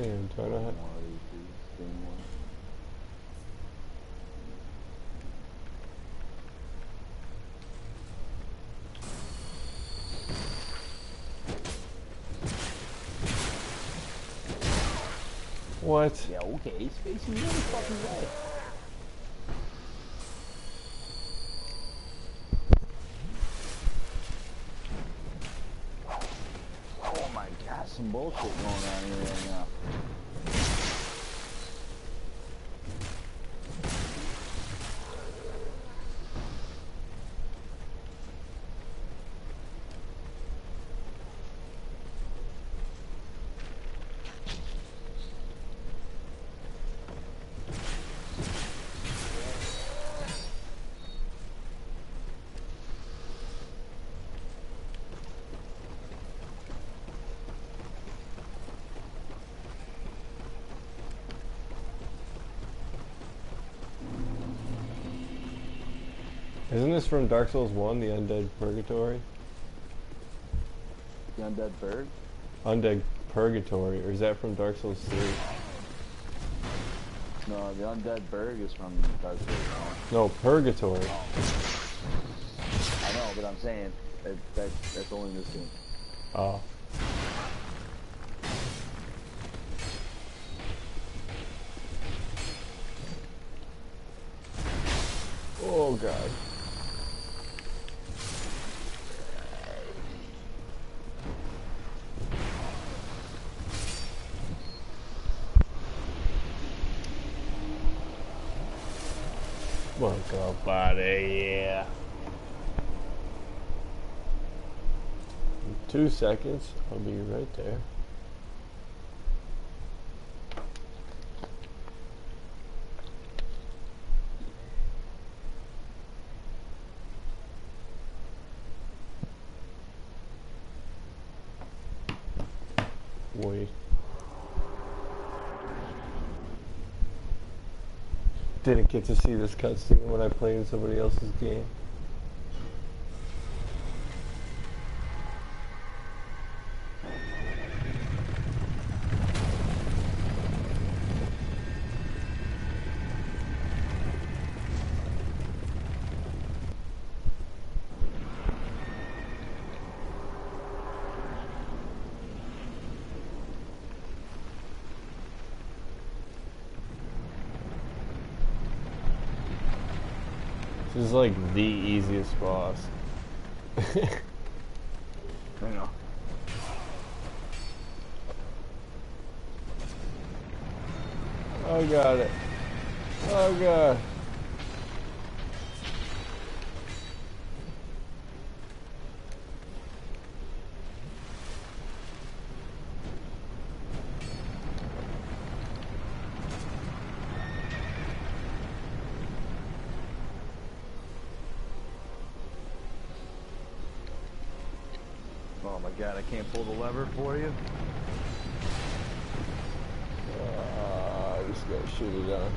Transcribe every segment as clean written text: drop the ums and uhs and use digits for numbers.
Damn, do I know how... What? Yeah, okay, he's facing the other fucking way. Oh my god, some bullshit going on here right now. Isn't this from Dark Souls 1, the Undead Purgatory? The Undead Bird? Undead Purgatory, or is that from Dark Souls 3? No, the Undead Berg is from Dark Souls 1. No, Purgatory. I know, but I'm saying that's only this game. Oh. Oh god. Wake up, buddy, yeah. In 2 seconds, I'll be right there. Wait. Didn't get to see this cutscene when I played in somebody else's game. This is like the easiest boss. I know. Oh god. Oh god. Oh my god, I can't pull the lever for you. I just gotta shoot it down.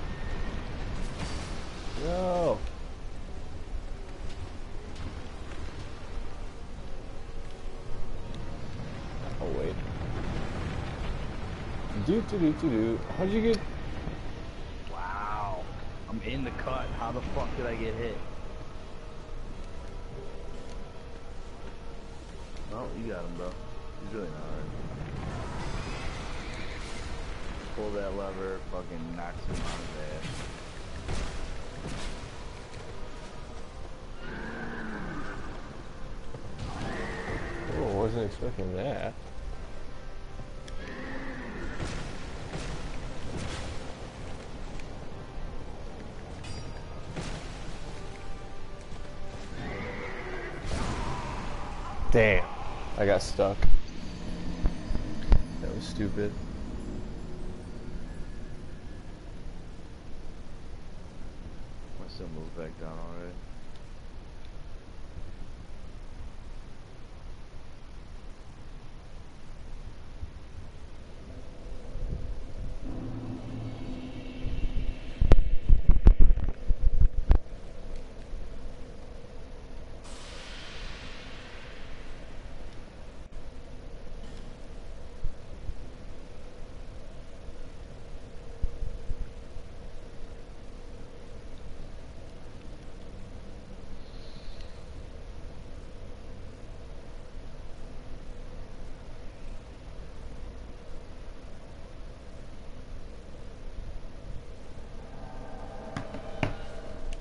No. Oh wait. Do. How'd you get? Wow. I'm in the cut. How the fuck did I get hit? Oh, you got him, bro. He's really not hurt. Pull that lever, fucking knocks him on his ass. Oh, I wasn't expecting that. Damn. I got stuck. That was stupid. I still move back down already.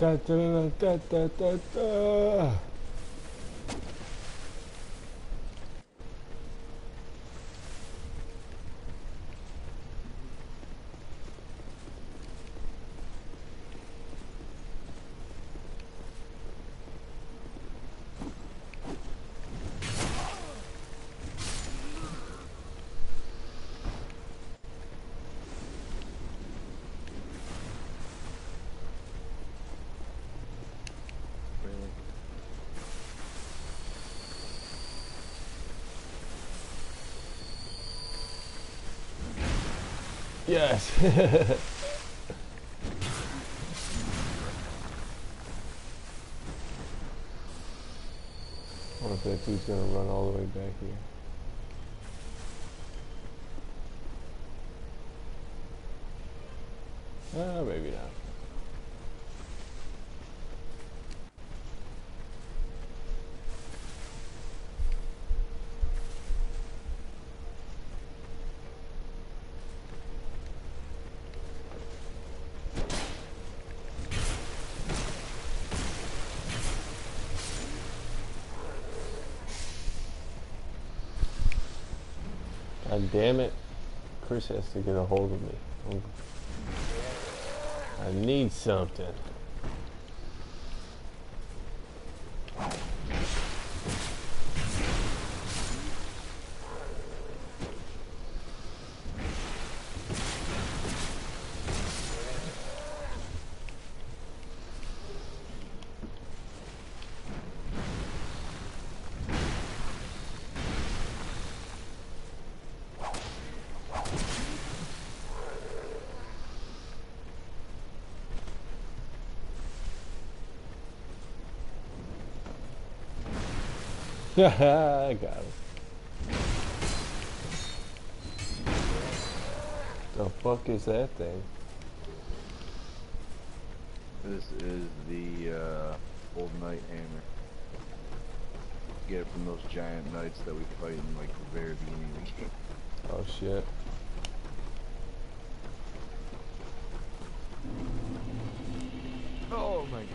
Da, da, da, da, da, da, da. Really? Yes. I wonder if that dude's gonna run all the way back here. Maybe not. God damn it. Chris has to get a hold of me. I need something. I got it. The fuck is that thing? This is the old knight hammer. Get it from those giant knights that we fight in like the very beginning of the game. Oh shit. Oh my god.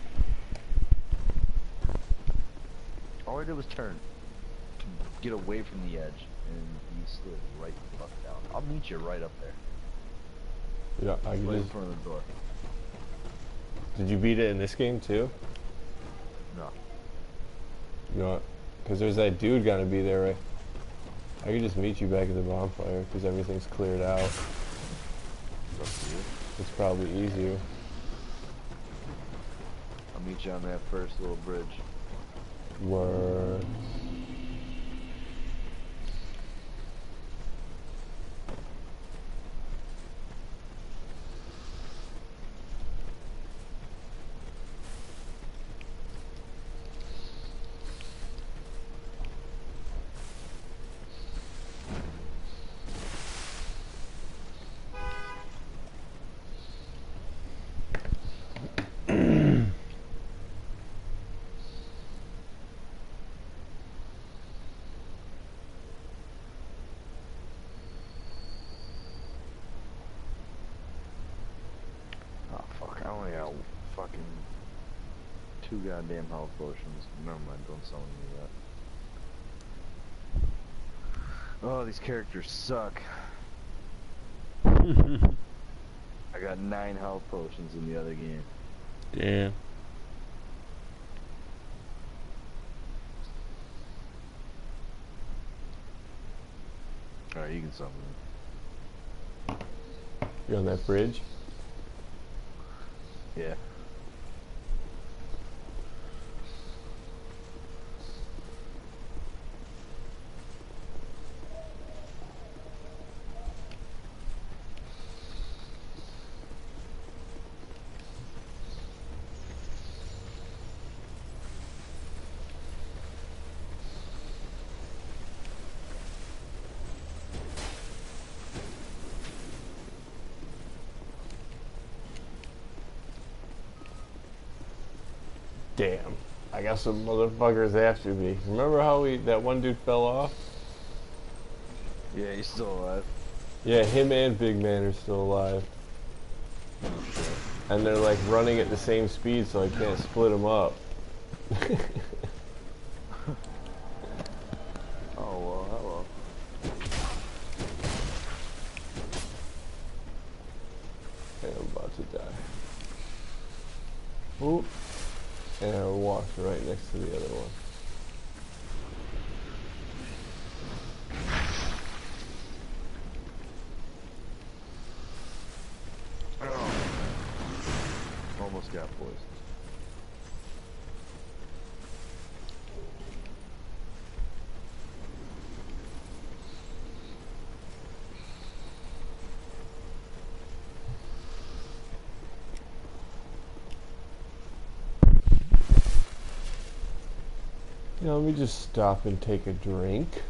All I did was turn to get away from the edge, and he slid right the fuck down. I'll meet you right up there. Yeah, I can Right in just, front of the door. did you beat it in this game too? No. You know what? Because there's that dude gonna be there, right? I could just meet you back at the bonfire because everything's cleared out. It's up to you. It's probably easier. I'll meet you on that first little bridge. Word. Oh fuck, I only got fucking 2 goddamn health potions. Never mind, don't sell me that. Oh, these characters suck. I got 9 health potions in the other game. Damn. Alright, you can sell me. You're on that bridge? Yeah. Damn. I got some motherfuckers after me. Remember how that one dude fell off? Yeah, he's still alive. Yeah, him and Big Man are still alive. Oh shit. and they're like running at the same speed, so I can't split them up. Oh well, hello. And I'm about to die. Oop. And I walked right next to the other one. Almost got poisoned. You know, let me just stop and take a drink.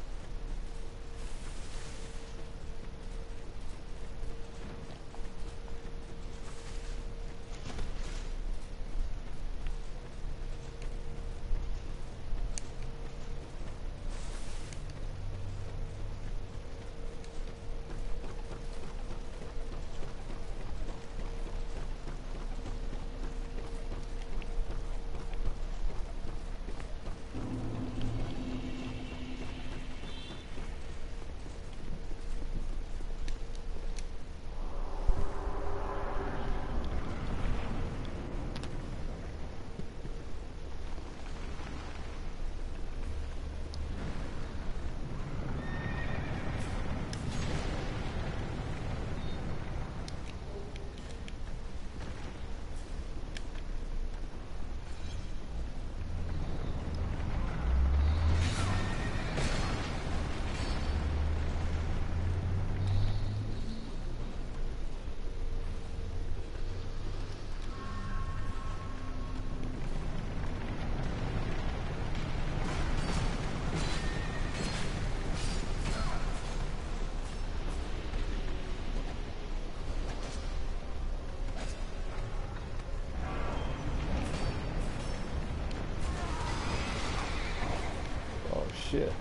Oh shit.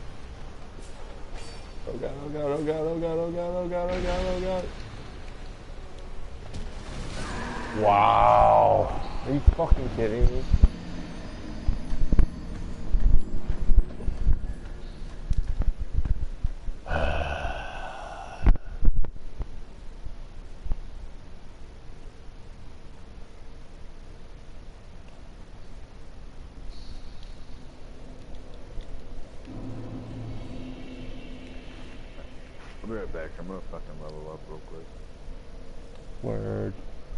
Oh god, oh god, oh god, oh god, oh god, oh god, oh god, oh god. Wow. Are you fucking kidding me? I'll be right back. I'm gonna fucking level up real quick. Word.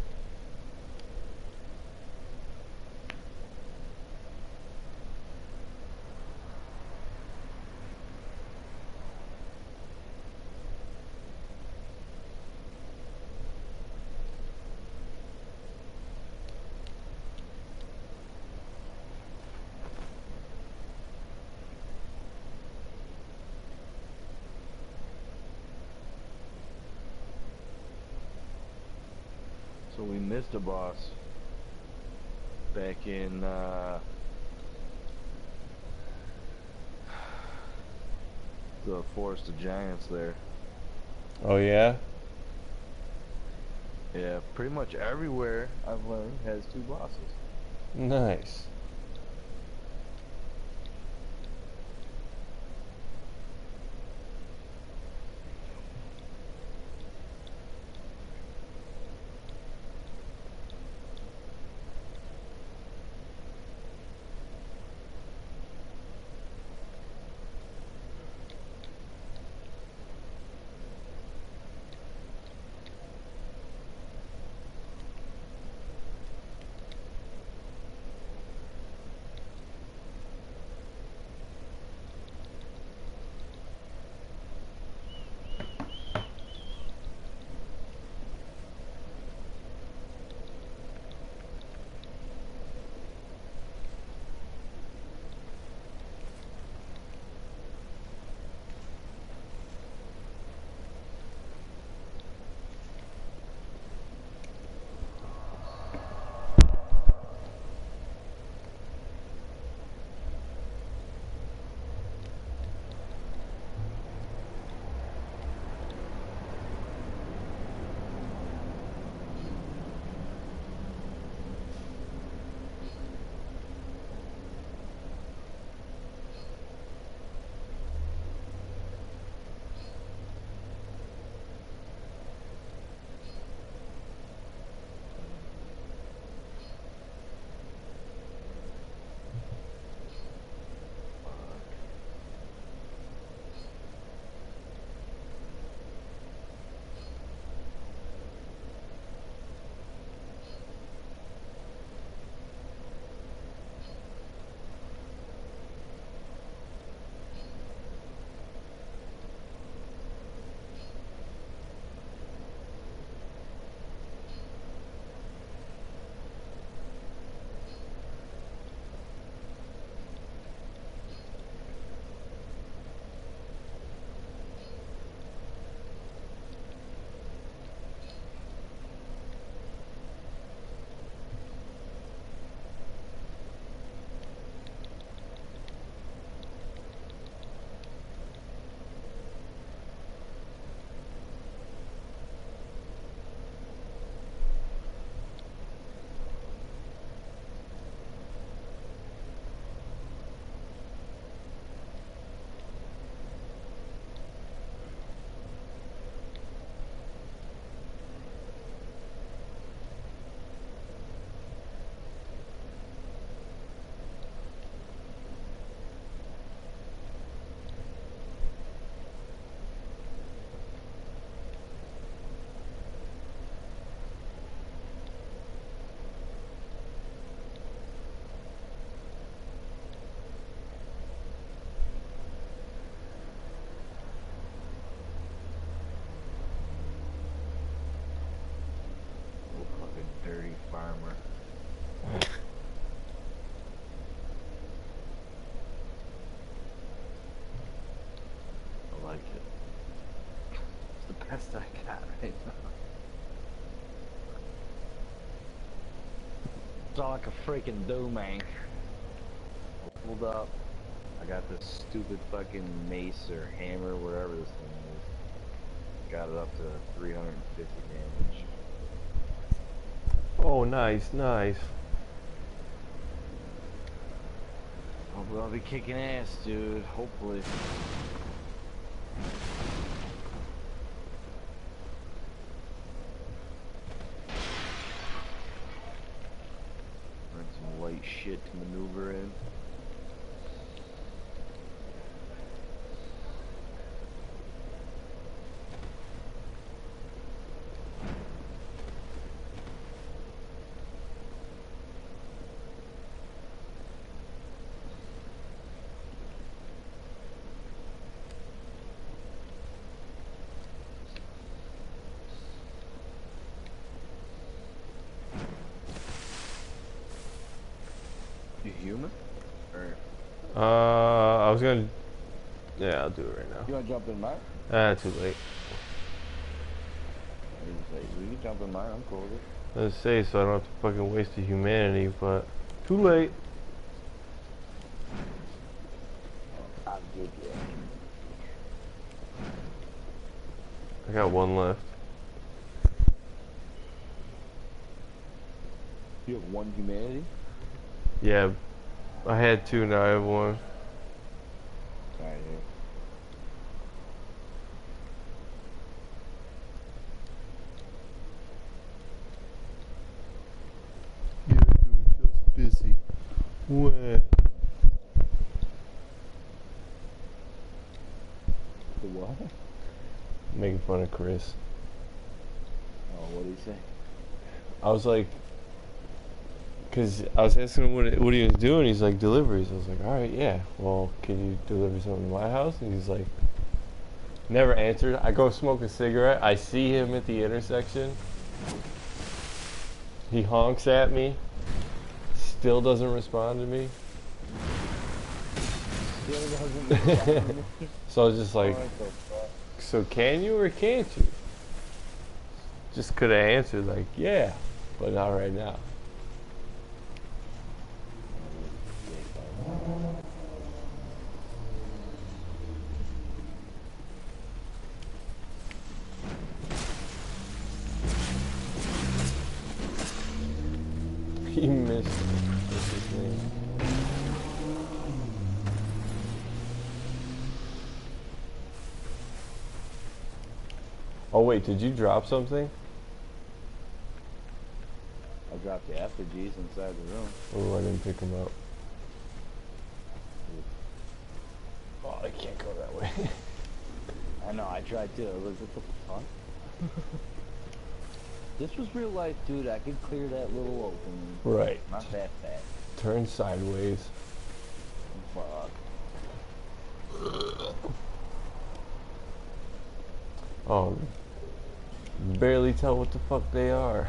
So we missed a boss back in the Forest of Giants there. Oh yeah? Yeah, pretty much everywhere I've learned has two bosses. Nice. best I got right now. That's all I can freaking do, man. Hold up. I got this stupid fucking mace or hammer, whatever this thing is. Got it up to 350 damage. Oh, nice, nice. Hopefully I'll be kicking ass, dude. Hopefully. Run some light shit to maneuver in. You human? Or I was gonna. Yeah, I'll do it right you wanna jump in mine? now. Too late. We can jump in mine, I'm cool with it. Let's say so I don't have to fucking waste the humanity, but too late. I'm good, yeah. I got one left. You have one humanity? Yeah, I had two, now I have one. Alright, here. Yeah, you were just busy. When? The what? Making fun of Chris. Oh, what did he say? I was like, because I was asking him what he was doing. He's like, deliveries. I was like, all right, yeah. Well, can you deliver something to my house? And he's like, never answered. I go smoke a cigarette. I see him at the intersection. He honks at me. Still doesn't respond to me. So I was just like, so can you or can't you? Just could have answered like, yeah, but not right now. He missed. What's his name? Oh wait, did you drop something? I dropped the effigies inside the room. Oh, I didn't pick them up. Oh, I can't go that way. I know, I tried to. I was like, what the fuck? This was real life, dude. I could clear that little opening. Right. Not that fast. Turn sideways. Fuck. Oh, barely tell what the fuck they are.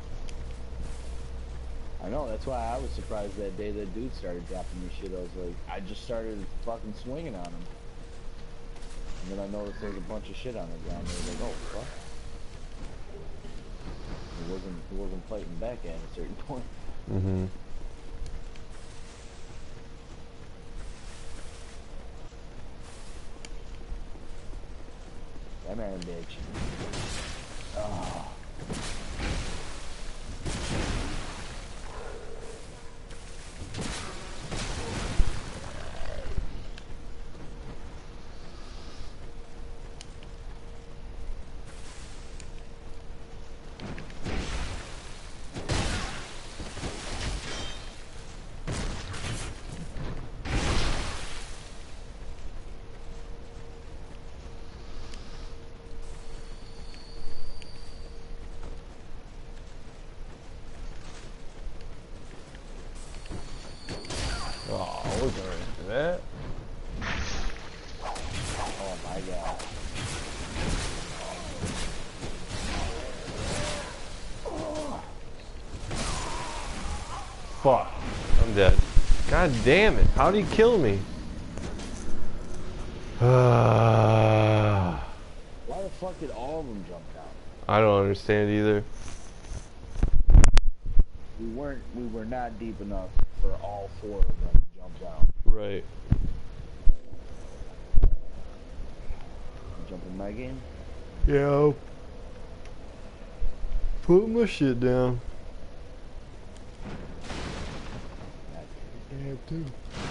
I know, that's why I was surprised that day that dude started dropping me shit. I was like, I just started fucking swinging on him. And then I noticed there was a bunch of shit on the ground. I was like, oh, fuck. He wasn't fighting back at a certain point. Mm-hmm. That man, bitch. Oh. Oh, we're going into that. Oh my god. Fuck. I'm dead. God damn it. How'd he kill me? Why the fuck did all of I don't understand either. We were not deep enough for all four of them to jump down. Right. Jump in my game? Yeah. I'll put my shit down. I have to.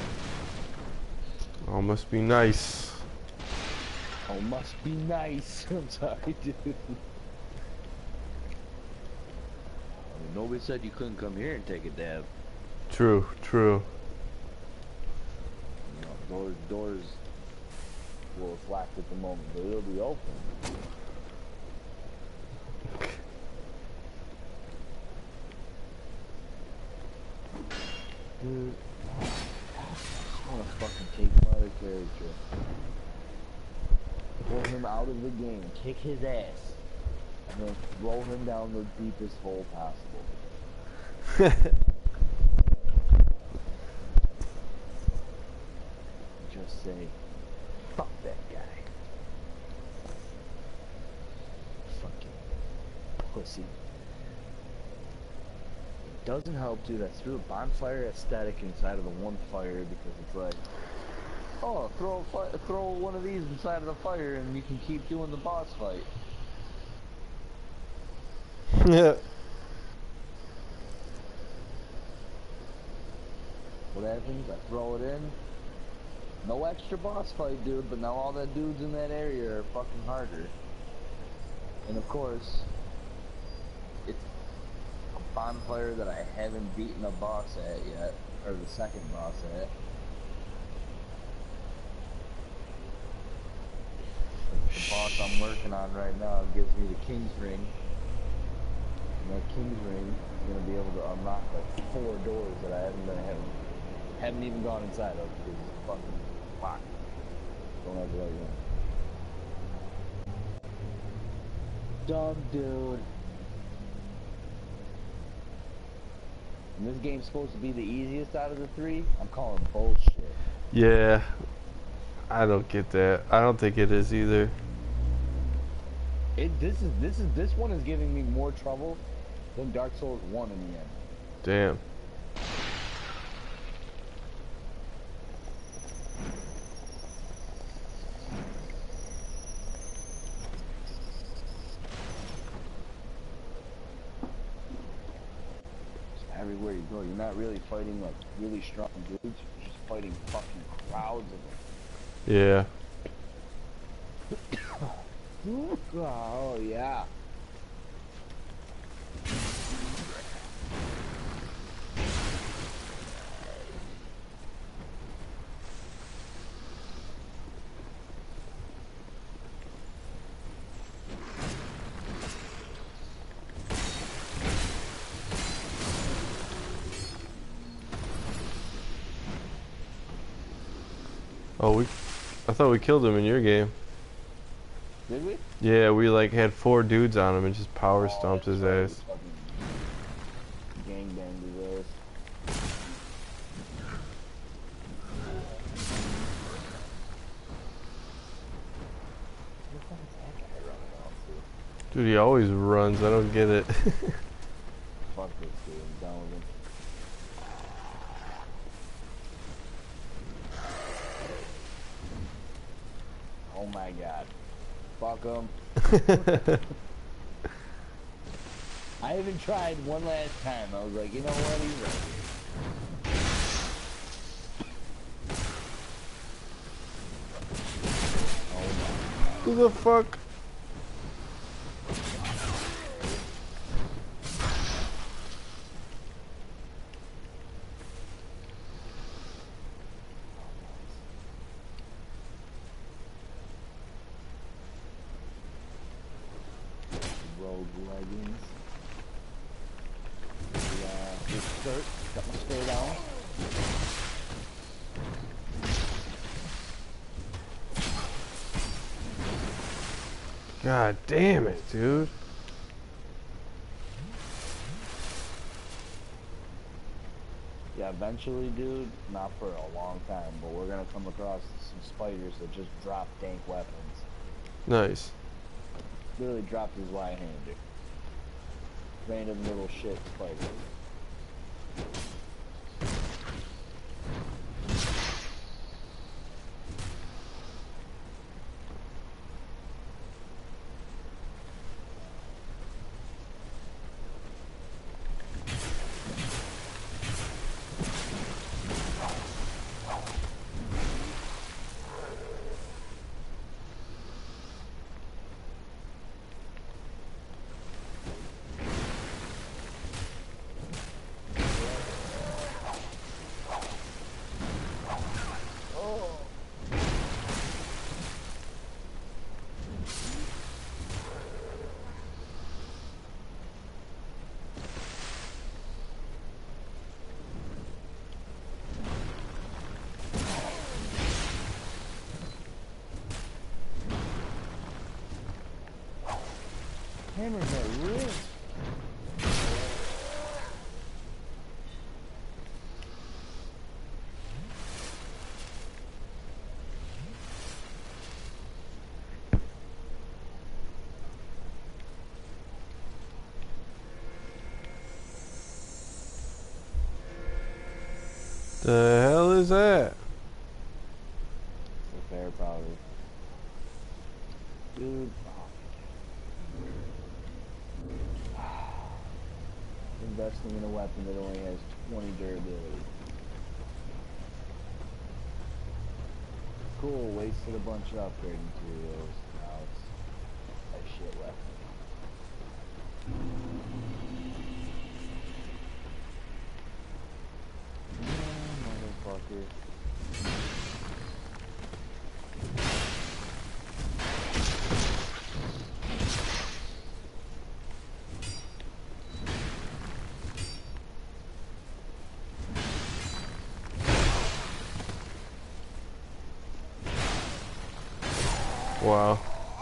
Oh, must be nice. Oh, must be nice. I'm sorry, dude. I mean, nobody said you couldn't come here and take a dab. True, true. You know, doors will slacked at the moment, but it'll be open. Dude, I want to fucking take my other character, pull him out of the game, kick his ass, and then throw him down the deepest hole possible. Just say, fuck that guy. Fucking pussy. It doesn't help, dude. I threw a bonfire aesthetic inside of the one fire because it's like, oh, throw one of these inside of the fire and you can keep doing the boss fight. Yeah. What happens? I throw it in. No extra boss fight, dude, but now all the dudes in that area are fucking harder. And of course, it's a bonfire that I haven't beaten a boss at yet, or the second boss at. The boss I'm working on right now gives me the King's Ring. And that King's Ring is gonna be able to unlock like 4 doors that I haven't even gone inside of because it's fucking locked. Don't have the right one. Dumb dude. And this game's supposed to be the easiest out of the 3. I'm calling bullshit. Yeah. I don't get that. I don't think it is either. This one is giving me more trouble than Dark Souls 1 in the end. Damn. Everywhere you go, you're not really fighting like really strong dudes, you're just fighting fucking crowds of Yeah. them. Oh yeah. Oh, I thought we killed him in your game. Did we? Yeah, we like had 4 dudes on him and just power stomped his ass. Gang banged his ass. Where the fuck is that guy running off to? Dude, he always runs. I don't get it. Fuck this dude, I'm done with him. Oh my god. Fuck him. I even tried one last time. I was like, you know what, he's right. Oh my god. Who the fuck? Rogue leggings. This skirt. Got my skirt on. God damn it, dude. Yeah, eventually, dude, not for a long time, but we're gonna come across some spiders that just drop dank weapons. Nice. literally dropped his Y-hander. Random little shit spider. Hammers are real. The hell is that? The fair probably. Dude. Investing in a weapon that only has 20 durability. Cool, wasted a bunch of upgrade materials. Now it's a shit weapon. Motherfucker. Wow.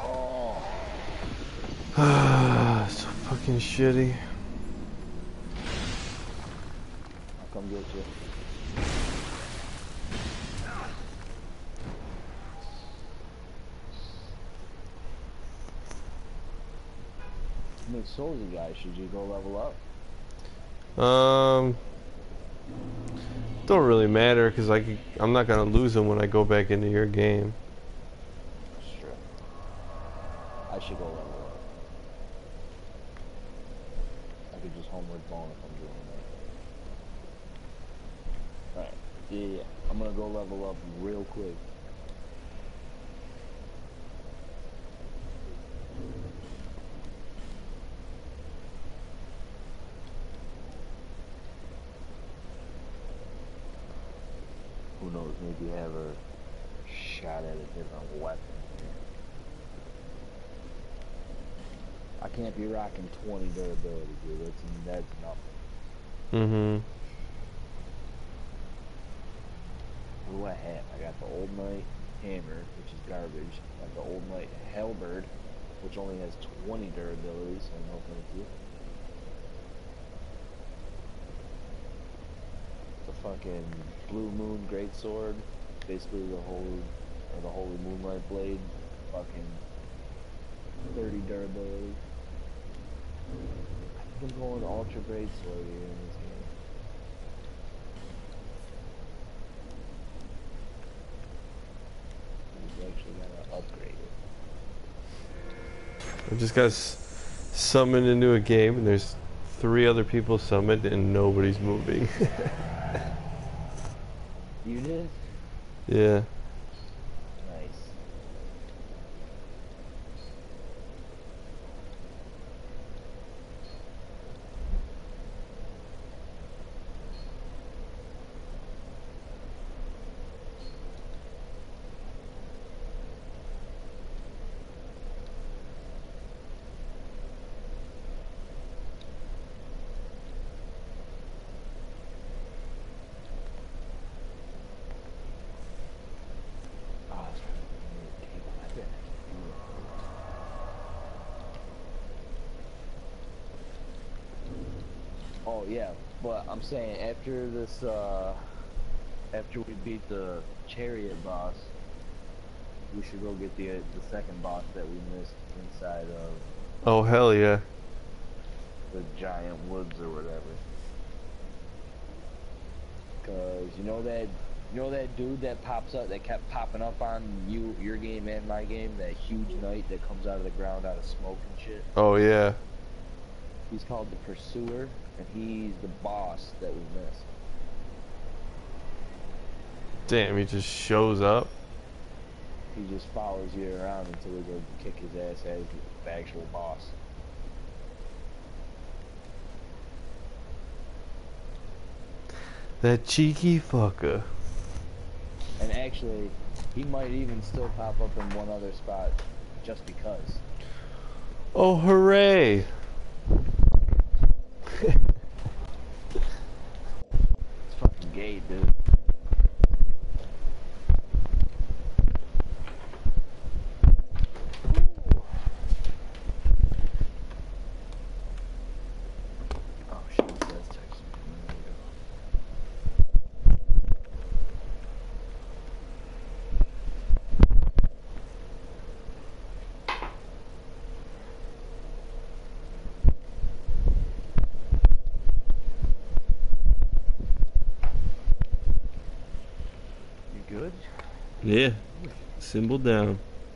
Oh. So fucking shitty. I'll come get you. How many souls you guys? Should you go level up? Don't really matter because I'm not gonna lose them when I go back into your game. That's true. I should go level up. I could just homeward phone if I'm doing that. Alright. Yeah. I'm gonna go level up real quick. Who knows, maybe have a shot at a different weapon here. I can't be rocking 20 durability, dude. That's nothing. Mm-hmm. What do I have? I got the Old Knight Hammer, which is garbage. I got the Old Knight Halberd, which only has 20 durability, so no thank you. The fucking Blue Moon Greatsword, basically the Holy Moonlight Blade, fucking 30 durability. I think I'm going Ultra Greatsword here in this game. You actually gotta upgrade it. I just got summoned into a game and there's 3 other people summoned and nobody's moving. You did? Yeah. Nice. Oh yeah, but I'm saying after this, after we beat the chariot boss, we should go get the second boss that we missed inside of Oh hell yeah. the giant woods or whatever. Cause you know that dude that pops up, that kept popping up on your game and my game, that huge knight that comes out of the ground out of smoke and shit. Oh yeah. He's called the Pursuer, and he's the boss that we missed. Damn, he just shows up. He just follows you around until we go kick his ass as the actual boss. That cheeky fucker. And actually, he might even still pop up in one other spot, just because. Oh hooray! It's fucking gay, dude. Oh shit, it says text me. There we go. You good? Yeah. Symbol down.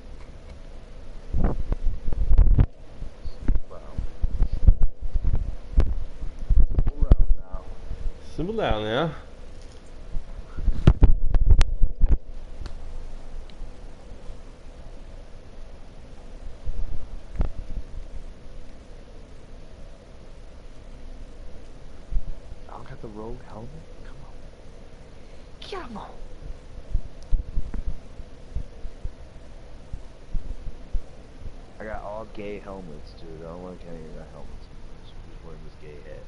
Wow. Around now. Symbol down now. I got the rogue helmet. Come on. Come on. I got all gay helmets, dude. I don't like any of the helmets. I'm just wearing this gay hat.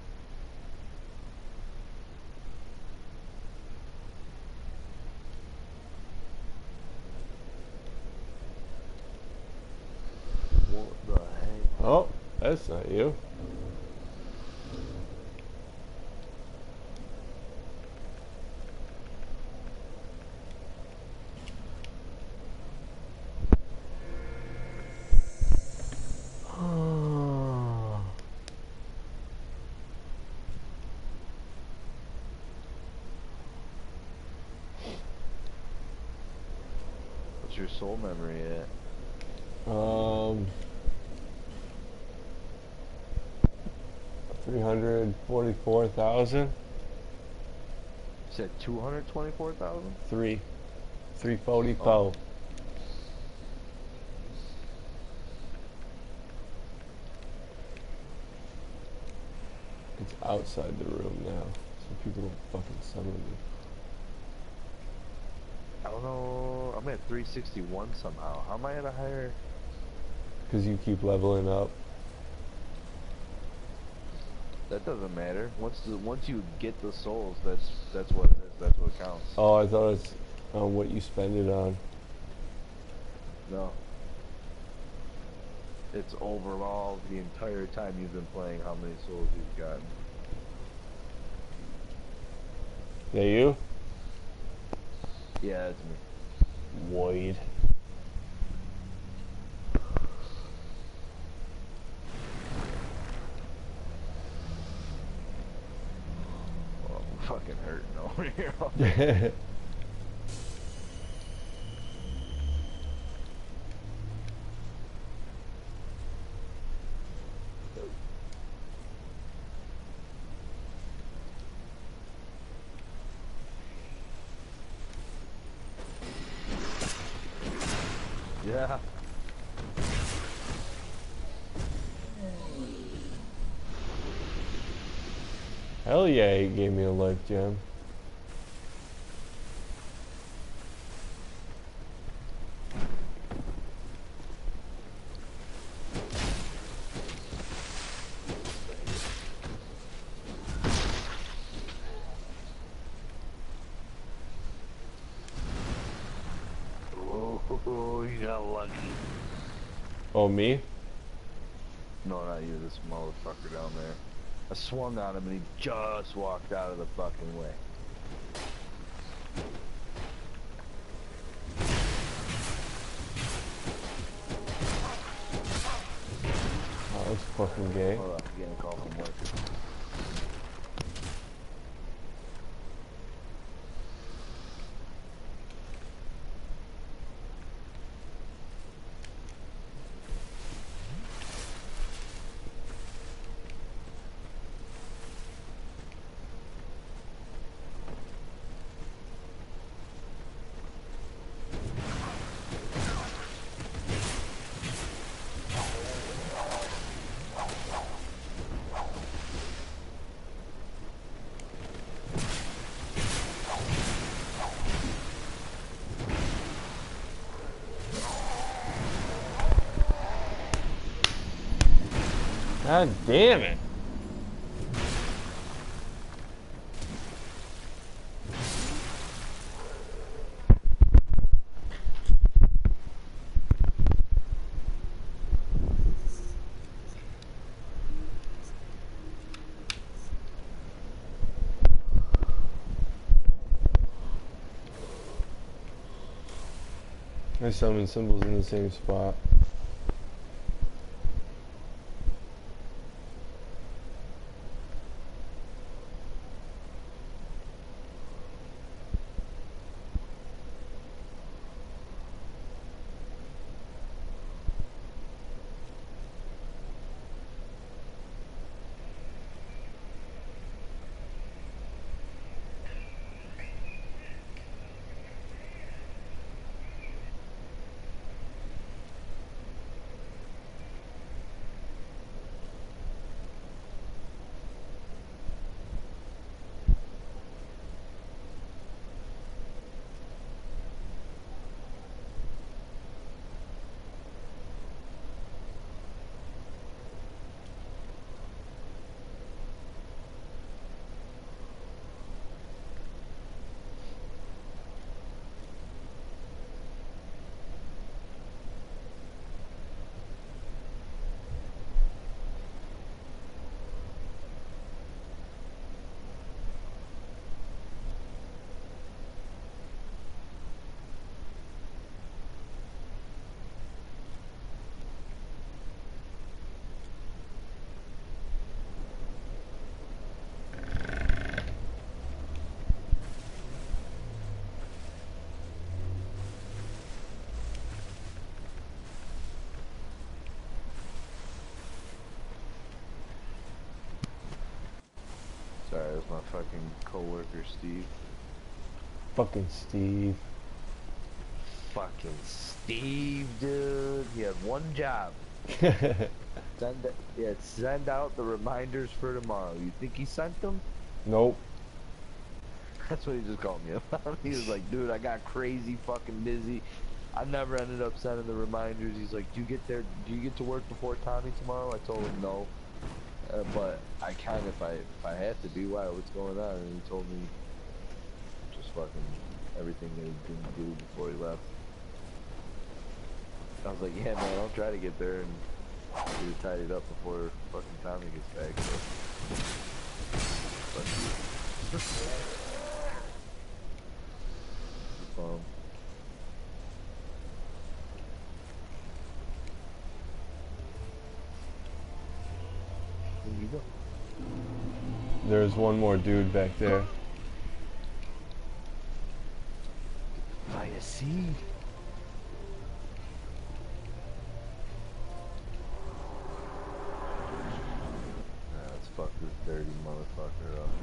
What the heck? Oh, that's not you. What's your soul memory at? 344,000. You said 224,000? 344. Oh. It's outside the room now, so people don't fucking summon me. I don't know. I'm at 361 somehow. How am I at a higher? Because you keep leveling up. That doesn't matter. Once you get the souls, that's what it is. That's what counts. Oh, I thought it's on what you spend it on. No. It's overall the entire time you've been playing, how many souls you've gotten. That you? Yeah, that's me. Void. Oh, I'm fucking hurting over here. Yeah. Hell yeah, he gave me a life gem. Oh, you got lucky. Oh, me? No, not you, this motherfucker down there. I swung on him and he just walked out of the fucking way. That's fucking gay. Hold up, I'm getting a call from work. God damn it. I summon symbols in the same spot. Sorry, that was my fucking coworker, Steve. Fucking Steve. Fucking Steve, dude. He had one job. Send out the reminders for tomorrow. You think he sent them? Nope. That's what he just called me about. He was like, dude, I got crazy fucking busy. I never ended up sending the reminders. He's like, do you get to work before Tommy tomorrow? I told him no. But I can if I have to be. Why? What's going on? And he told me just fucking everything that he didn't do before he left. I was like, yeah, man, I'll try to get there and get it tidied up before fucking Tommy gets back. So. There you go. There's one more dude back there. By a seed. Let's fuck this dirty motherfucker up.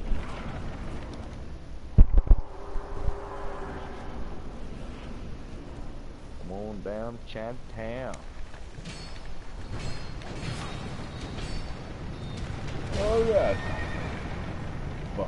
Come on down to Chinatown. Oh yeah. Fuck.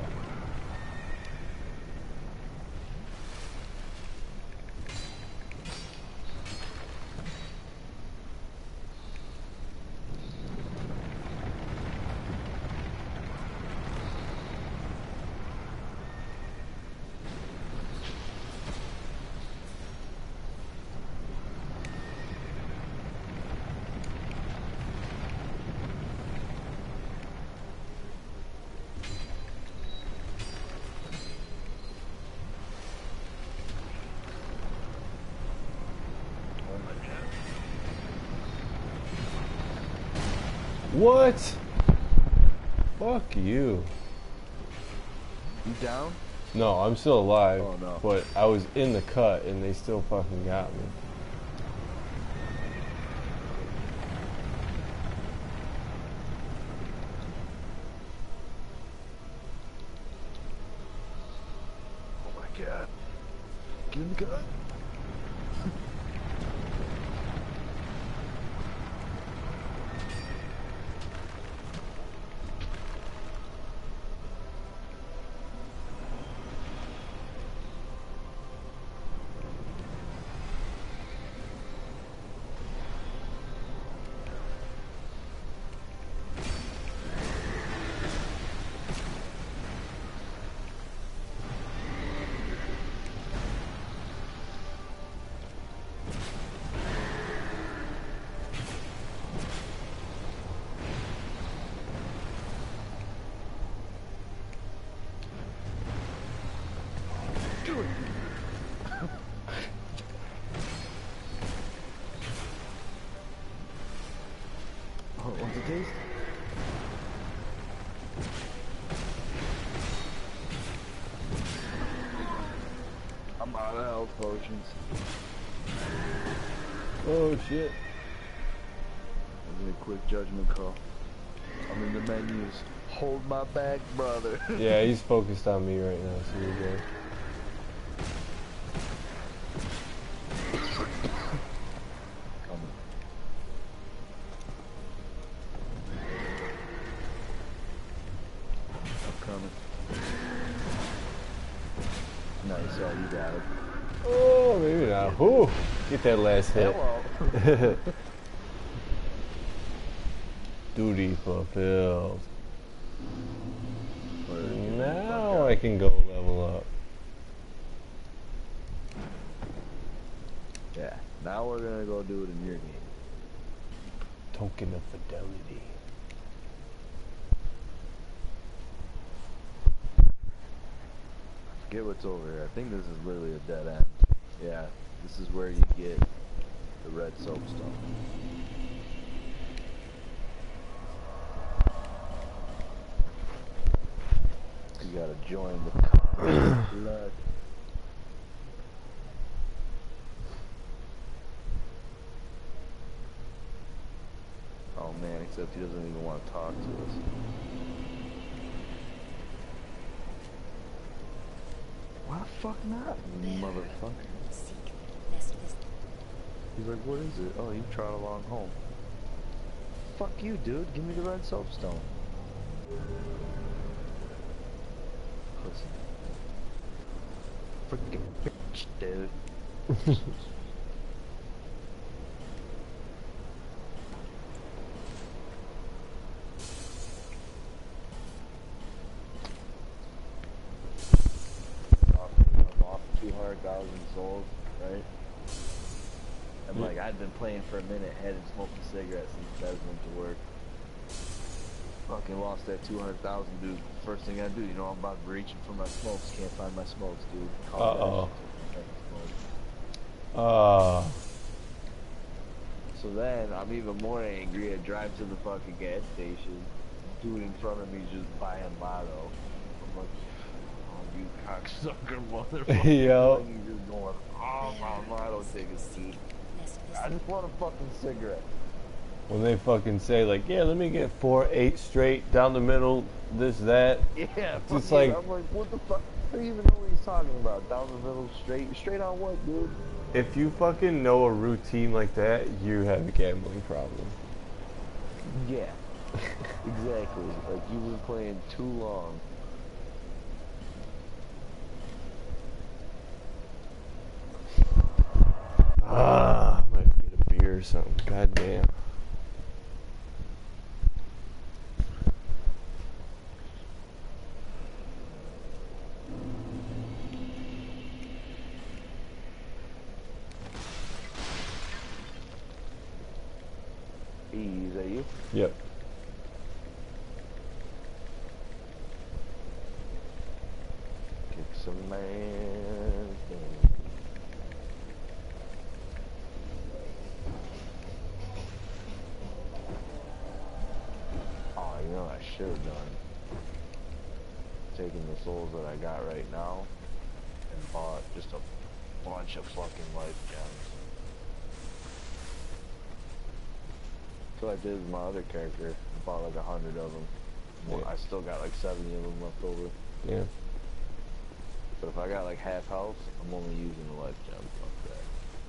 What? Fuck you. You down? No, I'm still alive. Oh, no. But I was in the cut and they still fucking got me. Oh my god. Get in the gun. Oh, what's it taste? I'm out of health potions. Oh shit. Give me a quick judgment call. I'm in the menus. Hold my back, brother. Yeah, he's focused on me right now, so you're good. Coming. I'm coming. Nice, oh, you got it. Oh, maybe not. Whew. Get that last hit. Hello. Duty fulfilled. Word. Now I can go level up. Yeah, now we're gonna go do it in your game. Token of fidelity. I forget what's over here. I think this is literally a dead end. Yeah, this is where you get the red soapstone. You gotta join the blood. Oh man, except he doesn't even want to talk to us. Why the fuck not, motherfucker? He's like, what is it? Oh, you trot along home. Fuck you, dude. Give me the red soapstone. Listen. Freaking bitch, dude. I'm off 200,000 souls, right? And like, I'd been playing for a minute, hadn't smoked a cigarette since Bez went to work. Fucking lost that 200,000, dude. First thing I do, you know, I'm about reaching for my smokes. Can't find my smokes, dude. Uh-oh. So then, I'm even more angry. I drive to the fucking gas station. Dude in front of me just buying Lotto. I'm like, oh, you cocksucker motherfucker. Yo. And he's just going, oh, my Lotto tickets, dude. I just want a fucking cigarette. When they fucking say like, yeah, let me get 4, 8 straight down the middle, this, that. Yeah, It's fucking, like, I'm like, what the fuck? I don't even know what he's talking about. Down the middle, straight. Straight on what, dude? if you fucking know a routine like that, you have a gambling problem. Yeah. Exactly. Like, you've been playing too long. Ah, I might get a beer or something. God damn. Is that you? Yep. Kick some man. should have done, taking the souls that I got right now and bought just a bunch of fucking life gems. So I did with my other character. I bought like 100 of them. Well, Yeah. I still got like 70 of them left over. Yeah. But if I got like half health, I'm only using the life gem. Fuck that.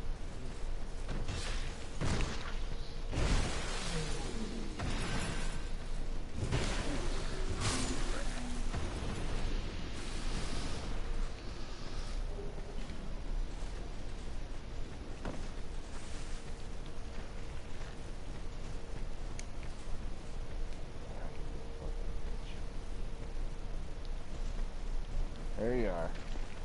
There you are.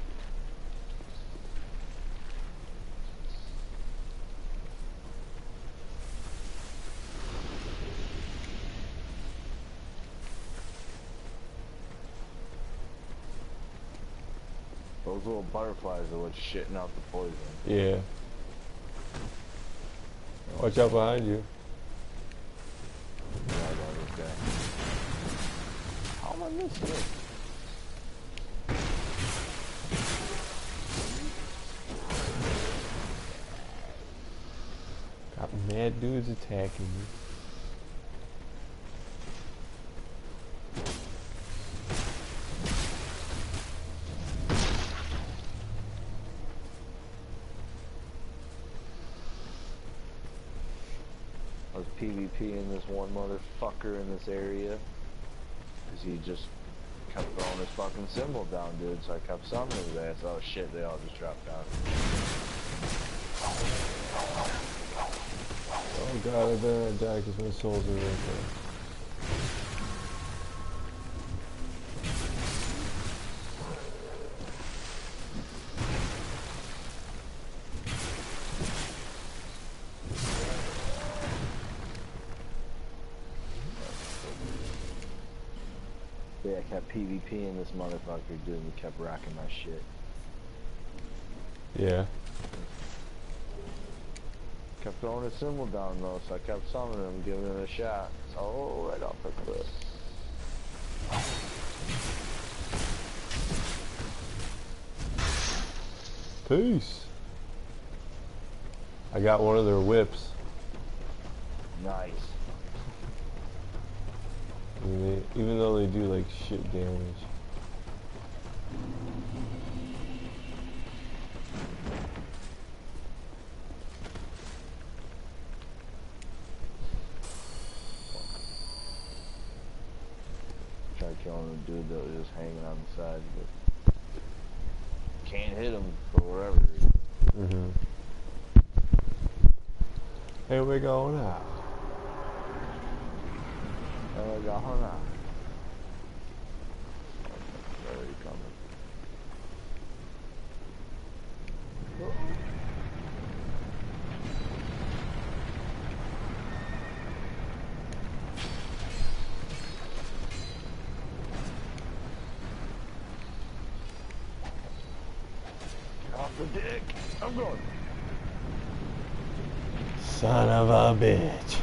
Those little butterflies are what's shitting out the poison. Yeah. Watch out behind you. Yeah, I know this guy. How am I missing it? Got mad dudes attacking me. I was PvPing this one motherfucker in this area. Cause he just kept throwing his fucking symbol down, dude. So I kept summoning his ass. Oh shit, they all just dropped down. Oh god, I better not die because my souls are right there. Yeah, I kept PvPing this motherfucker, dude, and he kept rocking my shit. Yeah. Kept throwing his symbol down though, so I kept summoning him, giving him a shot. Oh, right off the cliff. Peace. I got one of their whips. Nice. I mean, even though they do like shit damage. Tried killing a dude that was just hanging on the side, but can't hit him for whatever reason. Mm-hmm. Here we go now. Oh, I got hung out. Where are you coming? Get off the dick. I'm going. Son of a bitch.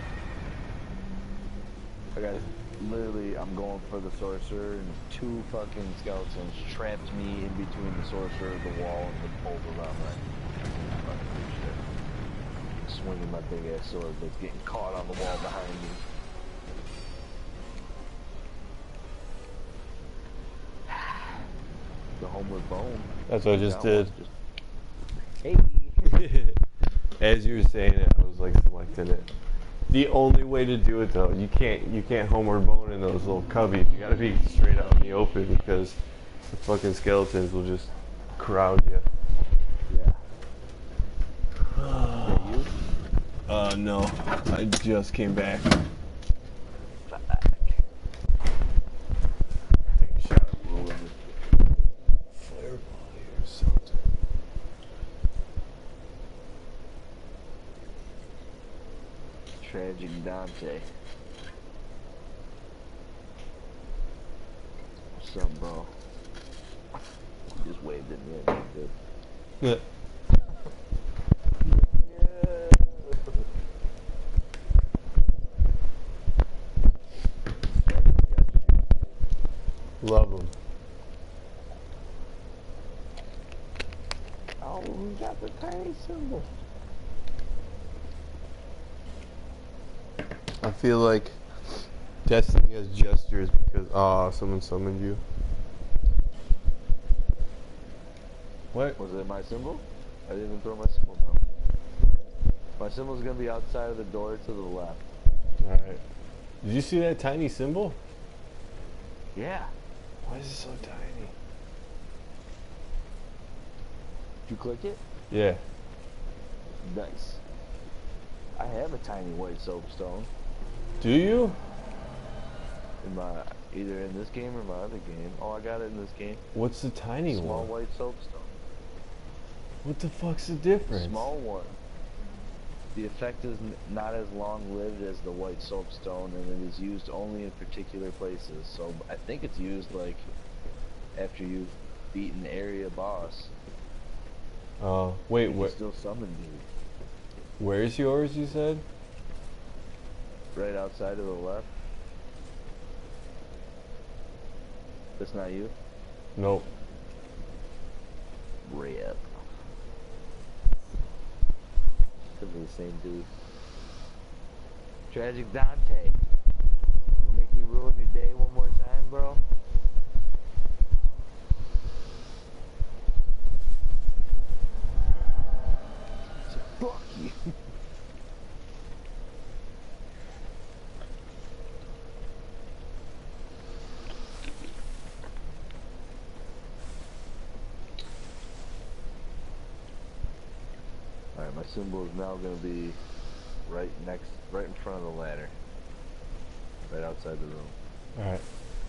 I got literally, I'm going for the sorcerer, and two fucking skeletons trapped me in between the sorcerer, the wall, and the bolt around my fucking shit. Swinging my big ass sword, but getting caught on the wall behind me. The homeward bone. That's what I just did. Hey. As you were saying it, I was like selecting it. The only way to do it though, you can't homeward bone in those little cubbies. You gotta be straight out in the open because the fucking skeletons will just crowd you. Yeah. You? No. I just came back. Fuck. Take a shot of rolling fireball here or something. Tragic Dante. What's up, bro? You just waved at me. I did good. Yeah. tiny symbol. I feel like Destiny has gestures because someone summoned you. What? Was it my symbol? I didn't even throw my symbol down. My symbol's gonna be outside of the door to the left. Alright. Did you see that tiny symbol? Yeah. Why is it so tiny? Did you click it? Yeah. Nice. I have a tiny white soapstone Do you? in my either in this game or my other game. Oh, I got it in this game. What's the tiny Small one? white soapstone. What the fuck's the difference? Small one. The effect is not as long-lived as the white soapstone, and it is used only in particular places. So I think it's used like after you've beaten area boss. Oh, wait, You can still summon you. where's yours, you said? Right outside to the left. That's not you? Nope. Rip. Could be the same dude. Tragic Dante. You make me ruin your day one more time, bro? So fuck you. Alright, my symbol is now gonna be right in front of the ladder. Right outside the room. Alright.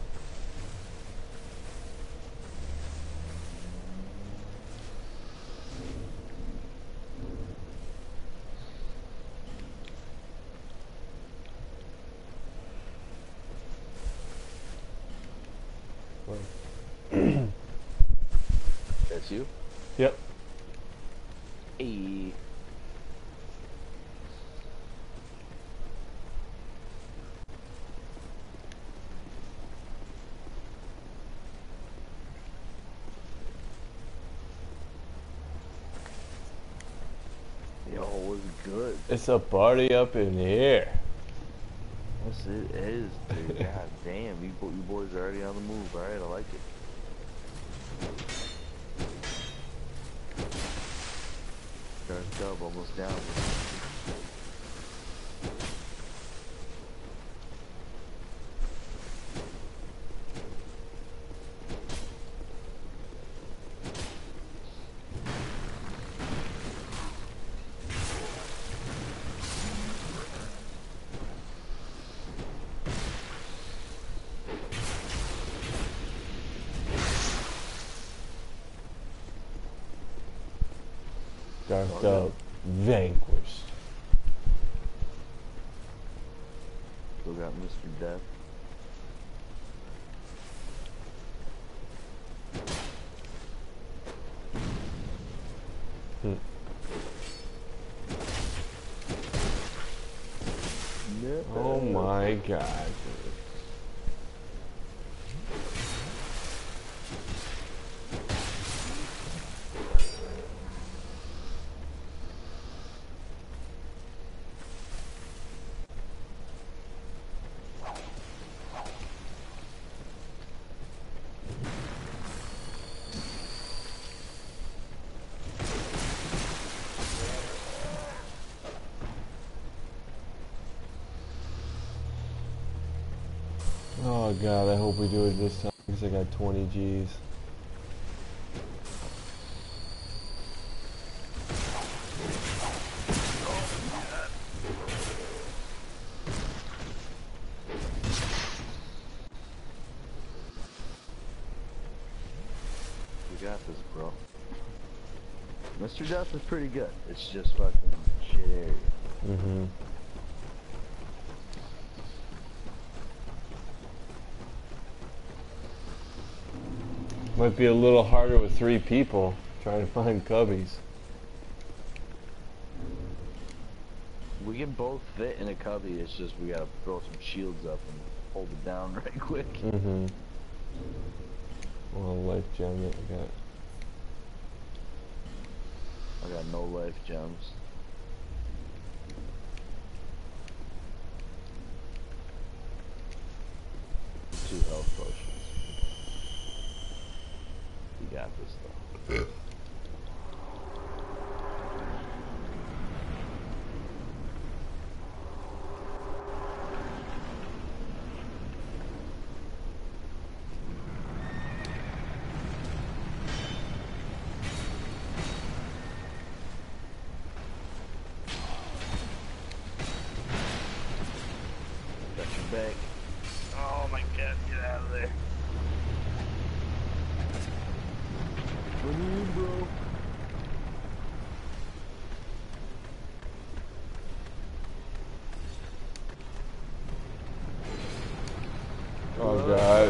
That's you? Yep. Hey. Yo, what's good? It's a party up in here. Yes, it is, dude. God damn, you boys are already on the move. Alright, I like it. Dark Dub almost down. Dark Dove vanquished. Still got Mr. Death. Hmm. Oh my god. Oh god, I hope we do it this time because I got 20 G's. We got this, bro. Mr. Death is pretty good. It's just fucking shit area. Mm-hmm. Might be a little harder with 3 people trying to find cubbies. We can both fit in a cubby, it's just we gotta throw some shields up and hold it down right quick. Mm-hmm. Well, life gem that we got. I got no life gems. 2 health potions. You got this though. Got your back. Oh my god, get out of there. What do you, bro? Oh god.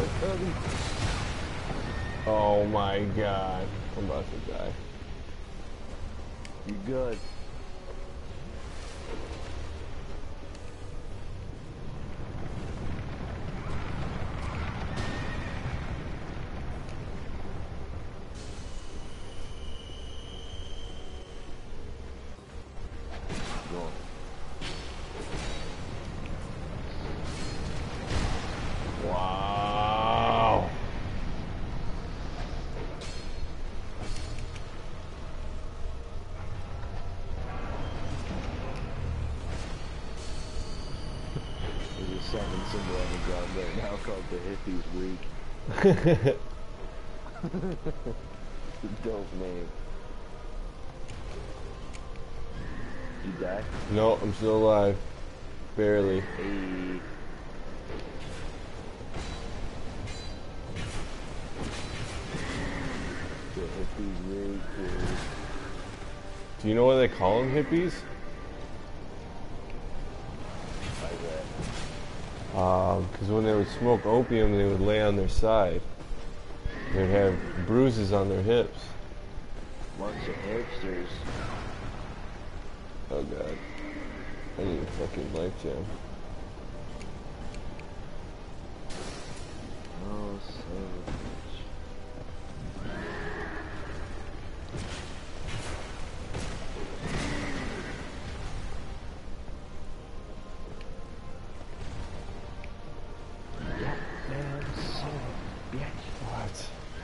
Oh my god. I'm about to die. You good? Go. Wow. There's a second symbol on the ground right now called the Hippies Week. Dope name. You die? No, I'm still alive. Barely. Hey. The Hippies Week, dude. Do you know why they call them hippies? Like that. Because when they would smoke opium, they would lay on their side. They'd have bruises on their hips. Bunch of hipsters. Oh god. I need a fucking life gem. Oh, son of a bitch. Yeah, man, son of a bitch. What?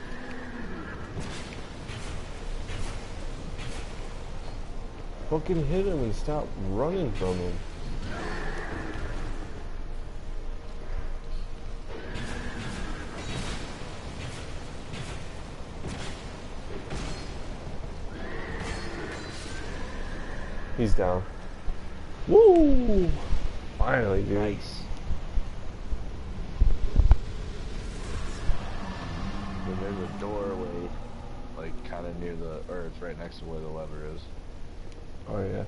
Fucking hit him and stop running from him. He's down. Woo! Finally, dude. Nice. So there's a doorway, like kind of near the, or it's right next to where the lever is. Oh yeah.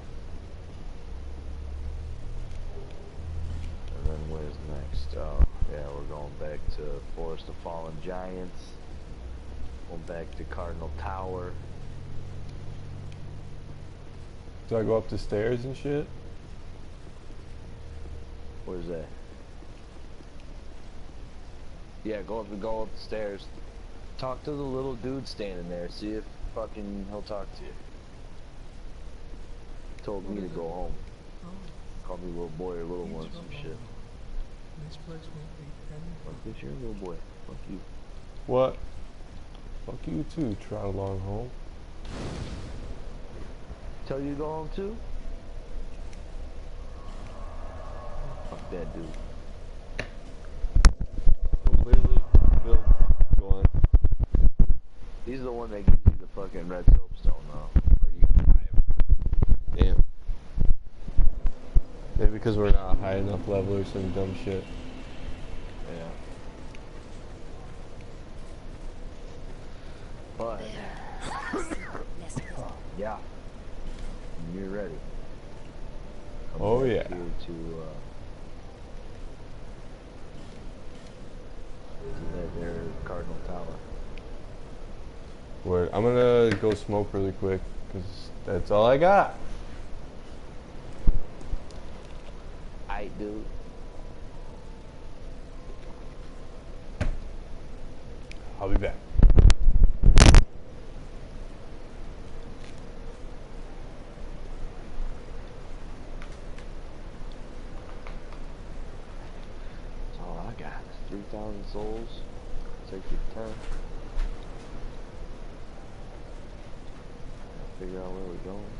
And then where's next? Oh, yeah, we're going back to Forest of Fallen Giants. Going back to Cardinal Tower. Do I go up the stairs and shit? Where's that? Yeah, go up the stairs. Talk to the little dude standing there. See if fucking he'll talk to you. Told me to go home. Call me little boy or little one, some shit. This place won't be Fuck this, you're a little boy. Fuck you. What? Fuck you too, trot along home. Tell you to go home too? Fuck that dude. Literally, Bill, go on. He's the one that gives you the fucking red soapstone though. Or you got to buy it from him. Damn. Maybe because we're not high enough level or some dumb shit. Yeah. But yeah. When you're ready. Come Oh, back yeah. Here to that there Cardinal Tower. Word. I'm gonna go smoke really quick, because that's all I got. Aight, dude. I'll be back. 6,000 souls. Take your time. Figure out where we're going.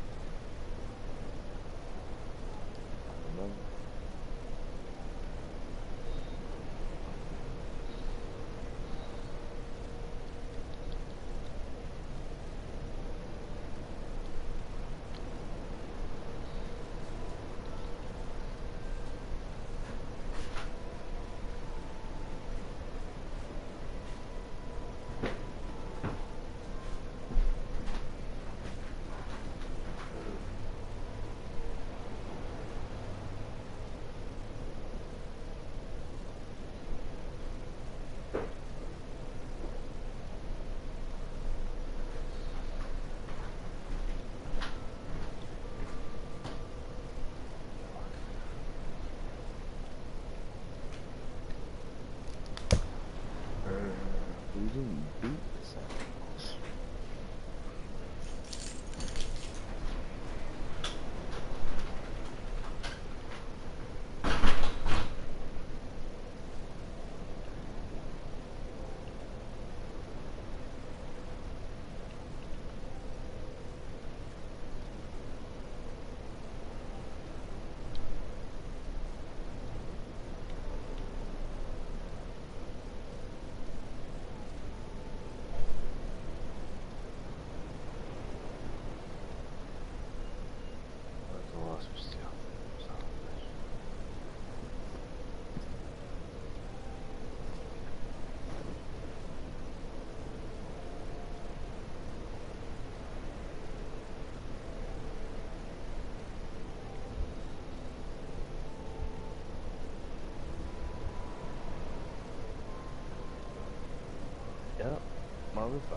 Remember. We didn't beat the Sentinels. That's a loss for steel. Son of a bitch. Yep, motherfucker.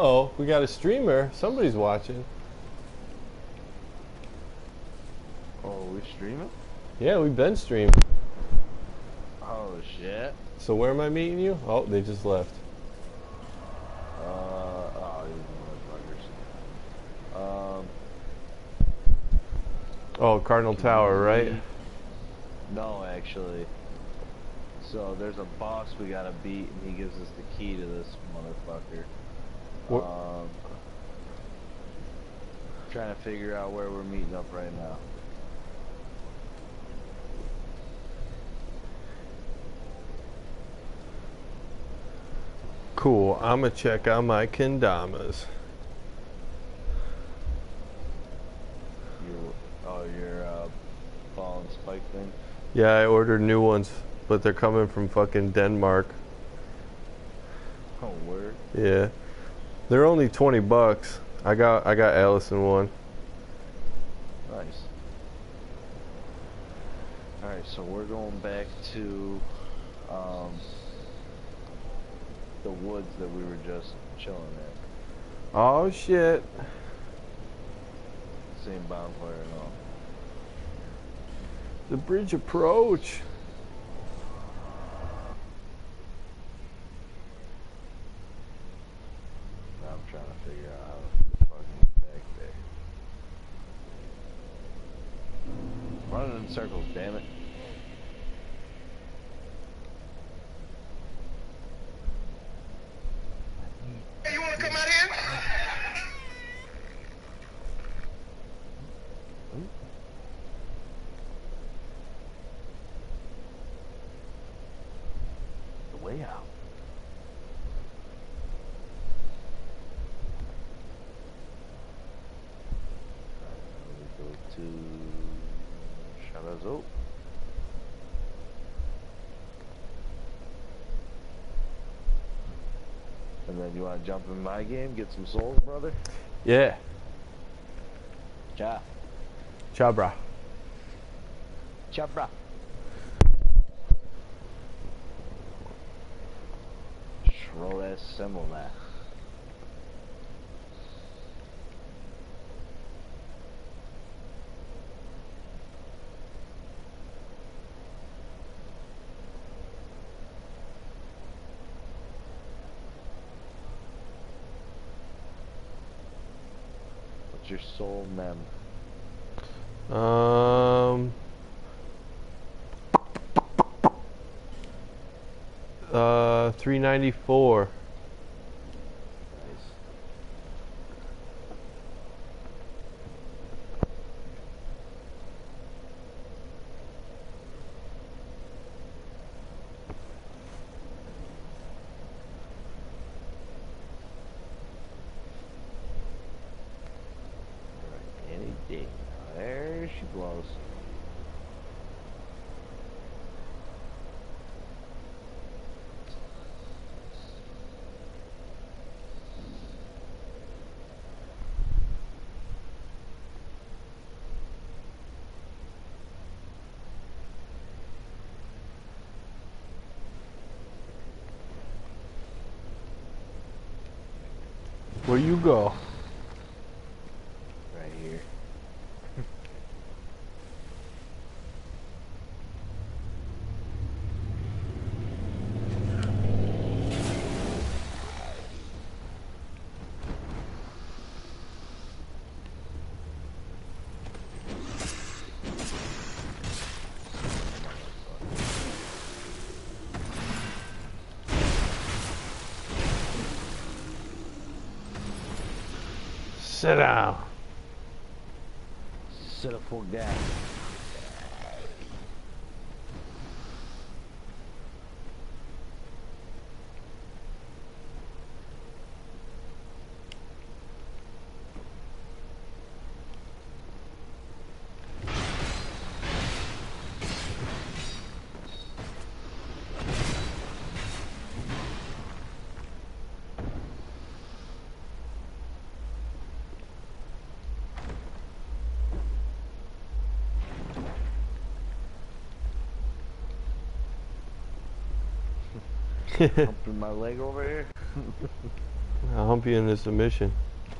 know. We got a streamer. Somebody's watching. Oh, we streaming? Yeah, we've been streaming. Oh shit. So where am I meeting you? Oh, they just left. Oh, these motherfuckers. Oh, Cardinal Tower, right? No, actually. So there's a boss we gotta beat, and he gives us the key to this motherfucker. What? Trying to figure out where we're meeting up right now. Cool. I'ma check out my kendamas. Your ball and spike thing? Yeah, I ordered new ones, but they're coming from fucking Denmark. Oh, word. Yeah. They're only $20. I got Allison one. Nice. Alright, so we're going back to the woods that we were just chilling at. Oh shit. Same bonfire and all. The bridge approach. Now I'm trying to figure out how to fucking get back there. Running in circles, damn it. Hey, you wanna come out here? The way out. Alright, now we go to Shalazo. And then you wanna jump in my game, get some souls, brother? Yeah. Ja. Chabra. Chabra. Roll that symbol there. What's your soul mem? 394. Nice. Alright, any day. There she blows. Where you go? Right here. Sit down. Sit up for that. Humping my leg over here. I'll hump you into submission.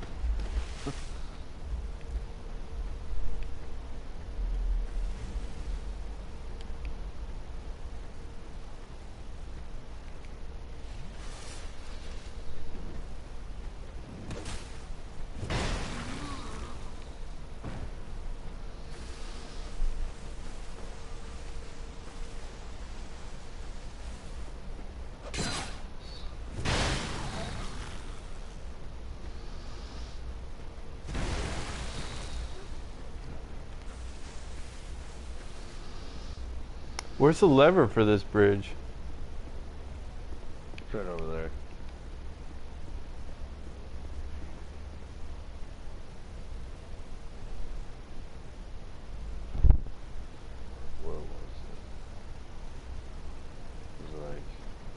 Where's the lever for this bridge? It's right over there. Where was it? It was like...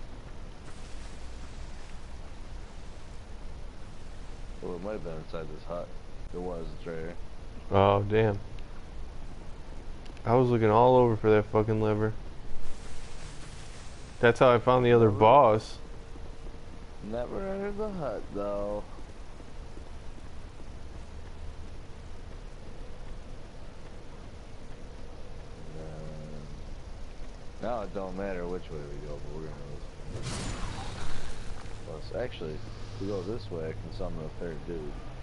Well, it might have been inside this hut. It was, it's right here. Oh, damn. I was looking all over for that fucking lever. That's how I found the other boss. Never entered the hut, though. Now it don't matter which way we go, but we're gonna go. Plus, actually, if we go this way, I can summon a third dude.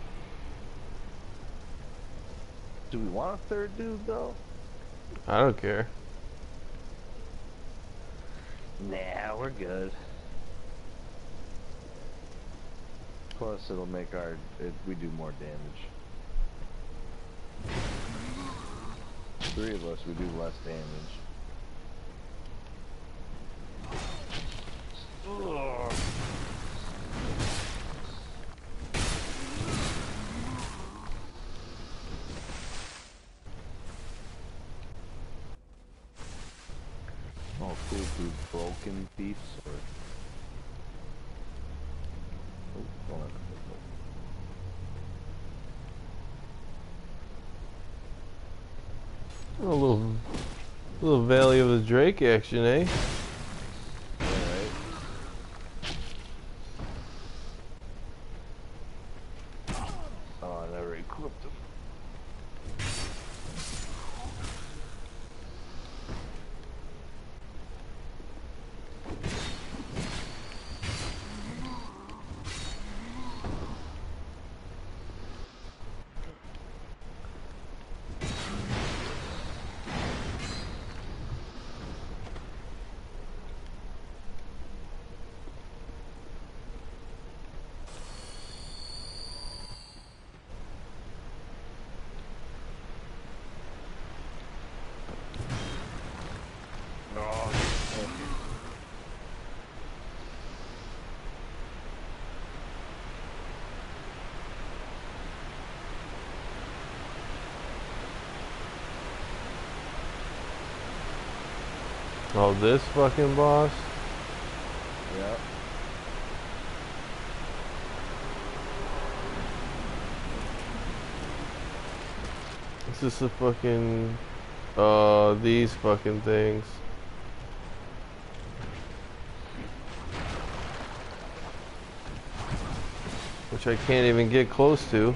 Do we want a third dude, though? I don't care. Nah, we're good. Plus, it'll make we do more damage. 3 of us, we do less damage. Ugh. Oh, cool, through broken thieves or... Oh, hold on. A little Valley of the Drake action, eh? Alright. Oh, I never equipped him. Oh, this fucking boss? Yep. This is the fucking... these fucking things. Which I can't even get close to.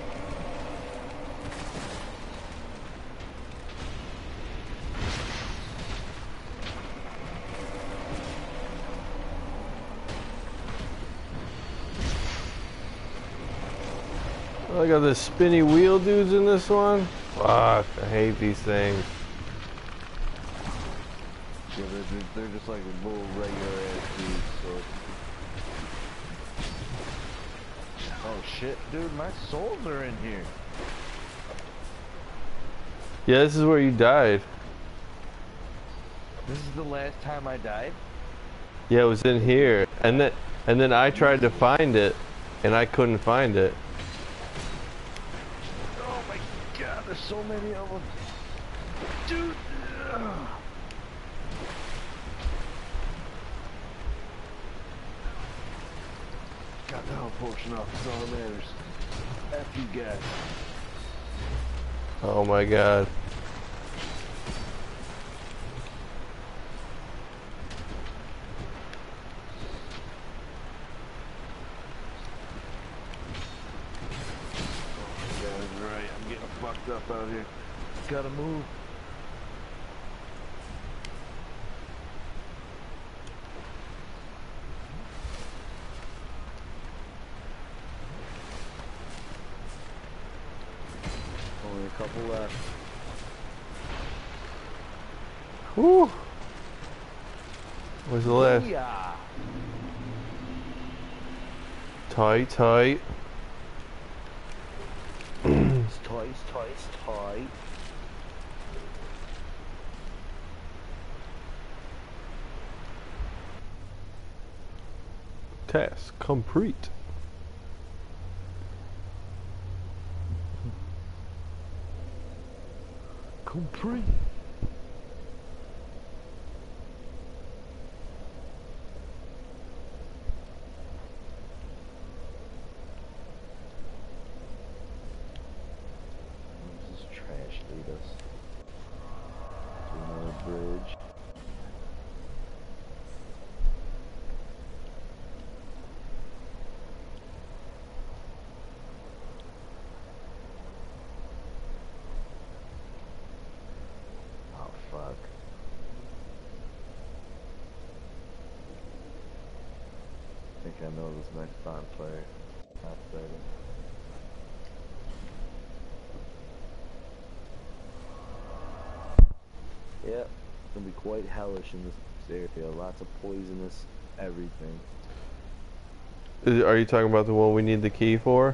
I got the spinny wheel dudes in this one. Fuck, I hate these things. Yeah, they're just like a little regular ass dudes, so... Oh shit, dude, my souls are in here. Yeah, this is where you died. This is the last time I died? Yeah, it was in here. And then I tried to find it, and I couldn't find it. Oh my god, there's so many of them. Dude! Ugh. Got the health potion off, that's all that matters. F you guys. Oh my god. Right, I'm getting fucked up out here. Gotta move. Only a couple left. Whew. Where's the last? Yeah. Tight, tight. It's tight, it's tight, it's tight. Task complete. Complete. This is trash lead us to another bridge. Oh fuck. I think I know this next bonfire. Not better. Yep, it's gonna be quite hellish in this area. Lots of poisonous everything. Are you talking about the one we need the key for?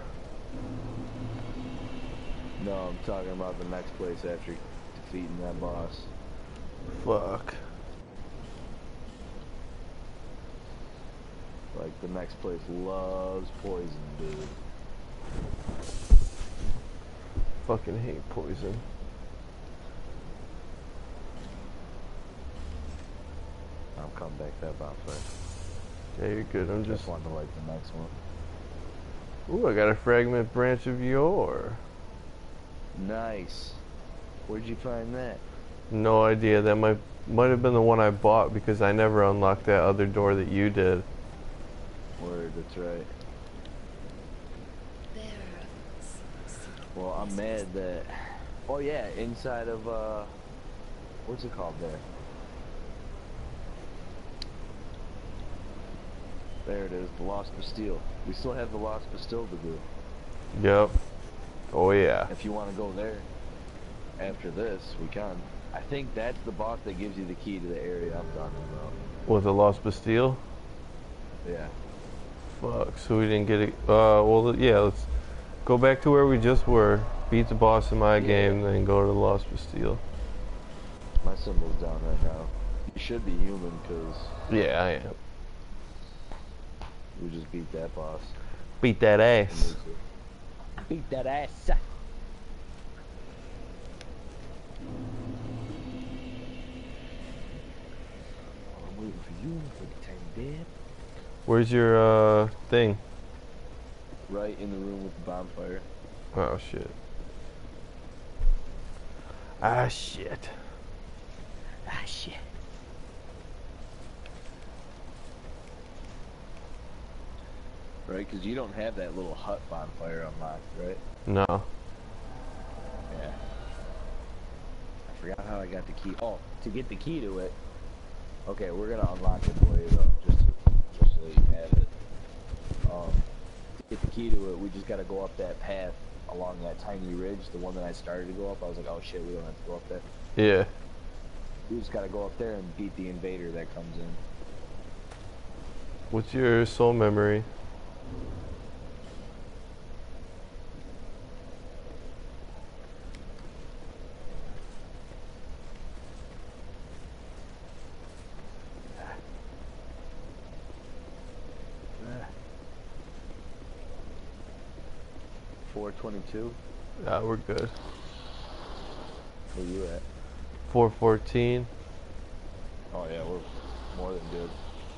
No, I'm talking about the next place after defeating that boss. Fuck. Like, the next place loves poison, dude. Fucking hate poison. I'll come back that bonfire. Yeah, you're good. I'm Just just. wanted to light the next one. Ooh, I got a fragment branch of yore. Nice. Where'd you find that? No idea. That might have been the one I bought because I never unlocked that other door that you did. Word, that's right. Well, I'm mad that... Oh yeah, inside of, what's it called there? There it is, the Lost Bastille. We still have the Lost Bastille to do. Yep. Oh yeah. If you want to go there after this, we can. I think that's the boss that gives you the key to the area I'm talking about. Was it Lost Bastille? Yeah. Fuck. So we didn't get it. Well, yeah. Let's go back to where we just were. Beat the boss in my game, then go to the Lost Bastille. My symbol's down right now. You should be human, because Yeah, I am. we just beat that boss. Beat that ass. Beat that ass. I'm waiting for you for the time, Dad. Where's your thing? Right in the room with the bonfire. Oh shit. Ah shit. Ah, shit. Right, because you don't have that little hut bonfire unlocked, right? No. Yeah. I forgot how I got the key. Oh, to get the key to it. Okay, we're gonna unlock it for you though, just so that you have it. To get the key to it, we just gotta go up that path along that tiny ridge, the one that I started to go up. I was like, oh shit, we don't have to go up there. Yeah. We just gotta go up there and beat the invader that comes in. What's your soul memory? Ah. 422. Ah, we're good. Where you at? 414. Oh yeah, we're more than good.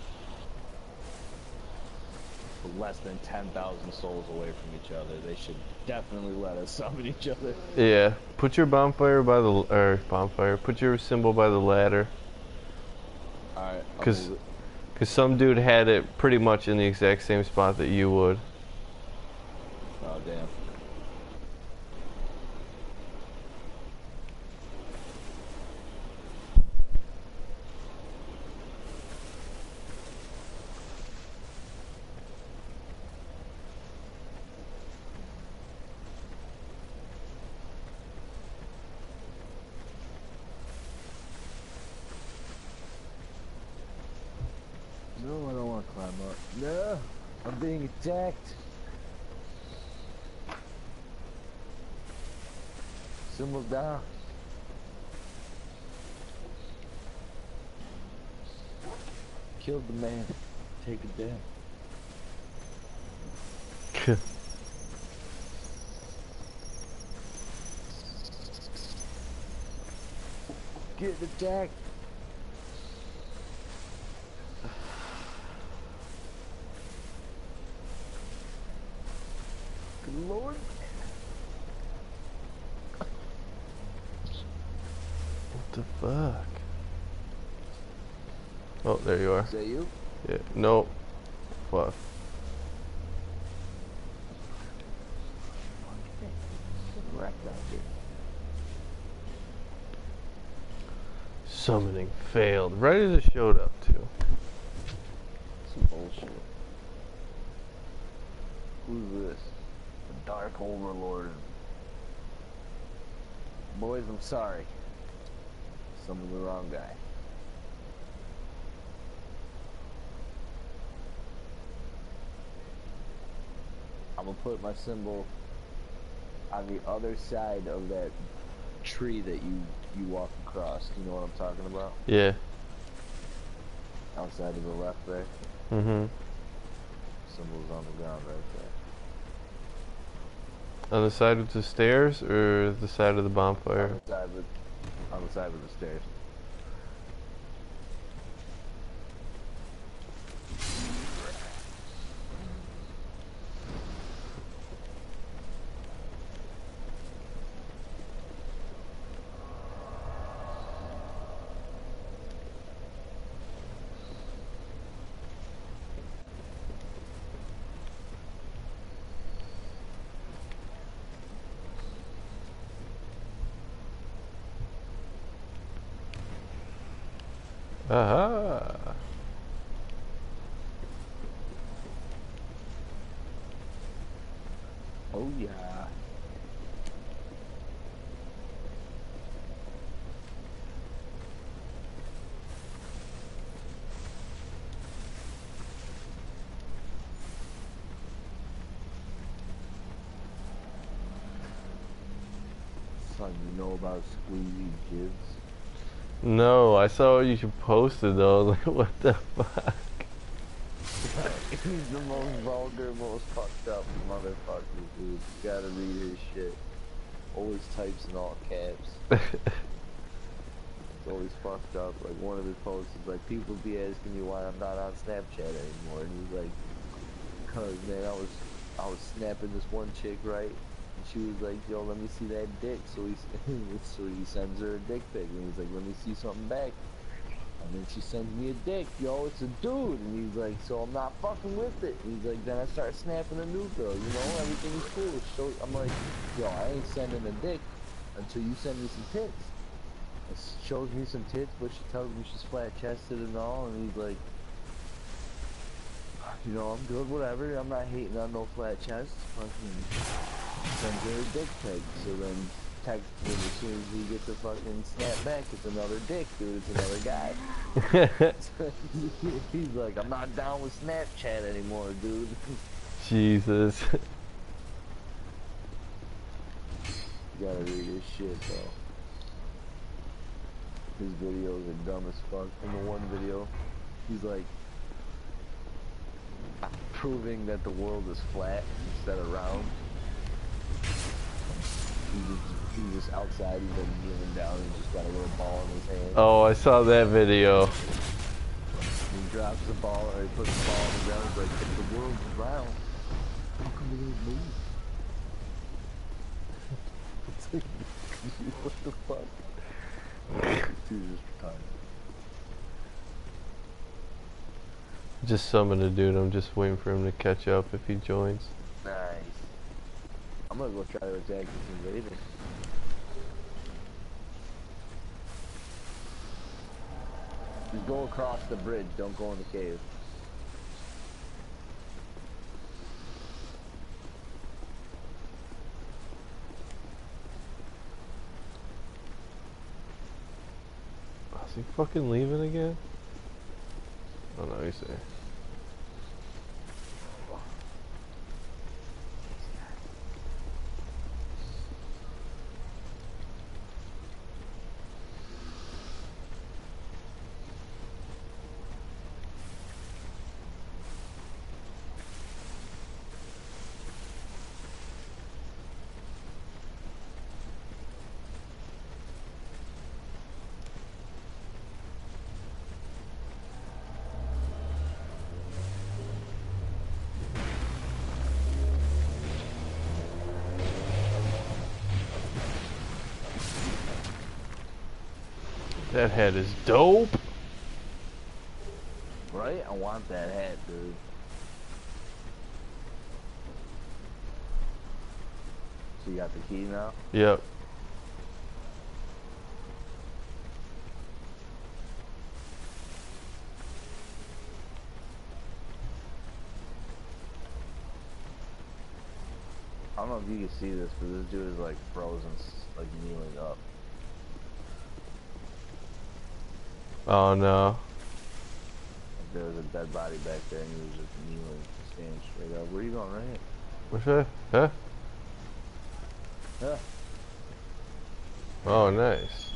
We're less than 10,000 souls away from each other. They should definitely let us summon each other. Yeah. Put your bonfire by the bonfire. Put your symbol by the ladder. Alright. Cause some dude had it pretty much in the exact same spot that you would. Oh damn. attacked. Symbol's down. Killed the man. Take it down. Get attacked. Good lord. What the fuck? Oh, there you are. Is that you? Yeah. No. Fuck. Wrecked out here. Summoning failed. Right as it showed up too. Some bullshit. Who's this? The Dark Overlord. Boys, I'm sorry. Summoned the wrong guy. I'm gonna put my symbol on the other side of that tree that you walk across. You know what I'm talking about? Yeah. Outside to the left there. Mm-hmm. Symbol's on the ground right there. On the side of the stairs or the side of the bonfire? On the side of the stairs. Aha! Oh yeah. Son, you know about squeezy jibs? No, I saw you posted though. Like, what the fuck? He's the most vulgar, most fucked up motherfucker, dude. You gotta read his shit. Always types in all caps. It's always fucked up. Like, one of his posts is like, people be asking me why I'm not on Snapchat anymore. And he's like, cause man, I was snapping this one chick, right? And she was like, yo, let me see that dick. So he sends her a dick pic. And he's like, let me see something back. And then she sends me a dick, yo, it's a dude. And he's like, so I'm not fucking with it. And he's like, then I start snapping a new girl, you know, everything is cool. So I'm like, yo, I ain't sending a dick until you send me some tits. And she shows me some tits, but she tells me she's flat chested and all. And he's like, you know, I'm good, whatever. I'm not hating on no flat chest. Fucking sends her a dick pic. So then text him as soon as he gets a fucking snap back, it's another dick, dude, it's another guy. He's like, I'm not down with Snapchat anymore, dude. Jesus. You gotta read his shit, though. His videos are dumb as fuck. In the one video, he's like, proving that the world is flat instead of round. He's just outside, he's like kneeling down, and he's just got a little ball in his hand. Oh, I saw that video. He drops the ball, or he puts the ball on the ground, he's like, if the world's round, how come it don't move? It's like, what the fuck? Dude, just retarded. Just summon a dude. I'm just waiting for him to catch up if he joins. Nice. I'm gonna go try to attack this invader. Just go across the bridge, don't go in the cave. Is he fucking leaving again? Oh no, he's there. That head is dope. Right? I want that hat, dude. So you got the key now? Yep. I don't know if you can see this, but this dude is like frozen, like kneeling up. Oh no. Like there was a dead body back there and he was just kneeling, standing straight up. Where are you going, right here? What's that? Huh? Yeah. Oh, nice.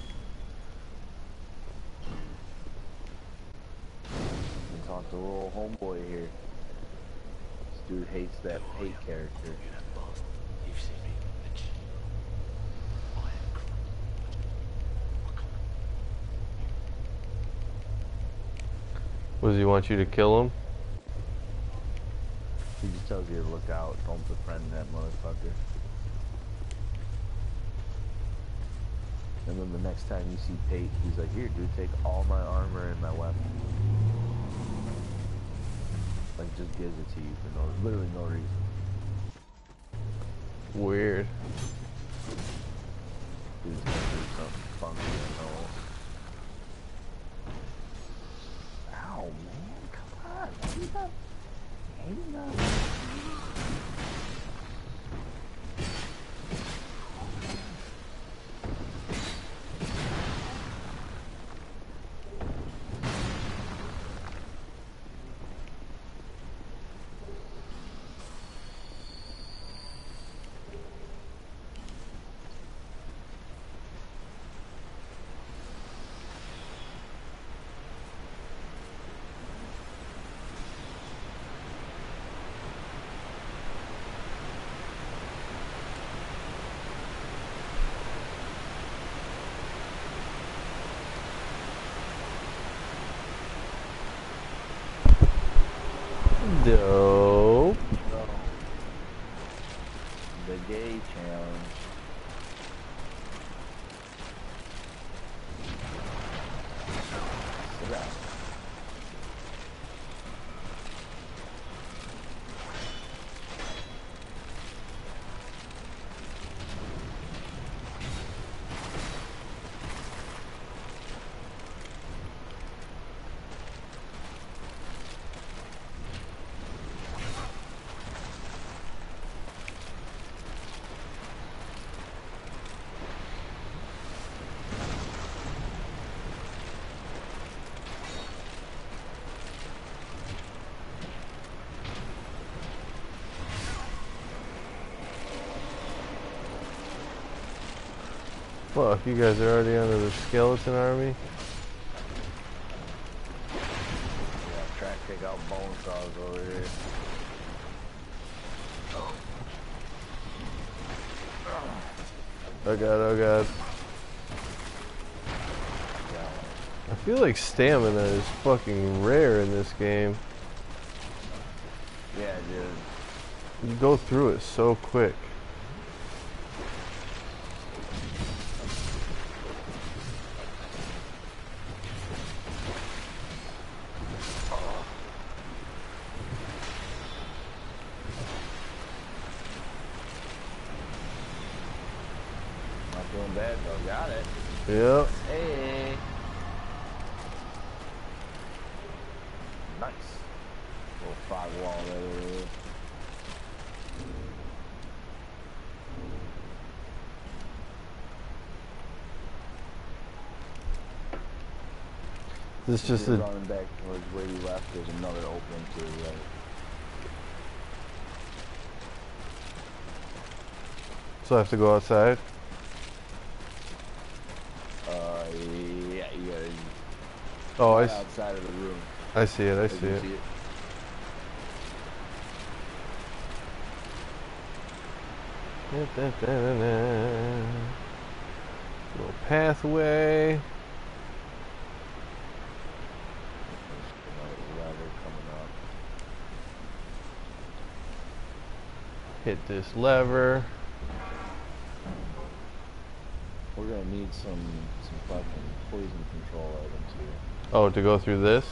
And talk to a little homeboy here. This dude hates that hate character. What does he want you to kill him? He just tells you to look out, don't befriend that motherfucker. And then the next time you see Pate, he's like, here dude, take all my armor and my weapon. Like just gives it to you for no, literally no reason. Weird. Dude's gonna do something funky, I know. Ow, man, come on. Why you not hating on me? Dope. No. The gay challenge. Sit down. Fuck, you guys are already under the skeleton army? Yeah, try to take out bone saws over here. Oh god, oh god. Yeah. I feel like stamina is fucking rare in this game. Yeah, dude. You go through it so quick. Not doing bad though. Got it. Yep. Hey. Nice. Little fog wall right over there. This is just You're a... running back towards where you left. There's another opening to the right. So I have to go outside? Yeah, you gotta Oh, get outside of the room. I see it, I Like, see you it. see it. Little pathway. There's another ladder coming up. Hit this lever. We're gonna need some fucking poison control items here. Oh, to go through this?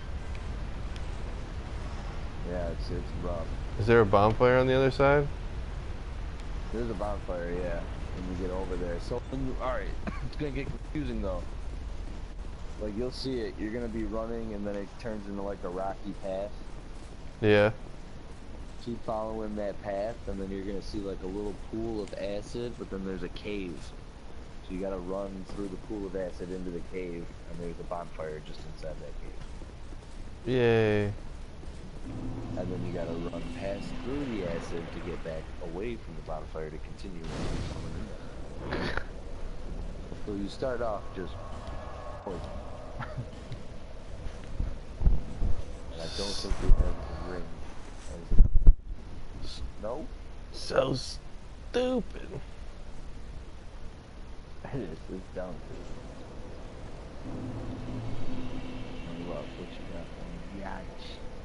Yeah, it's rough. Is there a bonfire on the other side? There's a bonfire, yeah, when you get over there. So, alright, it's gonna get confusing though. Like, you'll see it, you're gonna be running and then it turns into like a rocky path. Yeah. Keep following that path and then you're gonna see like a little pool of acid, but then there's a cave. So you gotta run through the pool of acid into the cave, and there's a bonfire just inside that cave. Yay. And then you gotta run past through the acid to get back away from the bonfire to continue on in there. So you start off just poison. And I don't think we have the ring. No? So stupid. It is, it's dumb. And look, what you got on Yach.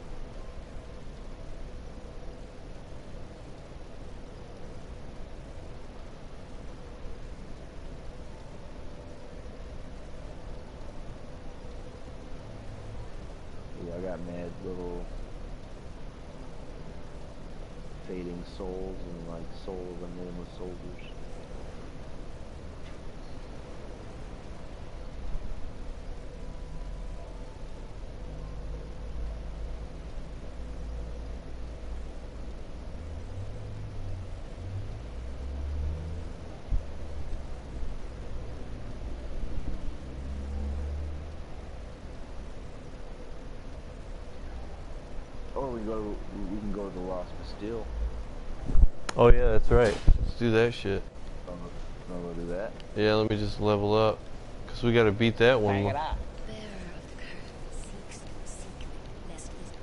I got mad little fading souls and like souls and nameless soldiers. Or we can go to the Lost Bastille. Oh yeah, that's right. Let's do that shit. Wanna go do that? Yeah, let me just level up. Cause we gotta beat that one. Hang it up. Bearer of the curse seeks to seek lest wisdom.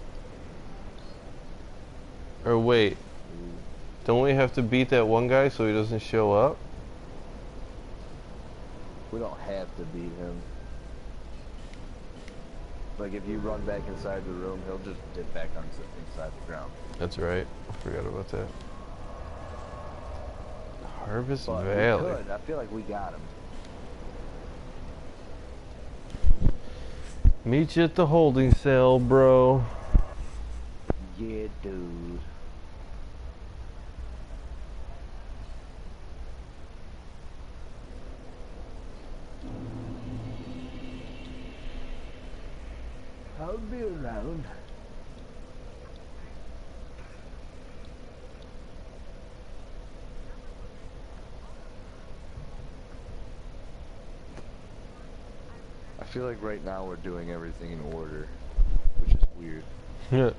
Or wait. Don't we have to beat that one guy so he doesn't show up? We don't have to beat him. Like if you run back inside the room, he'll just dip back on inside the ground. That's right. I forgot about that. Harvest But Valley. we could. I feel like we got him. Meet you at the holding cell, bro. Yeah, dude. I'll be around. I feel like right now we're doing everything in order, which is weird. Yeah.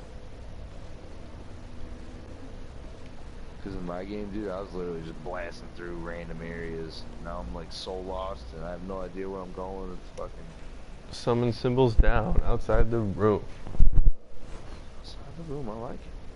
Because in my game, dude, I was literally just blasting through random areas. Now I'm like so lost and I have no idea where I'm going. It's fucking... Summon symbols down outside the room. Outside the room, I like it.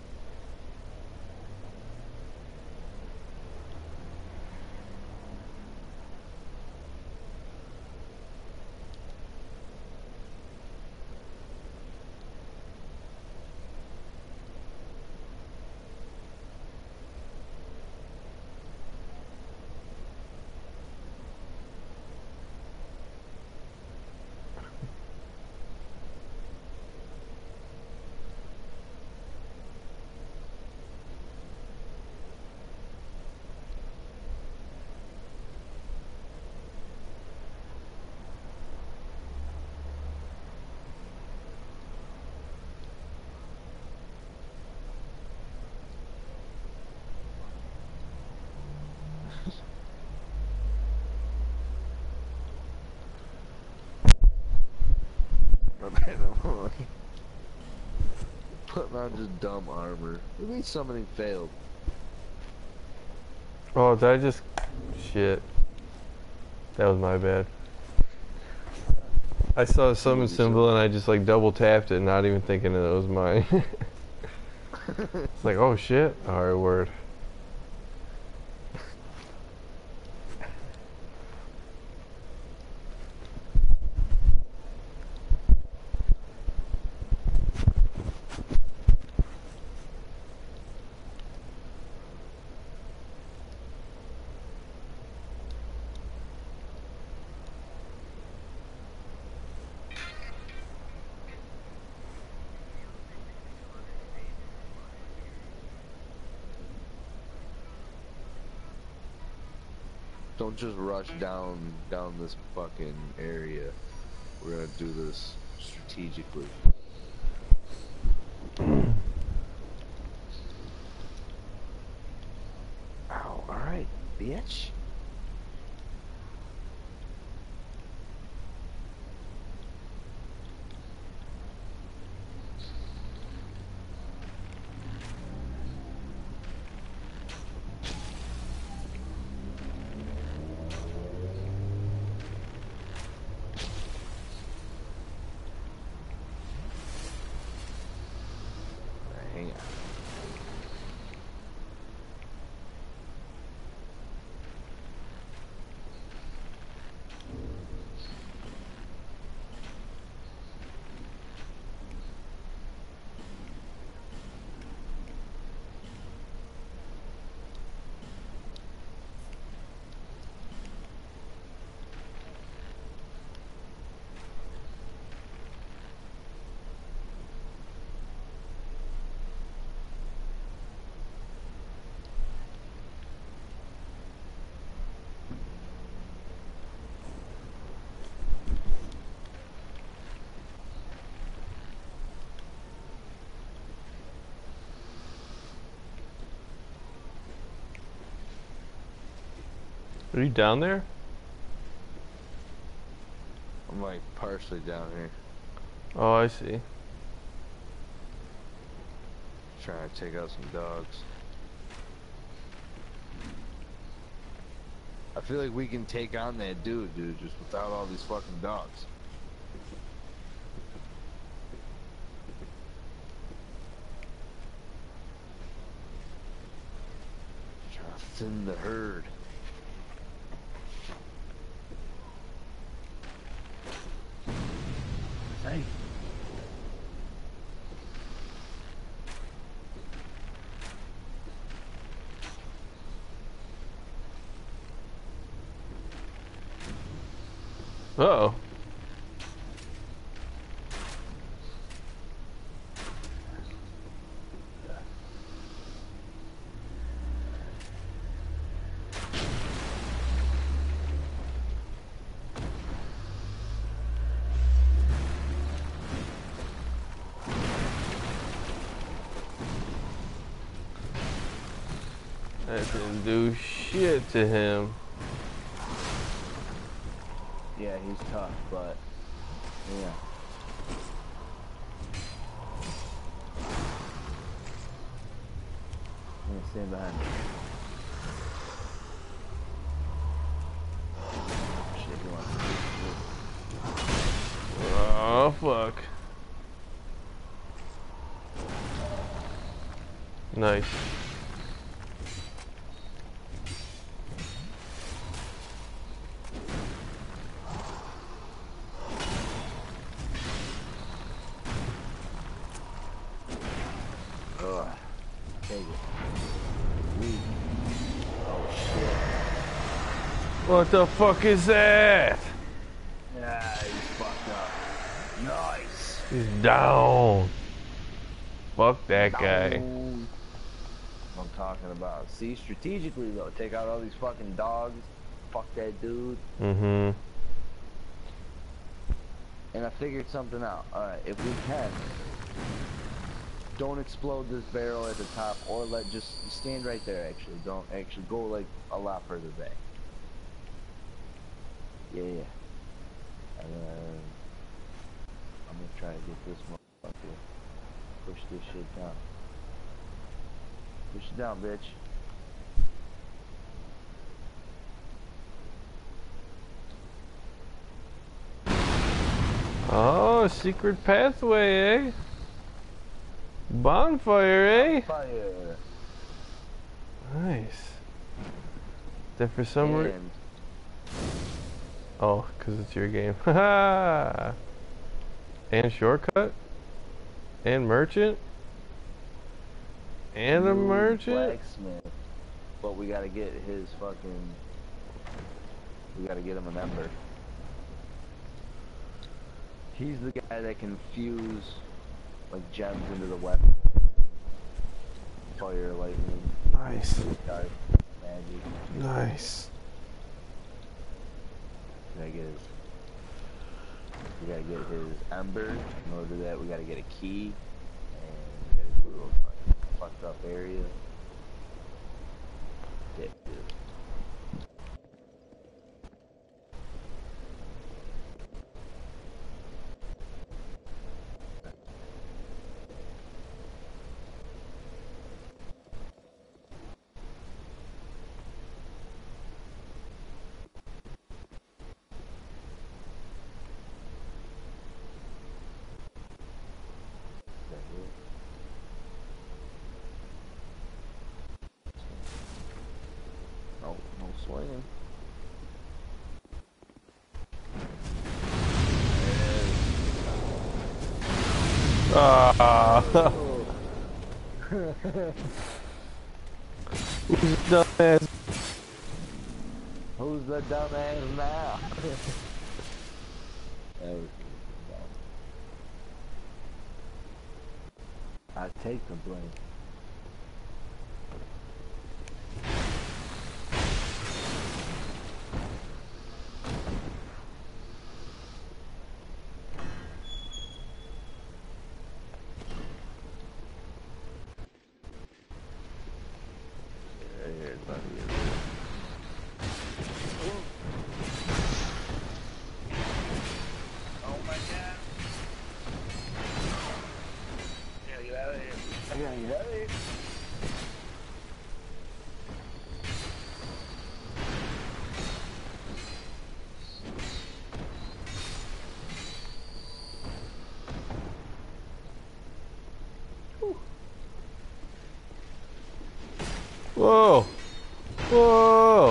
Putting on just dumb armor. What means summoning failed? Oh, did I just... Shit. That was my bad. I saw a summon symbol and I just like double tapped it, not even thinking that it was mine. It's like, oh shit. Alright, word. Don't just rush down this fucking area. We're gonna do this strategically. Ow, alright, bitch. Hang on. Are you down there? I'm like partially down here. Oh, I see. Trying to take out some dogs. I feel like we can take on that dude, just without all these fucking dogs. Trying to thin the herd. Hey. Uh-oh. That didn't do shit to him. Yeah, he's tough, but yeah. I'm gonna stand behind you. Shit, come on. Oh, fuck. Nice. Ugh. Take it. Weak. Oh shit. What the fuck is that? Yeah, he's fucked up. Nice. He's down. Fuck that guy. Down. I'm talking about. See, strategically though, take out all these fucking dogs. Fuck that dude. Mm-hmm. And I figured something out. Alright, if we can, don't explode this barrel at the top, or just stand right there actually. Don't actually go like a lot further back. Yeah. And then I'm gonna try to get this motherfucker. Push this shit down. Push it down, bitch. Oh, secret pathway, eh? Bonfire, eh? Fire. Nice. That for some reason. And Oh, because it's your game. Haha. And shortcut? And merchant? And a new merchant? blacksmith. But we gotta get his fucking. We gotta get him an ember. He's the guy that can fuse like gems into the weapon. Fire, lightning, Nice. dark, magic. Nice. We gotta get his ember. In order to do that, we gotta get a key, and we gotta go to a fucked up area. Shit, dude. No, no swinging. Ah. Who's the dumbass? Who's the dumbass now? That was I take the blame. Here's buddy. Oh my god. Yeah, get out of here. I gotta get out of here. Whoa! Whoa!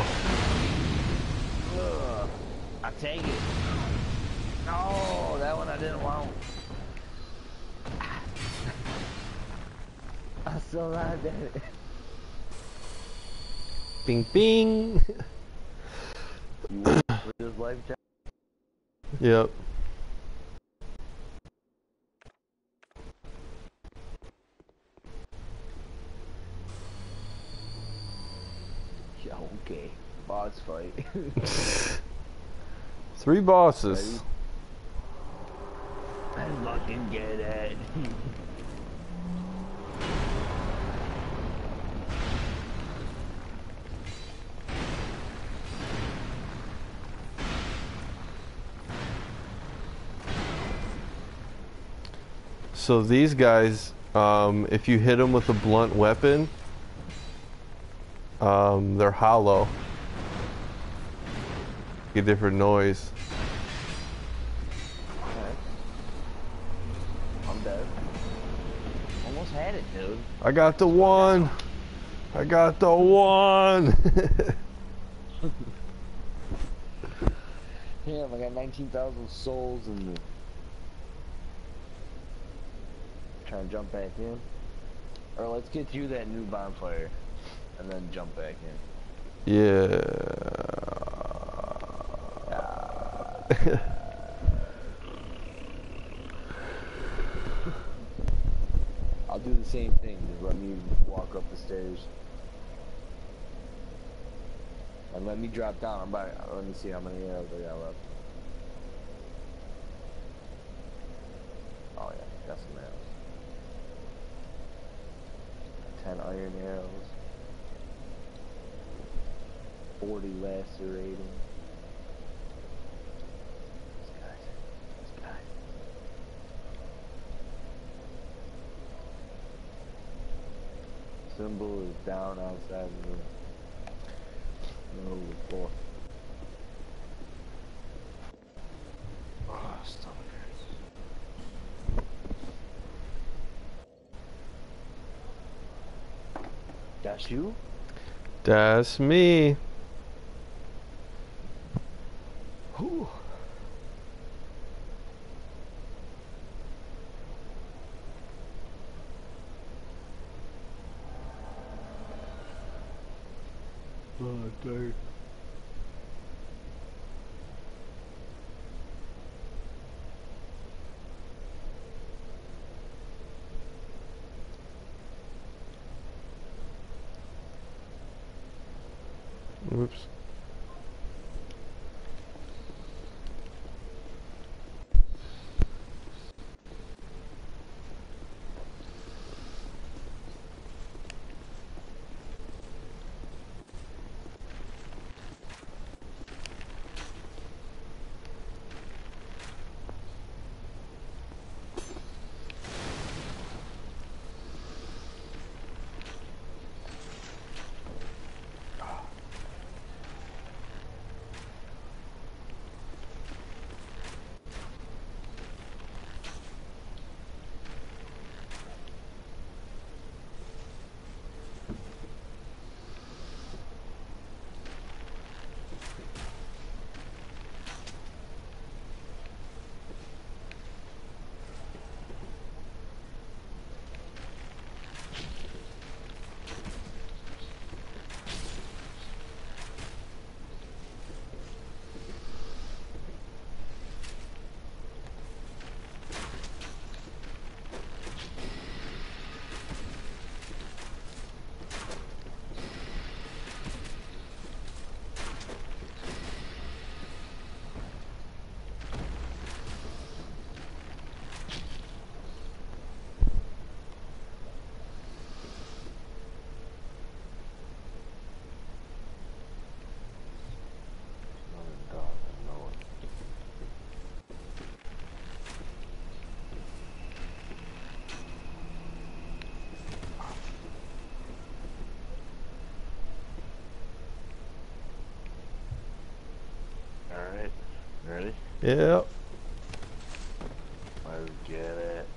I take it. No, that one I didn't want. I still not did it. Bing bing! You wait for this life check? Yep. Yeah, okay. Boss fight. 3 bosses. I fucking get it. So these guys, if you hit them with a blunt weapon, they're hollow. A different noise. Okay. I'm dead. Almost had it, dude. I got the one. I got the one. Damn, I got 19,000 souls in the... Try and jump back in. Or let's get through that new bonfire. And then jump back in. Yeah. I'll do the same thing. Just let me walk up the stairs. And let me drop down. Let me see how many arrows I got left. Oh yeah, got some arrows. 10 iron arrows. 40 lacerating. This guy. Symbol is down outside the room. No, the floor. Oh, stomach hurts. That's you? That's me. Whew. Oh, dude. Oops. Ready? Yep. Let's get it.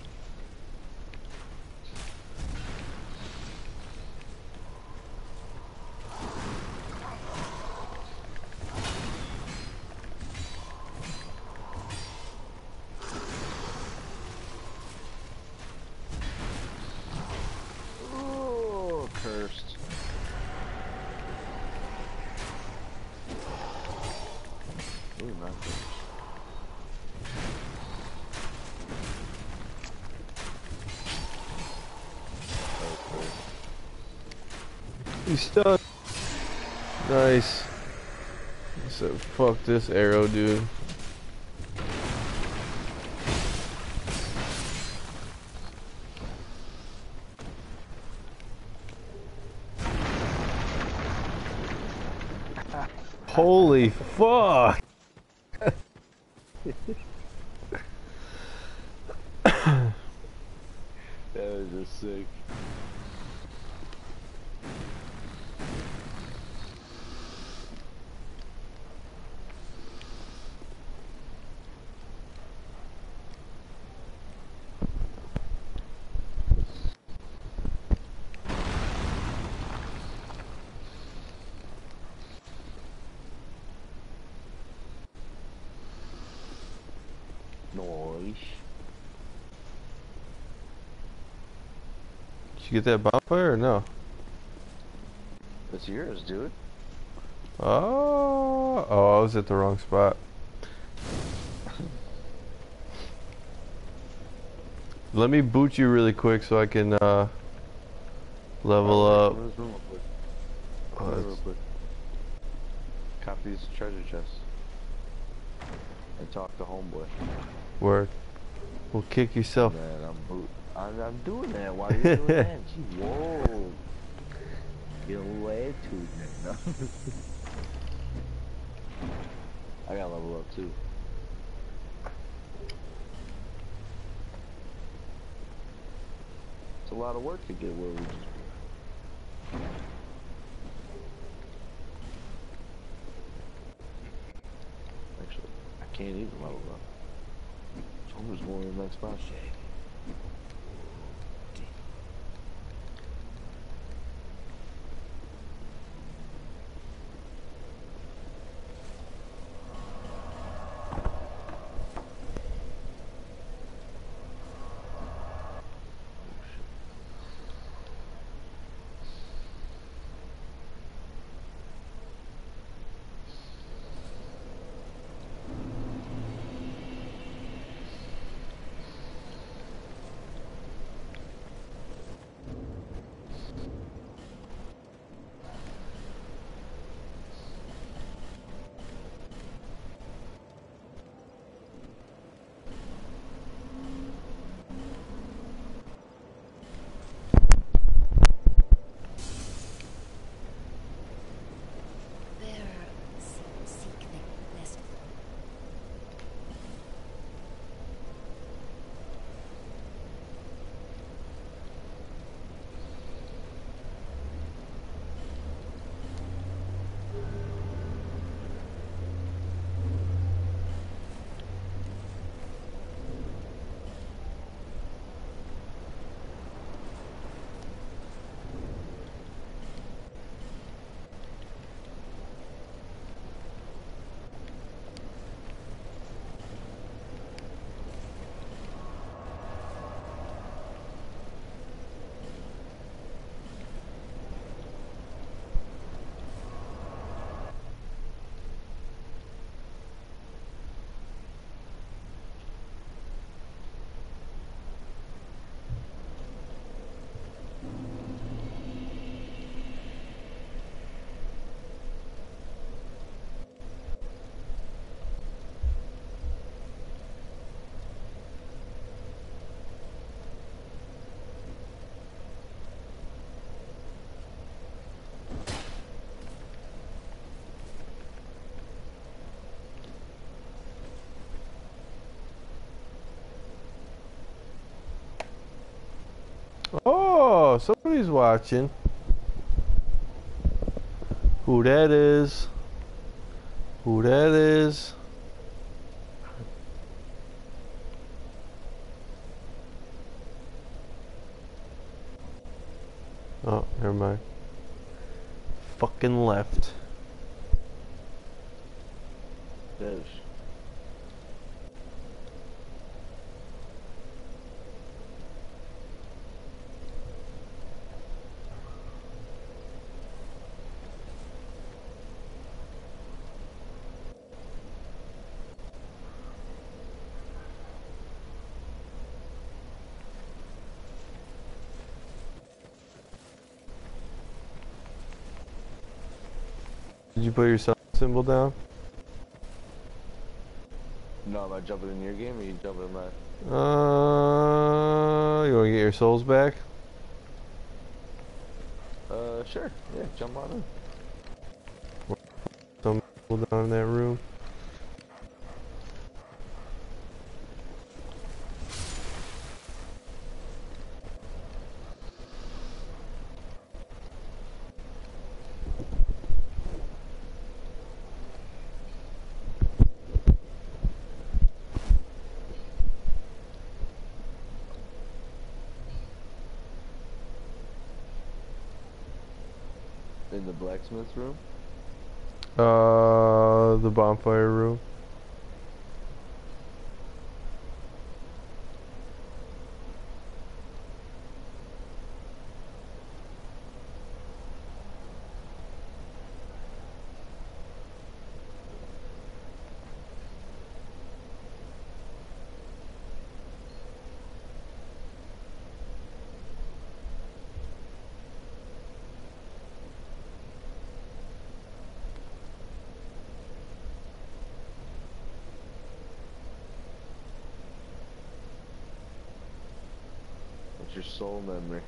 Oh, cursed. Ooh, not cursed. He's stuck. Nice. He said, fuck this arrow, dude. Holy fuck! That was just sick. Nice. Did you get that bonfire or no? It's yours, dude. Oh, I was at the wrong spot. Let me boot you really quick so I can level up. Come in this room real quick. Oh, Come in that's- real quick. Copy these treasure chests. And talk to homeboy. Word. Well, kick yourself. Man, I'm doing that while you're doing that. Gee, whoa. Get a little attitude, man. I gotta level up too. It's a lot of work to get where we just. Actually, I can't even level up. So I'm just going to the next spot. Seek the nest. Oh, somebody's watching. Who that is? Who that is? Oh, never mind. Fucking left. Yes. Did you put your sub symbol down? No, am I jumping in your game or you jumping in mine? You wanna get your souls back? Sure. Yeah, jump on in. Some people down in that room. In the blacksmith room? The bonfire room. What's your soul memory?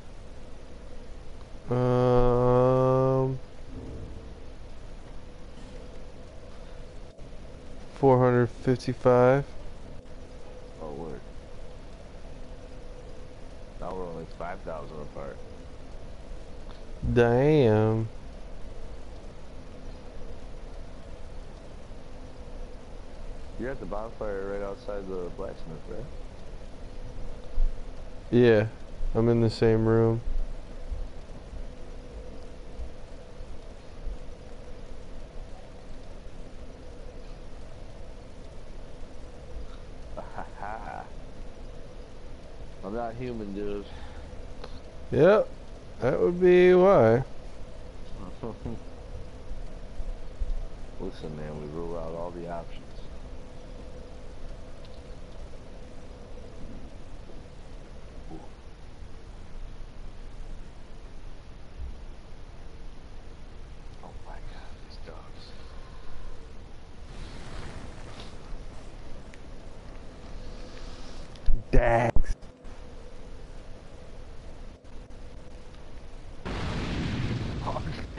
455. Oh, word. Now we're only 5,000 apart. Damn. You're at the bonfire right outside the blacksmith, right? Yeah, I'm in the same room. I'm not human, dude. Yep, that would be why. Listen, man, we rule out all the options. Oh my god, these dogs. Dax. Oh,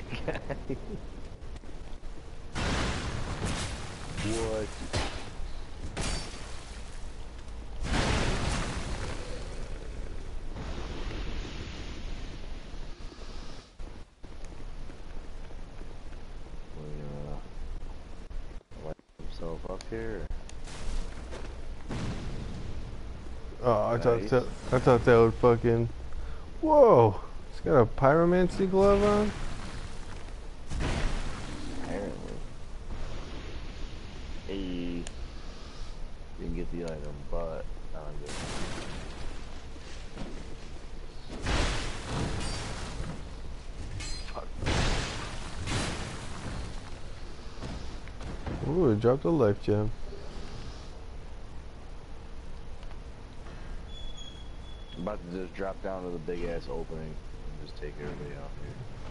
what? Light himself up here? Oh, I Nice. thought that would fucking. Whoa, it's got a pyromancy glove on. Apparently. Hey. Didn't get the item, but I'm good. Fuck. Ooh, it dropped a life gem. I'm about to just drop down to the big ass opening and just take everybody out here.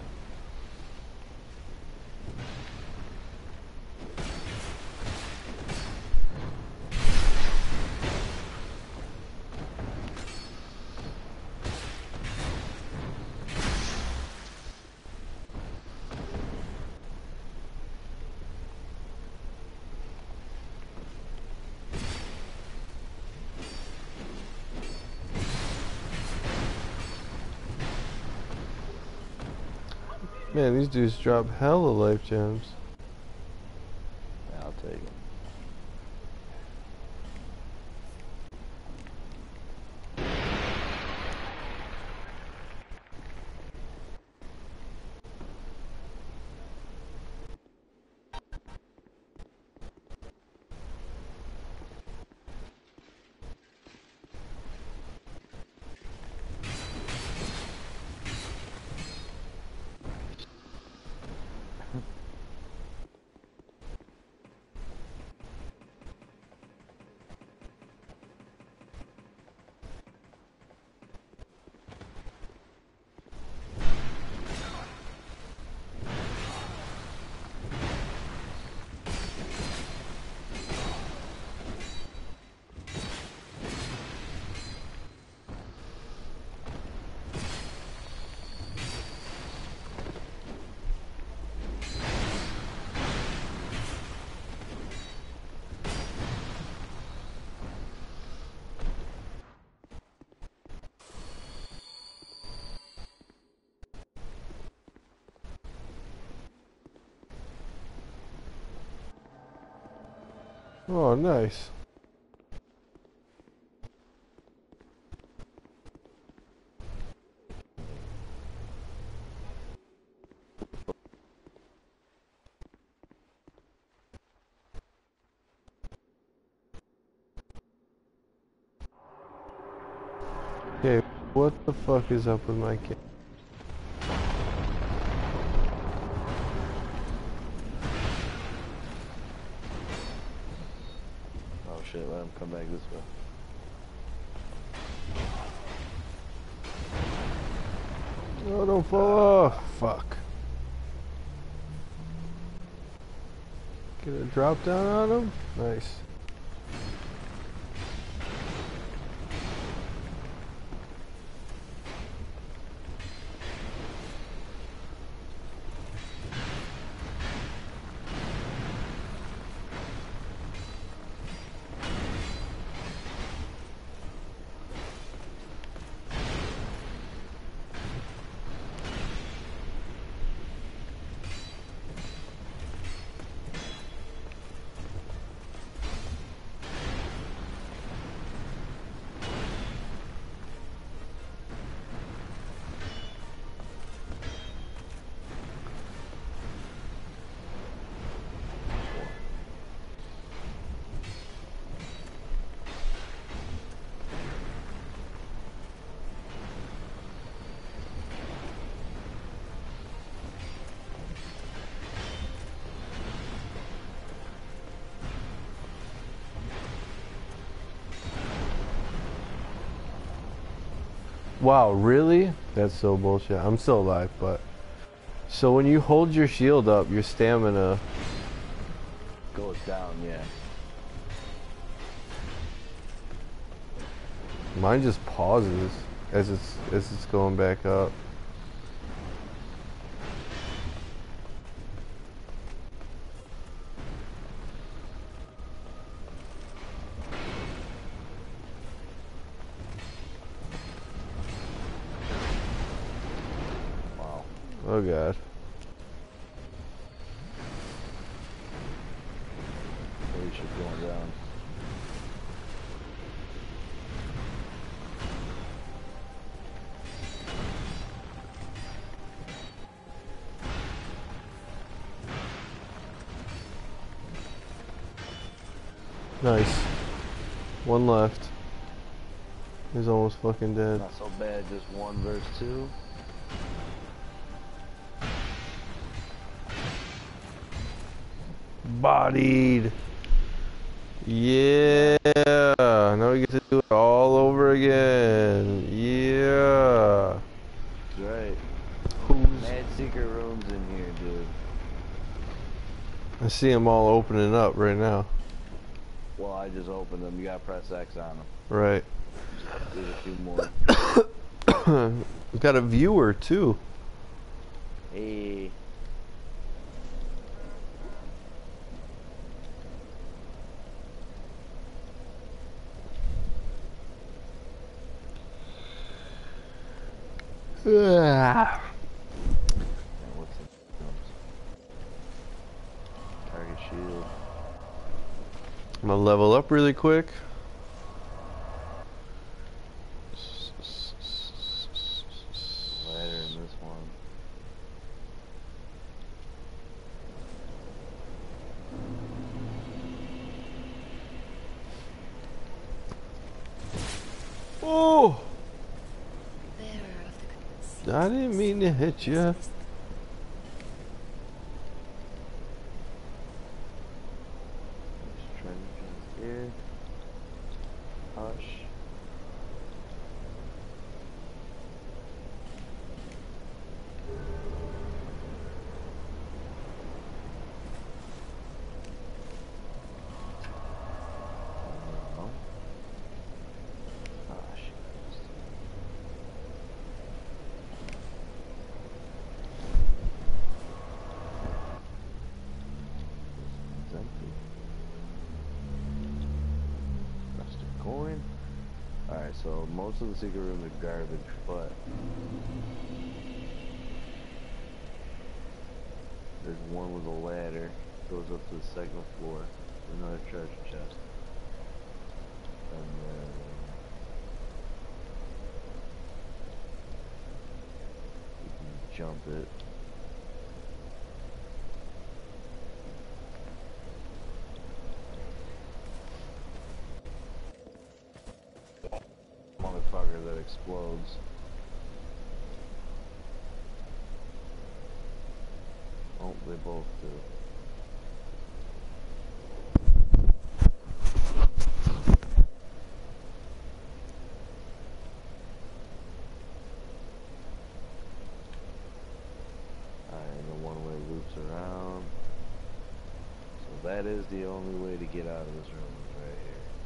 Man, these dudes drop hella life gems. Yeah, I'll take them. Oh, nice. Okay, what the fuck is up with my kid? Oh shit, let him come back this way. Oh, don't fall off. Fuck. Get a drop down on him? Nice. Wow, really? That's so bullshit. I'm still alive, but... So when you hold your shield up, your stamina... Goes down, yeah. Mine just pauses as it's going back up. Wow. Oh god. Holy shit, going down. Nice. One left. He's almost fucking dead. Not so bad, just 1 versus 2. Bodied. Yeah. Now we get to do it all over again. Yeah. That's right. Who's... Mad secret rooms in here, dude. I see them all opening up right now. Well, I just opened them. You gotta press X on them. Right. There's a few more. We got a viewer too. Hey. Ah. What's it? Target shield. I'm gonna level up really quick. Ladder in this one. Oh! Bearer of the I didn't mean to hit you. Just trying to get here. Hush. No. Ah, shit. It's empty. Rusted coin. Alright, so most of the secret rooms are garbage, but there's one with a ladder, goes up to the 2nd floor. Another treasure chest. And then we can jump it. Motherfucker that explodes. Oh, they both do. Alright, the one-way loops around. So that is the only way to get out of this room, is right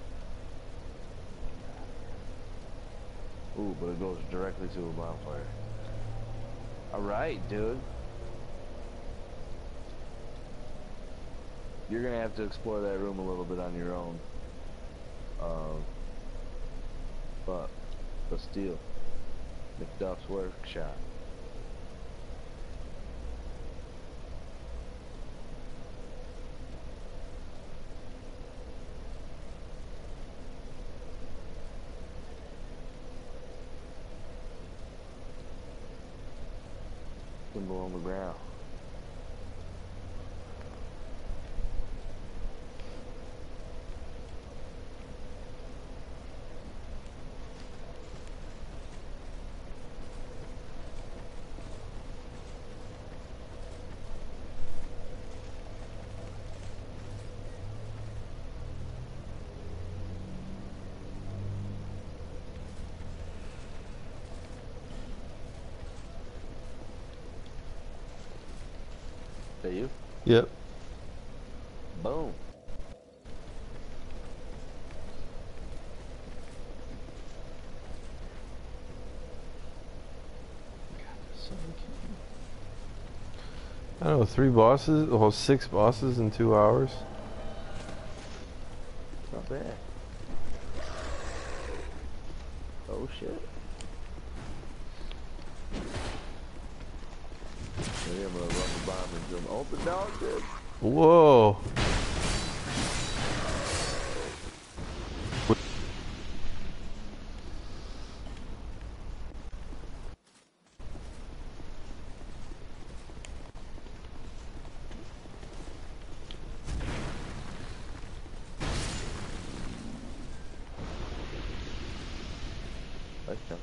here. Ooh, but it goes directly to a bonfire. Alright, dude. You're gonna have to explore that room a little bit on your own. But still, McDuff's workshop. Symbol on the ground. That you? Yep. Boom. I don't know, 3 bosses, well, 6 bosses in 2 hours. Not bad. Oh shit. Maybe I'm gonna run the bomb into him. Oh, the dog did. Whoa. Nice jump.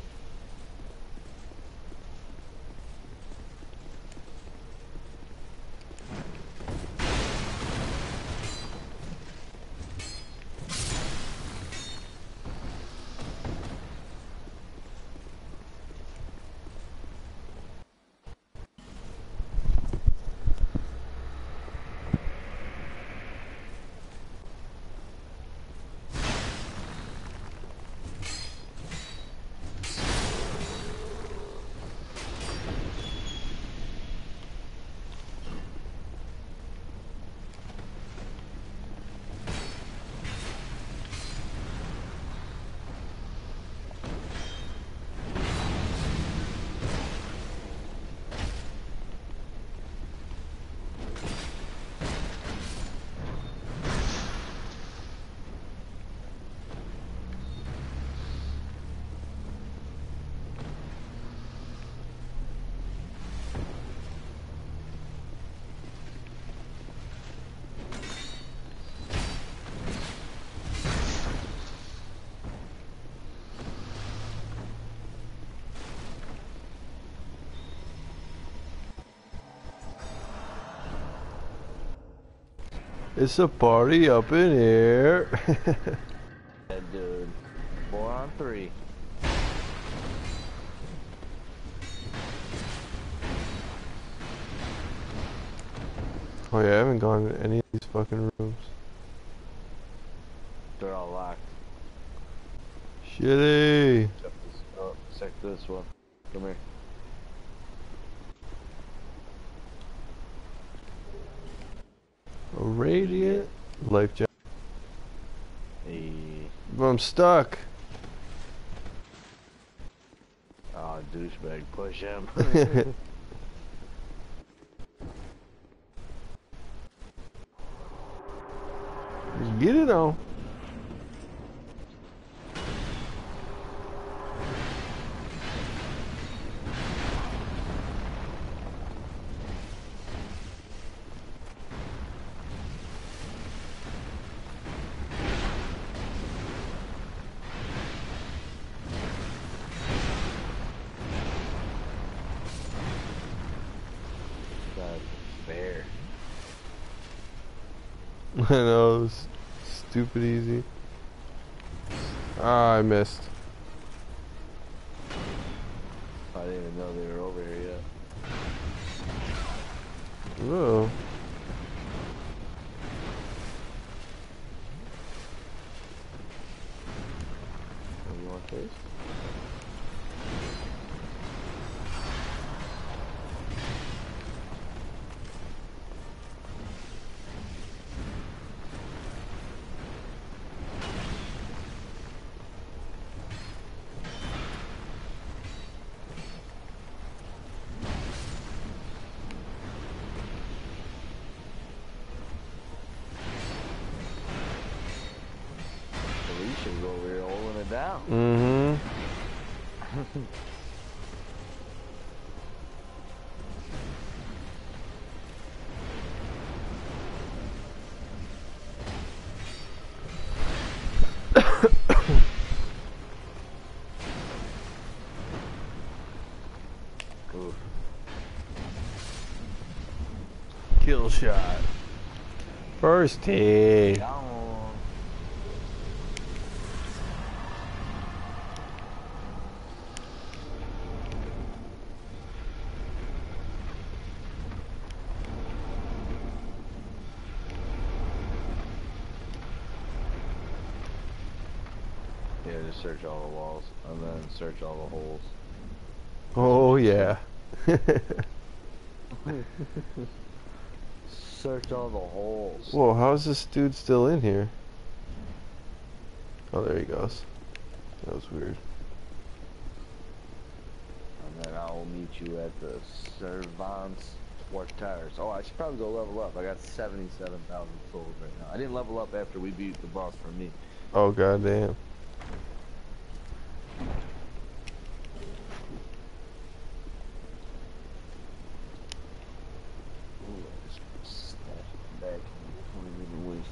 It's a party up in here. Yeah, dude. 4 on 3. Oh yeah, I haven't gone to any of these fucking rooms. They're all locked. Shitty. Except this one. Come here. A radiant life jacket. Hey. But I'm stuck. Oh, douchebag, push him. Get it on. That's fair. I know, it was stupid easy. Ah, I missed. I didn't even know they were over here yet. Whoa. Oh, you want this? Felicia's over here holding it down. Mm-hmm. Oof. Kill shot. First hit. Down. Yeah, just search all the walls and then search all the holes. Oh, yeah. Search all the holes. Whoa, how is this dude still in here? Oh, there he goes. That was weird. And then I will meet you at the Servants Quarters. Oh, I should probably go level up. I got 77,000 souls right now. I didn't level up after we beat the boss for me. Oh, goddamn. Ooh, I just snatched it back and don't even waste.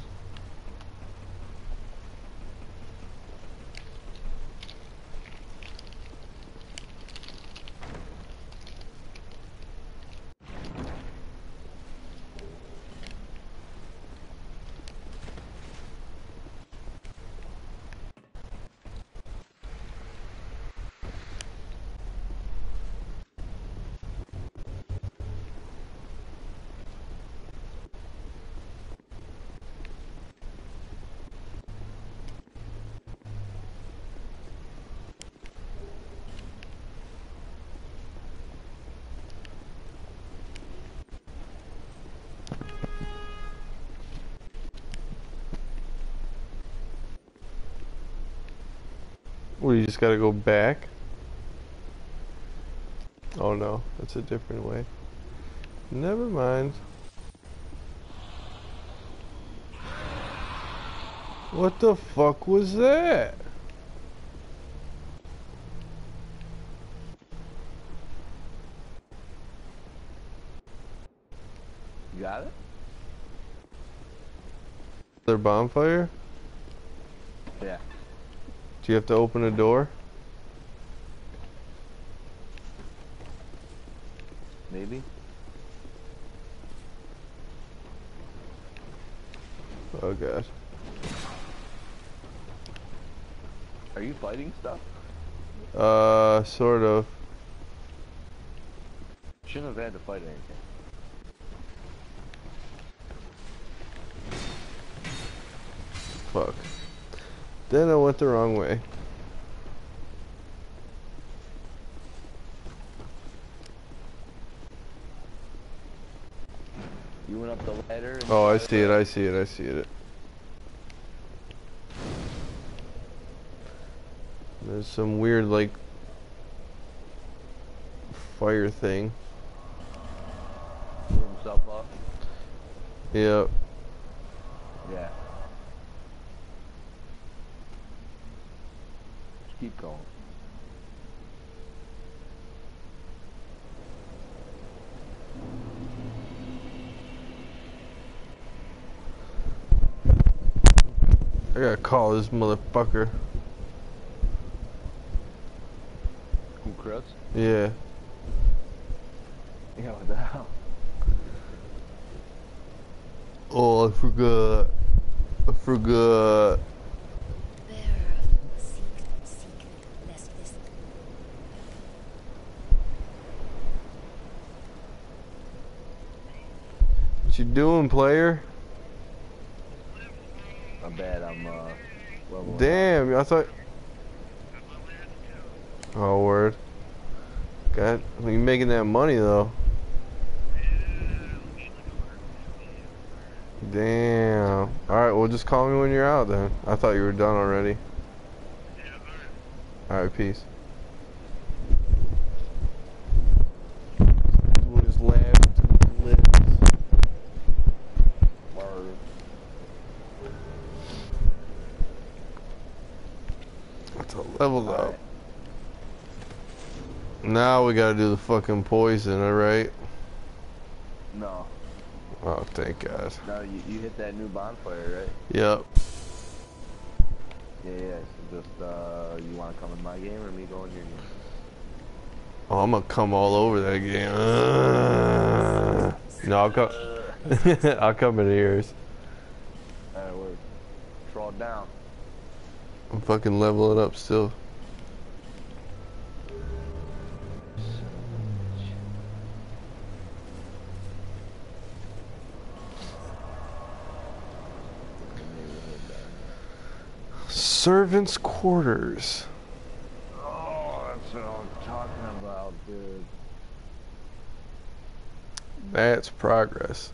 Well, you just gotta go back? Oh no, that's a different way. Never mind. What the fuck was that? You got it? Their bonfire? Yeah. Do you have to open a door? Maybe? Oh god. Are you fighting stuff? Sort of. Shouldn't have had to fight anything. Fuck. Then I went the wrong way. You went up the ladder and Oh, I see it, I see it, I see it. There's some weird, like, fire thing. blew himself up. Yep. Yeah. keep going. I gotta call this motherfucker. Who, Chris? Yeah. Yeah, what the hell? Oh, I forgot. I forgot. Bearer of secret lest this What you doing, player? My bad, I'm leveling up. Damn, I thought. Oh, word. God, you making that money though. Damn. Alright, well just call me when you're out then. I thought you were done already. Alright, peace. Doing his lab to lives. Word. That's a level up. Alright. Now we gotta do the fucking poison, alright? No. Oh, thank God. No, you hit that new bonfire, right? Yep. Yeah. So just, you want to come in my game or me go in your game? Oh, I'm gonna come all over that game. No, I'll come. I'll come in yours. Alright, word. Draw it down. I'm fucking leveling up still. Servants' quarters. Oh, that's what I'm talking about, dude. That's progress.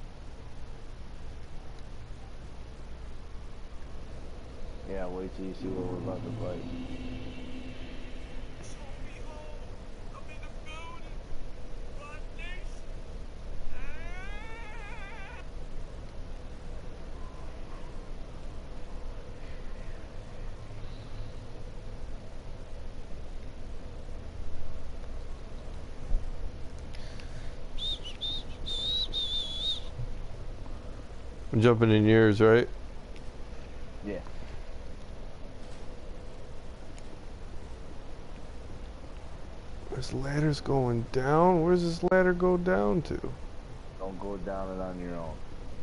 Yeah, wait till you see what we're about to fight. I'm jumping in yours, right? Yeah. This ladder's going down. Where's this ladder go down to? Don't go down it on your own.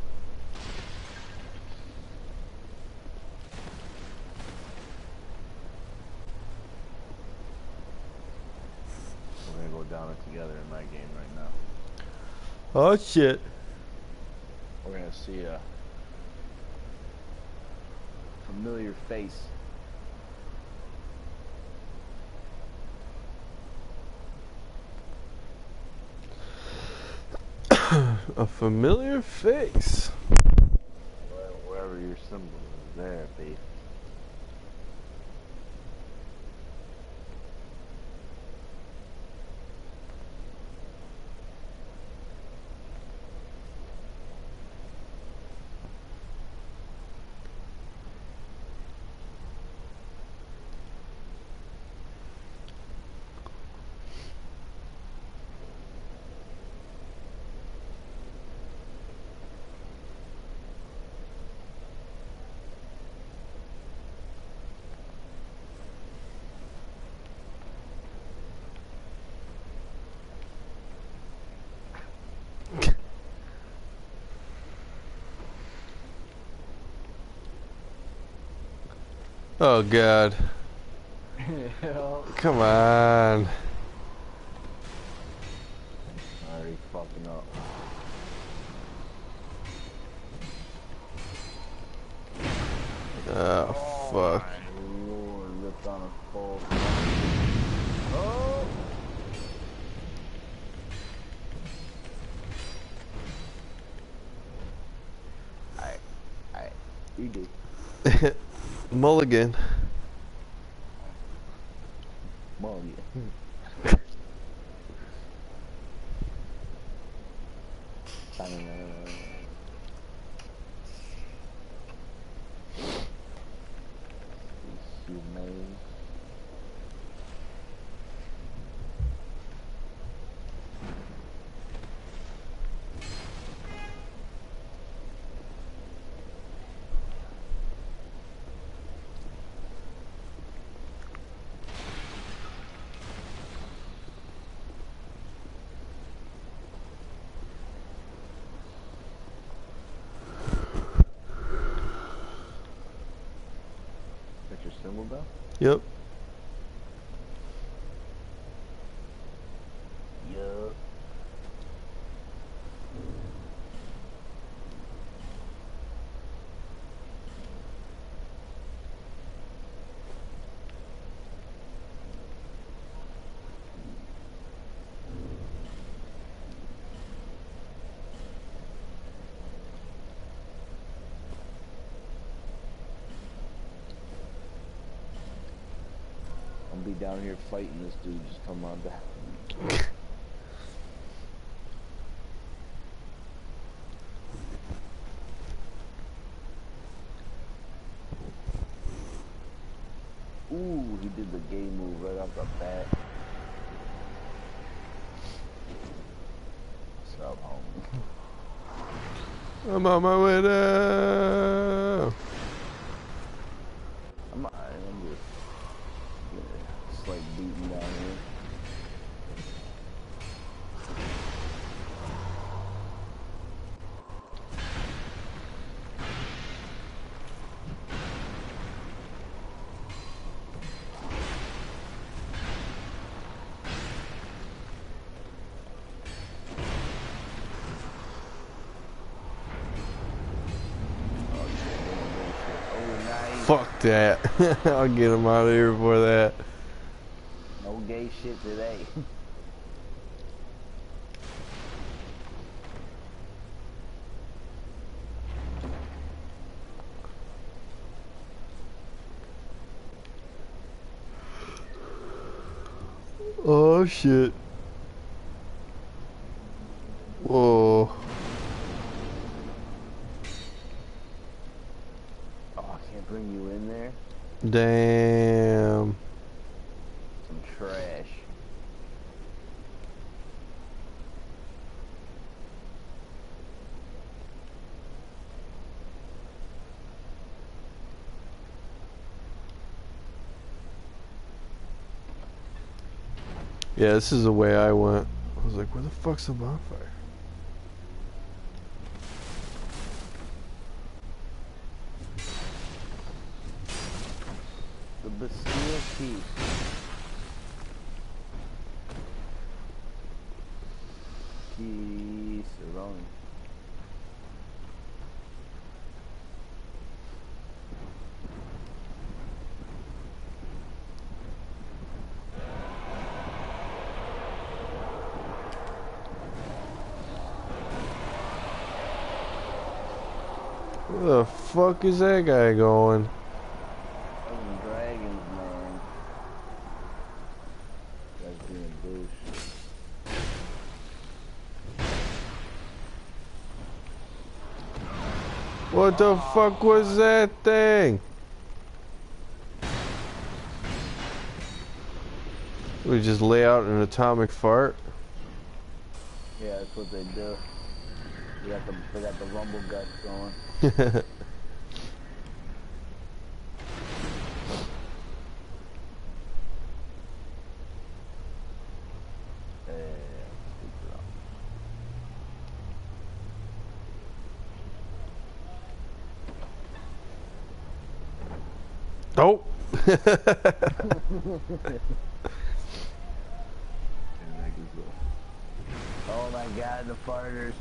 We're gonna go down it together in my game right now. Oh shit. We're gonna see a familiar face. A familiar face. Wherever your symbol is, there, babe. Oh god. Come on. Already fucking up. Oh fuck. Lord, ripped on a full. Oh! Alright. You do. Mulligan. Well, yeah. Humane. Yep. Yup. I'll be down here fighting this dude. Just come on back. Ooh, he did the gay move right off the bat. What's up, homie? I'm on my way down. I'm alright, I'm just getting a slight beating down here. Fuck that. I'll get him out of here before that. No gay shit today. Oh shit. Whoa. Oh, I can't bring you in there. Damn. Some trash. Yeah, this is the way I went. I was like, where the fuck's the bonfire? The Bastille Keep. Key Cerrone. Where the fuck is that guy going? Fucking dragons, man. Guy's being a douche. What the fuck was that thing? We just lay out an atomic fart? Yeah, that's what they do. They got the rumble guts going. Oh! Oh my god, the farters.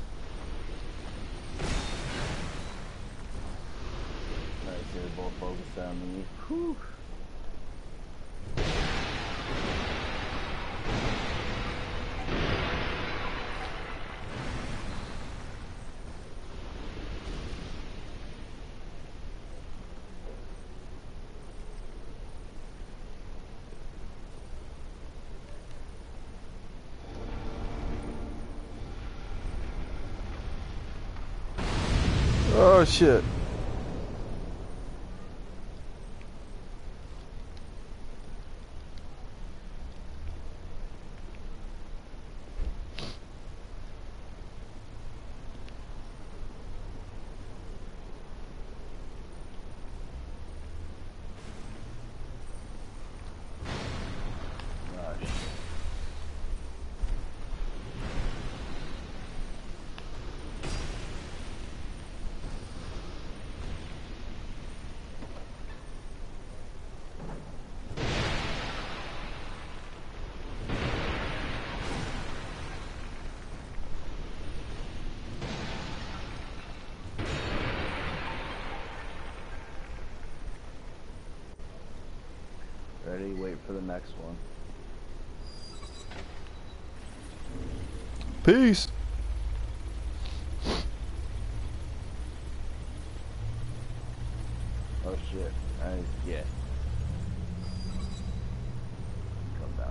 Alright, so they're both focused on me. Whew. Oh shit. Gosh. Ready? Wait for the next one. Peace. Oh shit. Yeah. Come down.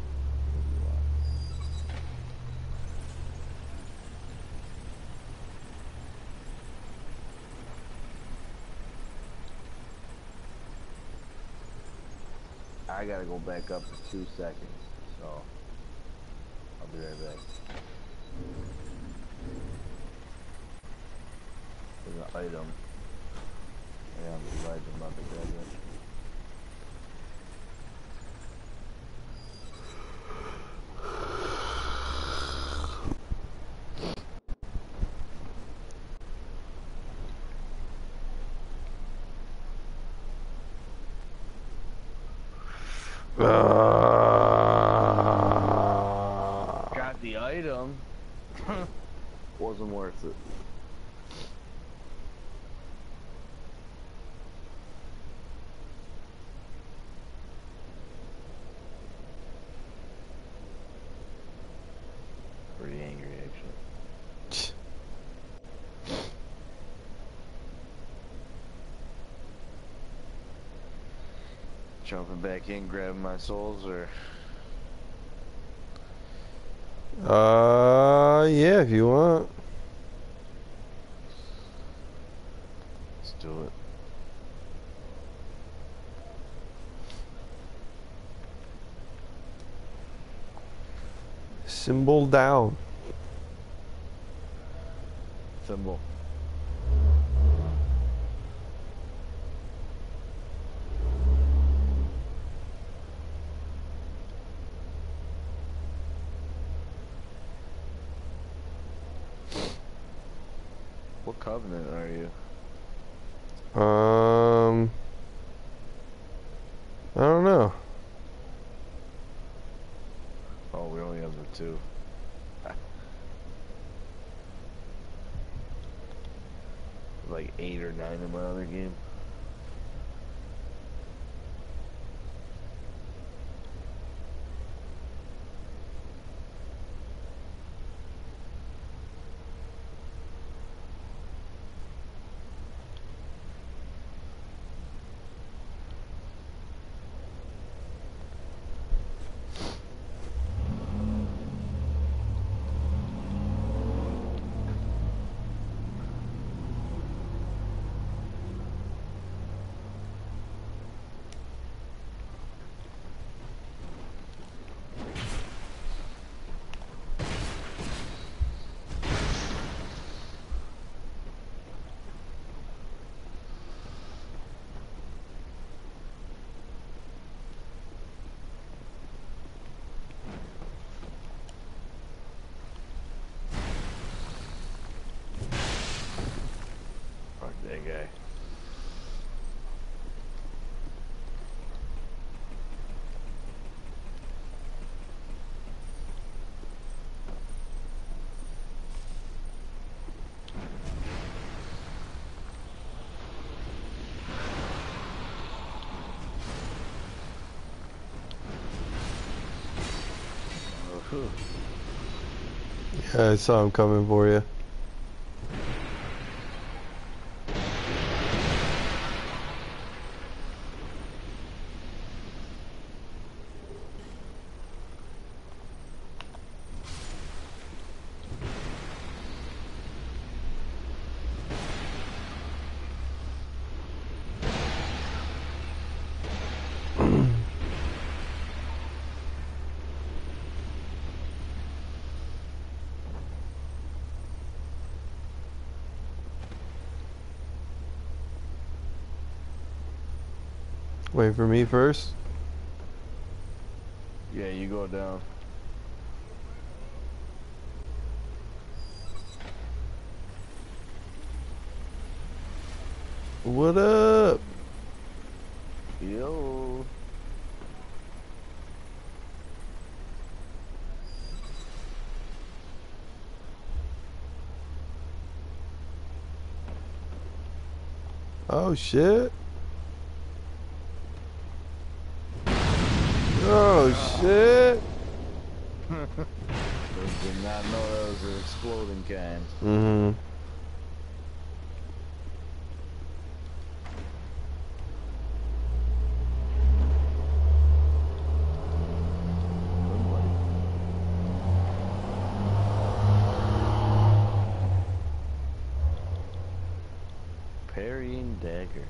I gotta go back up for 2 seconds, so I'll be right back. There's an item. Yeah, I'm glad I'm about to grab it. Got the item. Wasn't worth it. Pretty angry, actually. Jumping back in, grabbing my souls, or Yeah, if you want. let's do it. Symbol down. Symbol. What covenant are you? I don't know. Oh, we only have the 2. Like 8 or 9 in my other game. Fuck that guy. Whew. Yeah, I saw him coming for you. Wait for me first. Yeah, you go down. What up? Yo. Oh shit. Oh shit. Did not know that was an exploding kind. Mm-hmm. Parrying dagger.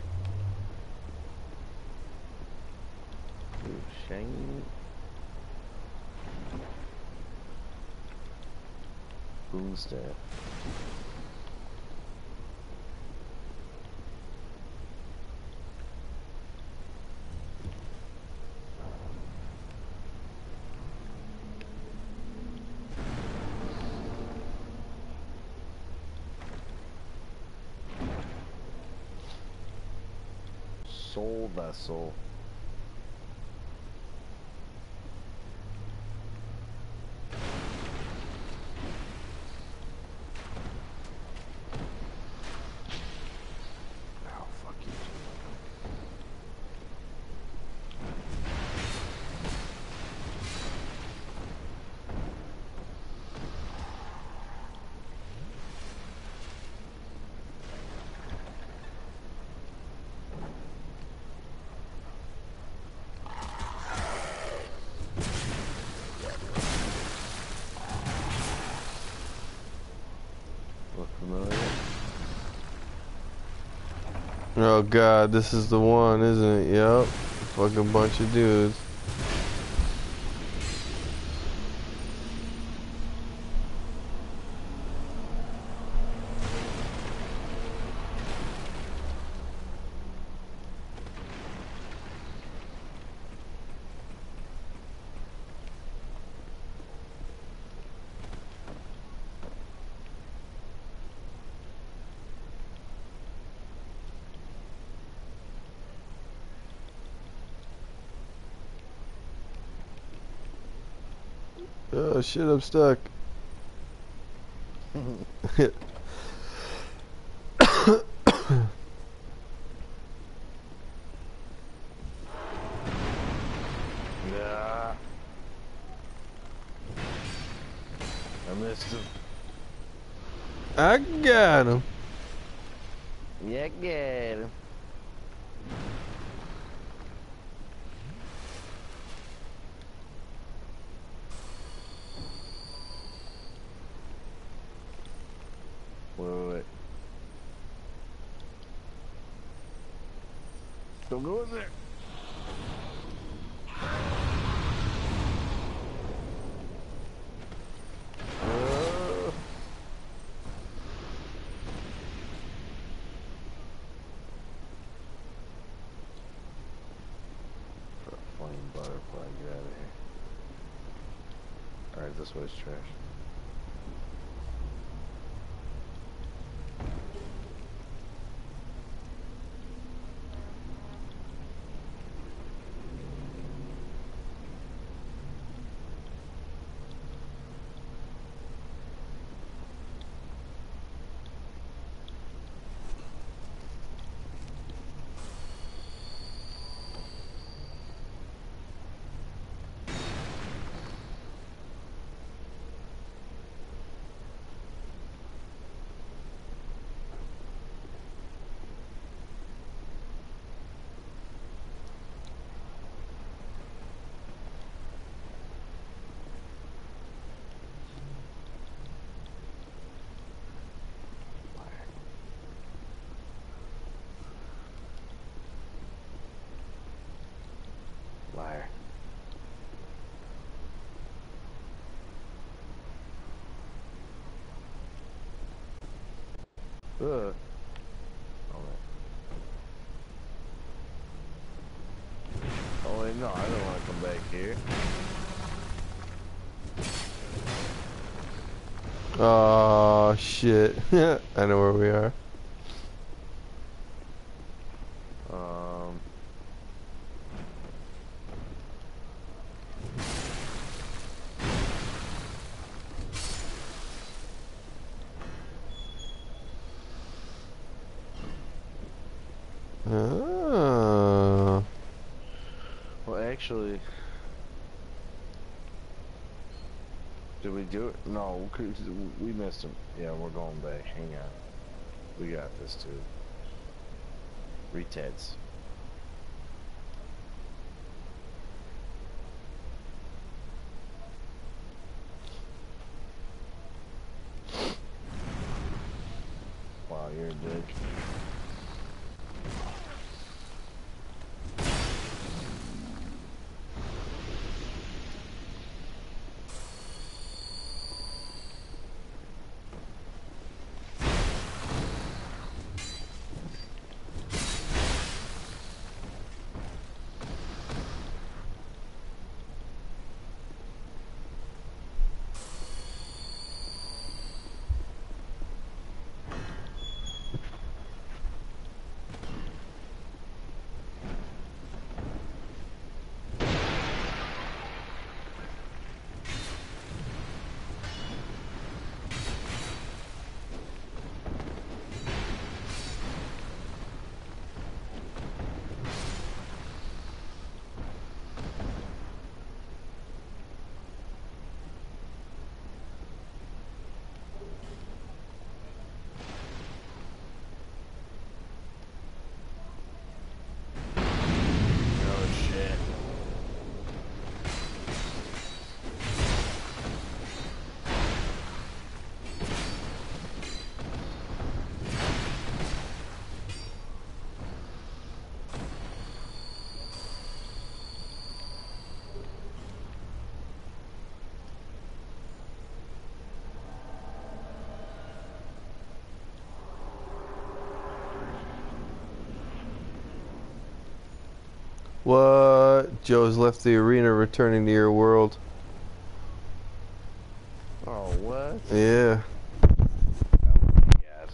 Ooh, shiny. Boom staff. Soul vessel. Oh, fuck you. Look familiar? Oh god, this is the one, isn't it? Yep. Fucking bunch of dudes. Oh shit, I'm stuck. Nah. I missed him. I got him. Yeah, get him. Wait. Don't go in there. Flying butterfly, get out of here. Alright, this way's trash. Liar. Ugh. Oh, wait, no, I don't want to come back here. Oh shit. I know where we are. Um. Oh. Well, actually, Did we do it? No, we missed him. Yeah, we're going back. Hang on. We got this too. Retards. Wow, you're a dick. Oh shit. What? Joe's left the arena, returning to your world. Oh, what? Yeah. Oh my god.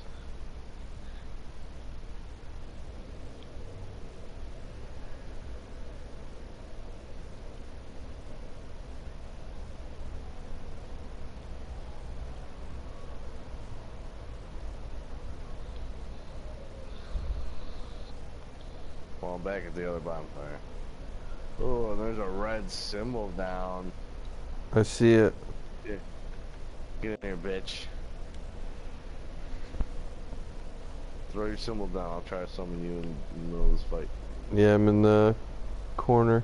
Well, I'm back at the other bonfire. Oh, there's a red symbol down. I see it. Get in here, bitch. Throw your symbol down. I'll try to summon you in the middle of this fight. Yeah, I'm in the corner.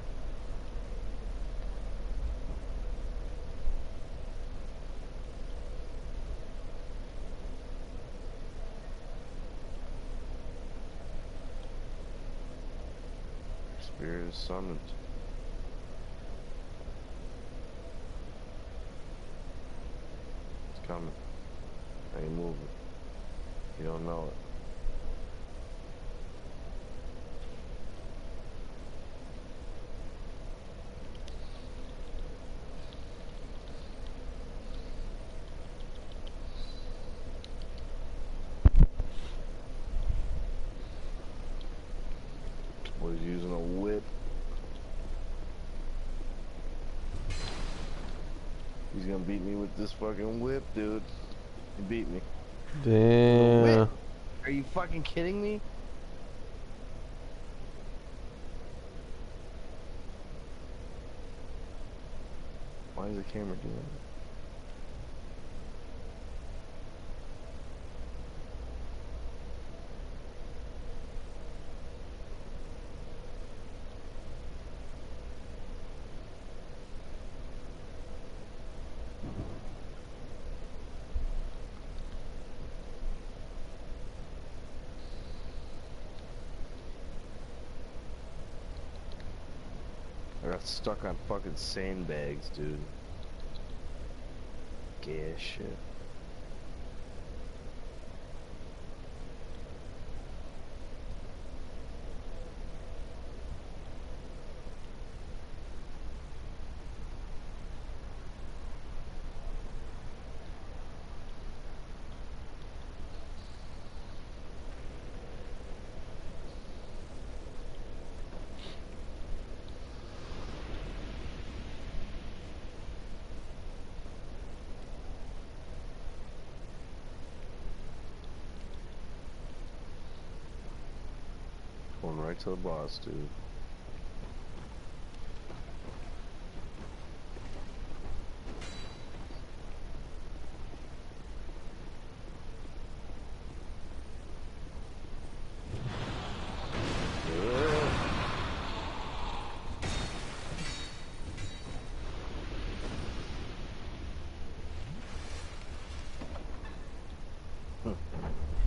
Spirit is summoned. It's coming. I ain't moving. You don't know it. Was using a whip. He's gonna beat me with this fucking whip, dude. He beat me. Damn. Whip? Are you fucking kidding me? Why is the camera doing that? I got stuck on fucking sandbags, dude. Gay as shit. Going right to the boss, dude.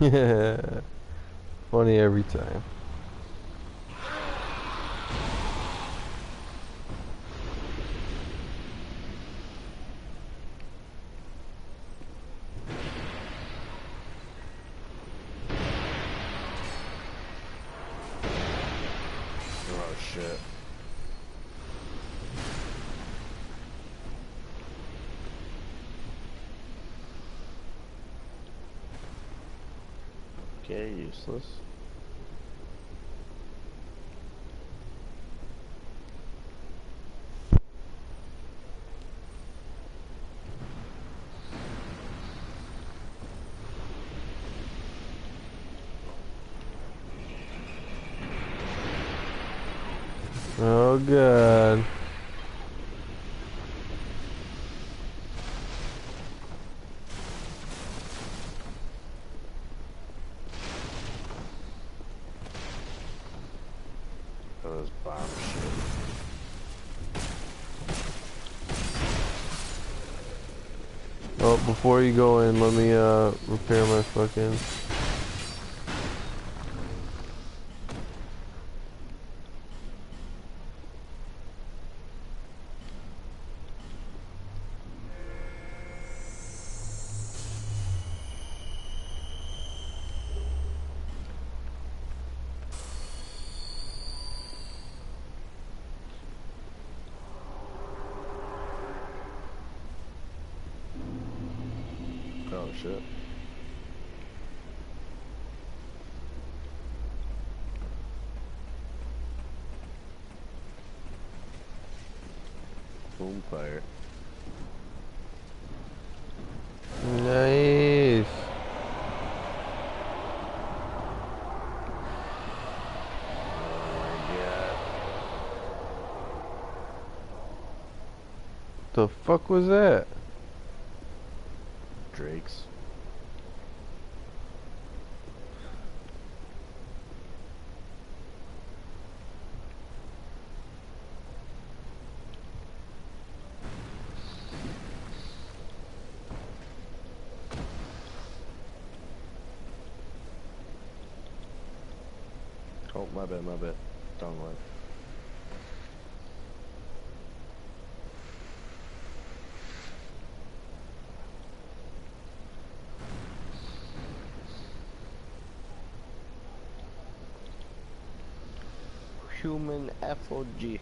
Yeah. Funny every time. Oh shit. Okay, useless. Oh god. Those bomb shit. Oh, before you go in, let me repair my fucking. Oh shit. Boom fire. Nice. Oh my god. The fuck was that? Drakes. Oh, my bad, my bad. Down line. Human FOG.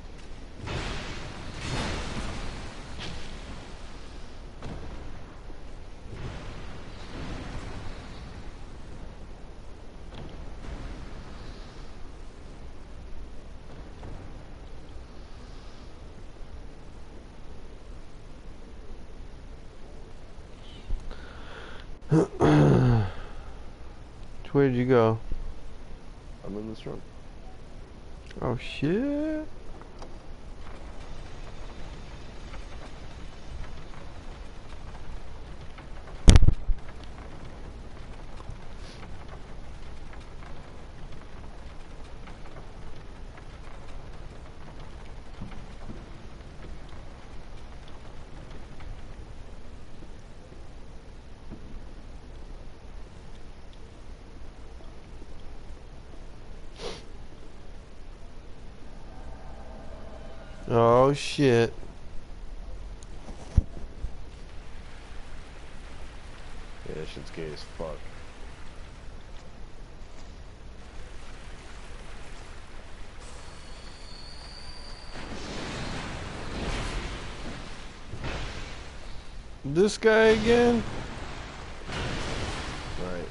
Where'd you go? I'm in this room. Oh shit. Oh shit. Yeah, that shit's gay as fuck. This guy again? Right.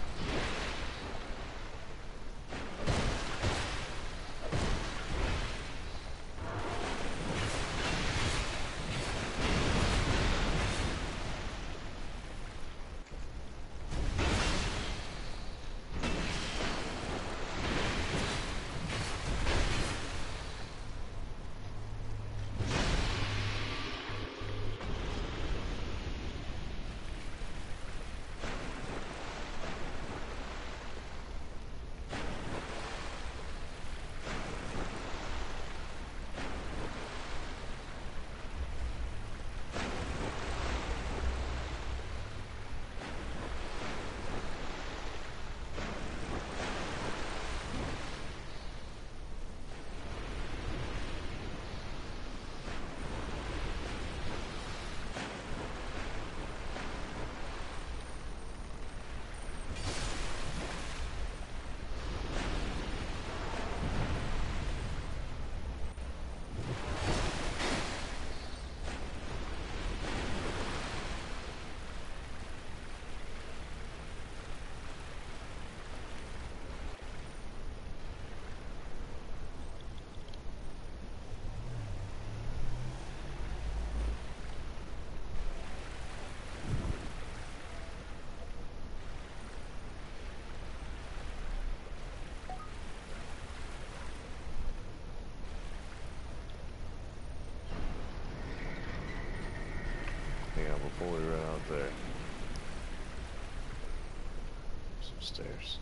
stairs.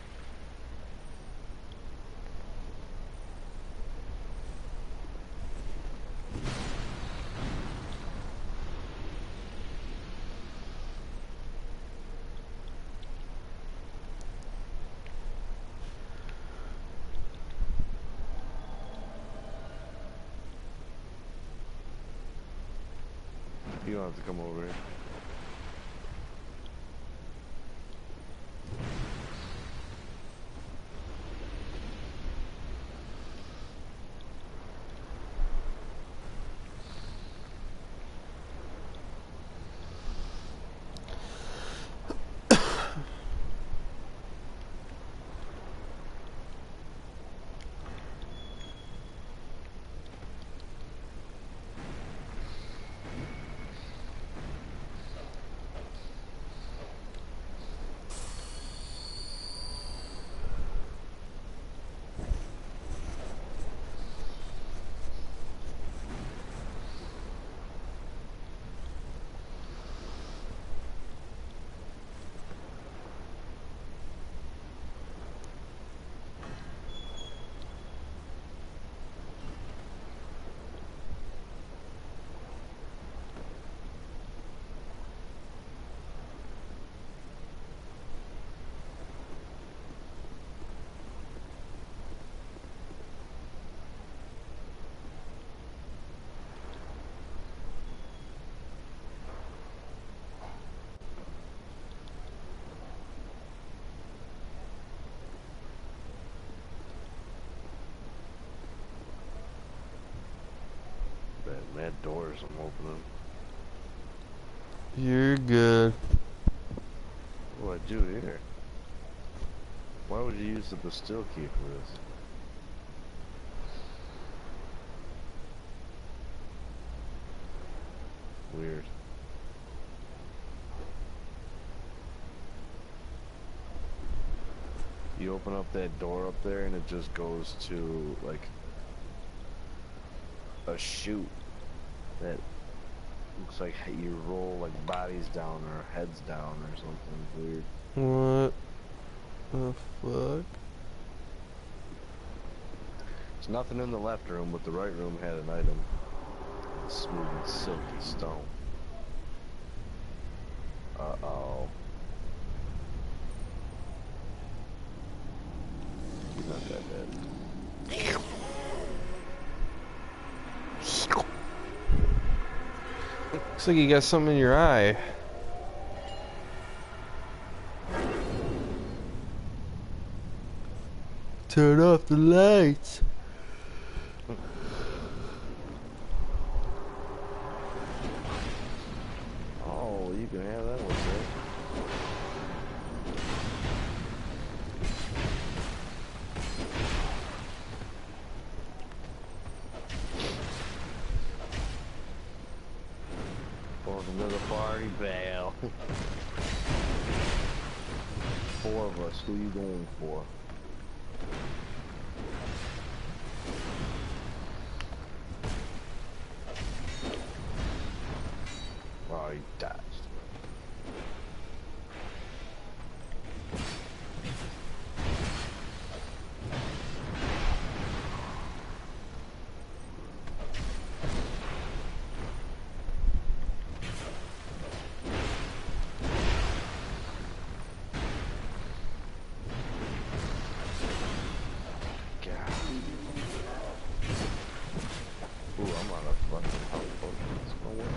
You don't have to come over here. Mad doors I'm opening. You're good. What do I do here? Why would you use the Bastille key for this? Weird. You open up that door up there and it just goes to like a chute that looks like you roll like bodies down or heads down or something weird. What the fuck? There's nothing in the left room, but the right room had an item. Smooth and silky stone. Uh-oh. He's not that bad. Looks like you got something in your eye. Turn off the lights. Oh, you can have that one, sir. Welcome to the party, pal. 4 of us. Who you going for? Oh, he dodged. Ooh, I'm on a fucking health potion. That's no way.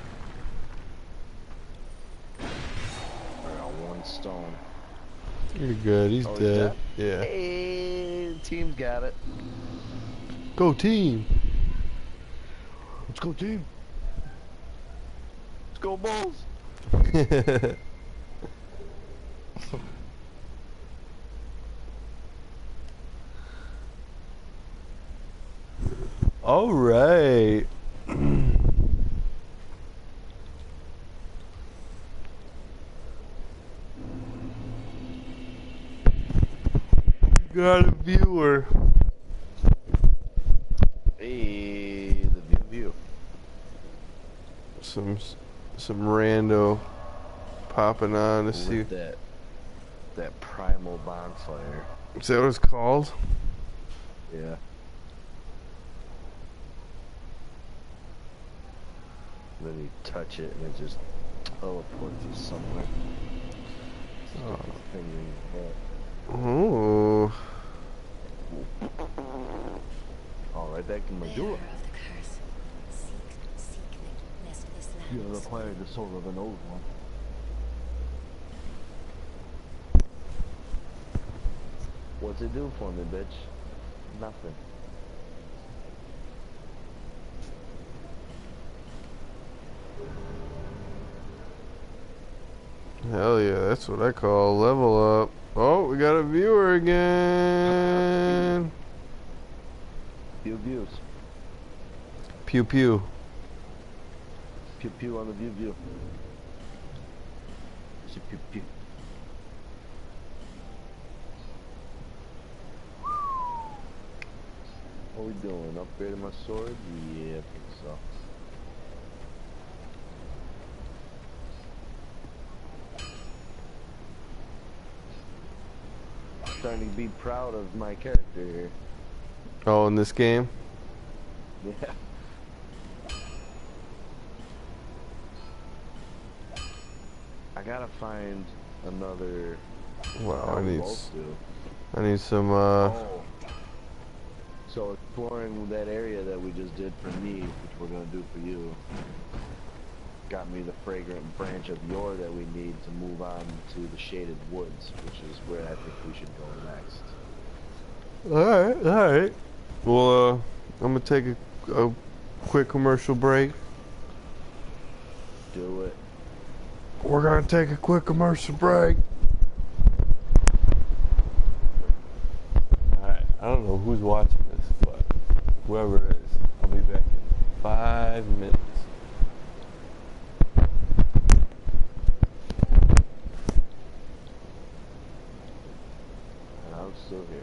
I got 1 stone. You're good. He's Oh, dead. he's Yeah. Hey, the team's got it. Go team. Let's go, team. Let's go, Bulls. All right. Got a viewer. Hey, the view. Some rando popping on to Who see. lit that? that primal bonfire. Is that what it's called? Yeah. Then you touch it and it just teleports you somewhere. Stick your finger in your butt. Ooh. Oh, right back in Bearer Medulla. of the curse. Seek the restless You land. have acquired the soul of an old one. What's it do for me, bitch? Nothing. Hell yeah, that's what I call level up. Oh, we got a viewer again. View views. Pew pew. Pew pew on the view view. It's a pew pew. What we doing? Upgrading my sword? Yeah, I think so. Starting to be proud of my character here. Oh, in this game? Yeah. gotta find another. Wow, I I need some, Oh. So exploring that area that we just did for me, which we're gonna do for you, got me the fragrant branch of yore that we need to move on to the shaded woods, which is where I think we should go next. Alright. Well, I'm gonna take a quick commercial break. Do it. We're gonna take a quick commercial break. Alright, I don't know who's watching this, but whoever it is, I'll be back in 5 minutes. And I'm still here.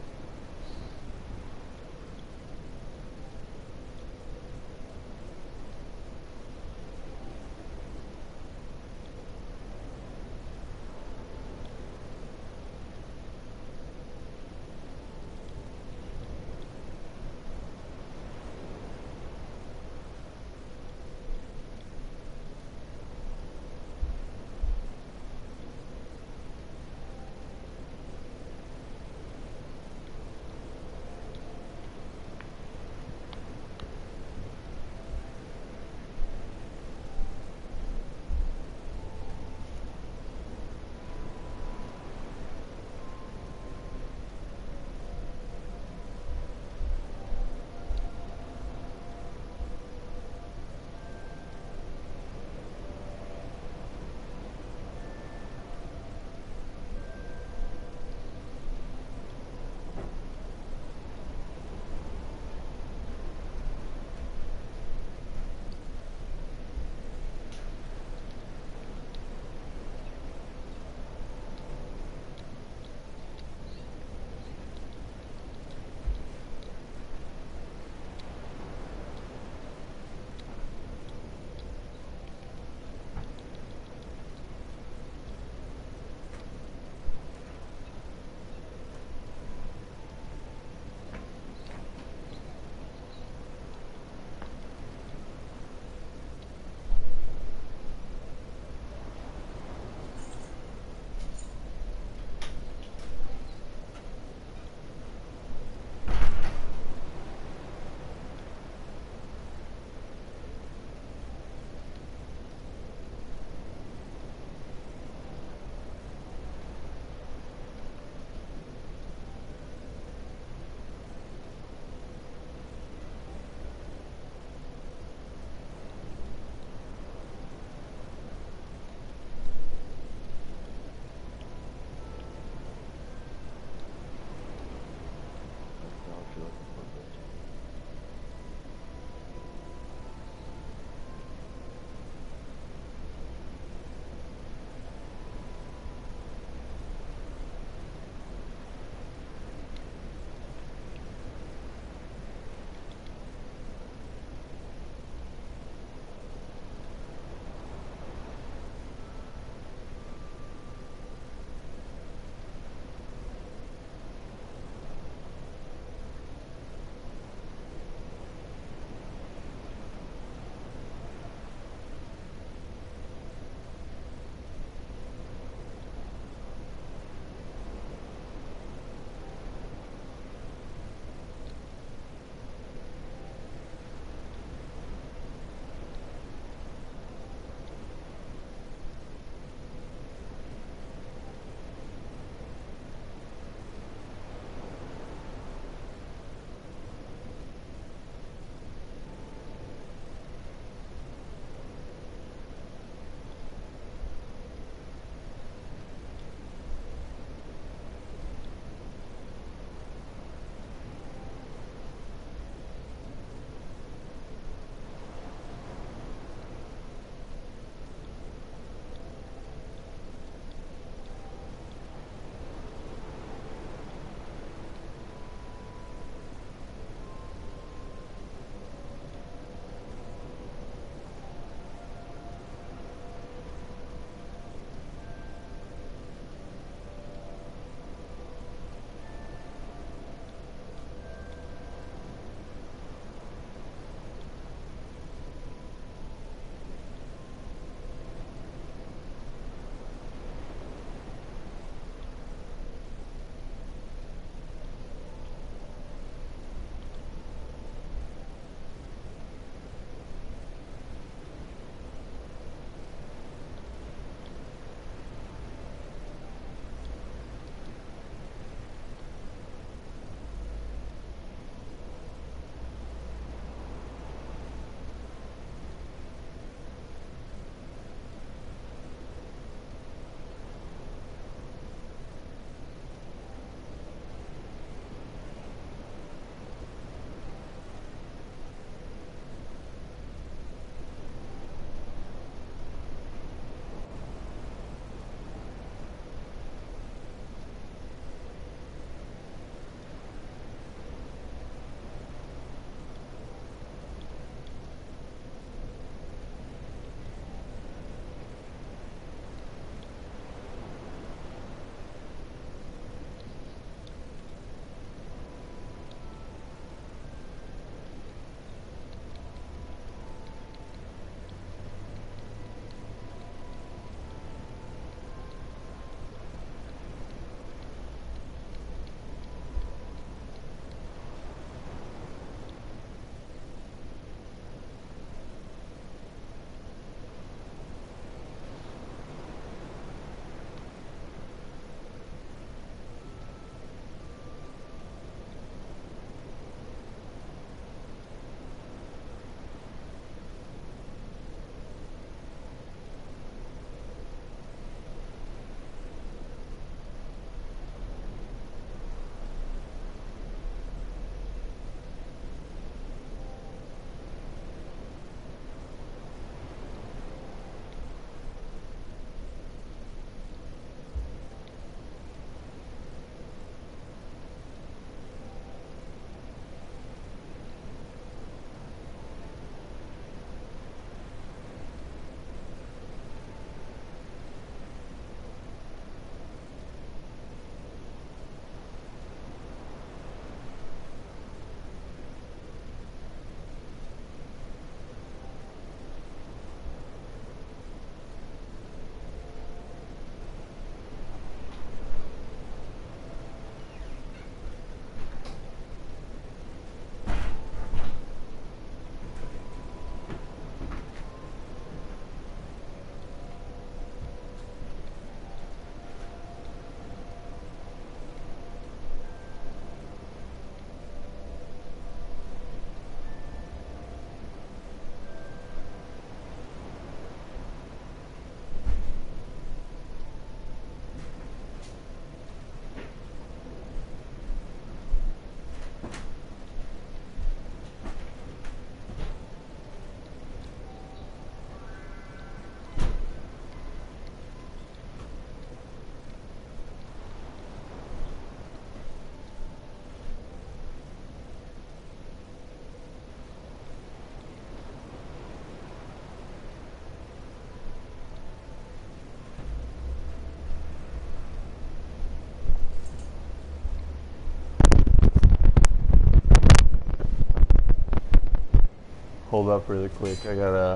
hold up really quick. I gotta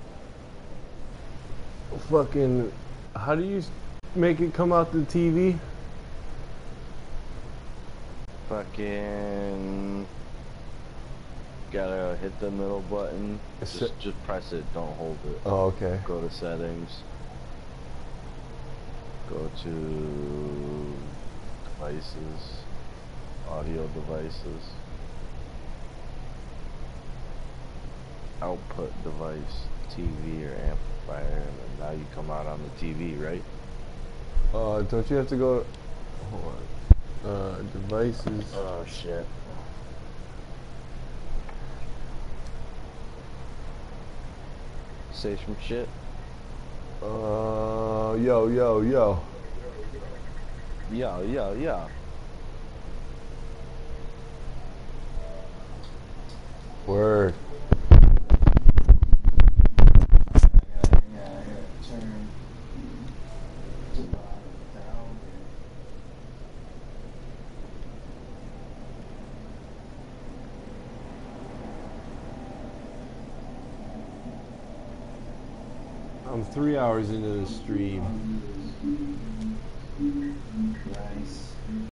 fucking. How do you make it come out the TV? Fucking. Gotta hit the middle button. Is Just press it. Don't hold it. Oh, okay. Go to settings. Go to devices. Audio devices. Output device. TV or amplifier. And then now you come out on the TV, right? Don't you have to go? Hold on. Devices. Oh shit. Say some shit. Yo. Yeah. Word. I'm 3 hours into the stream.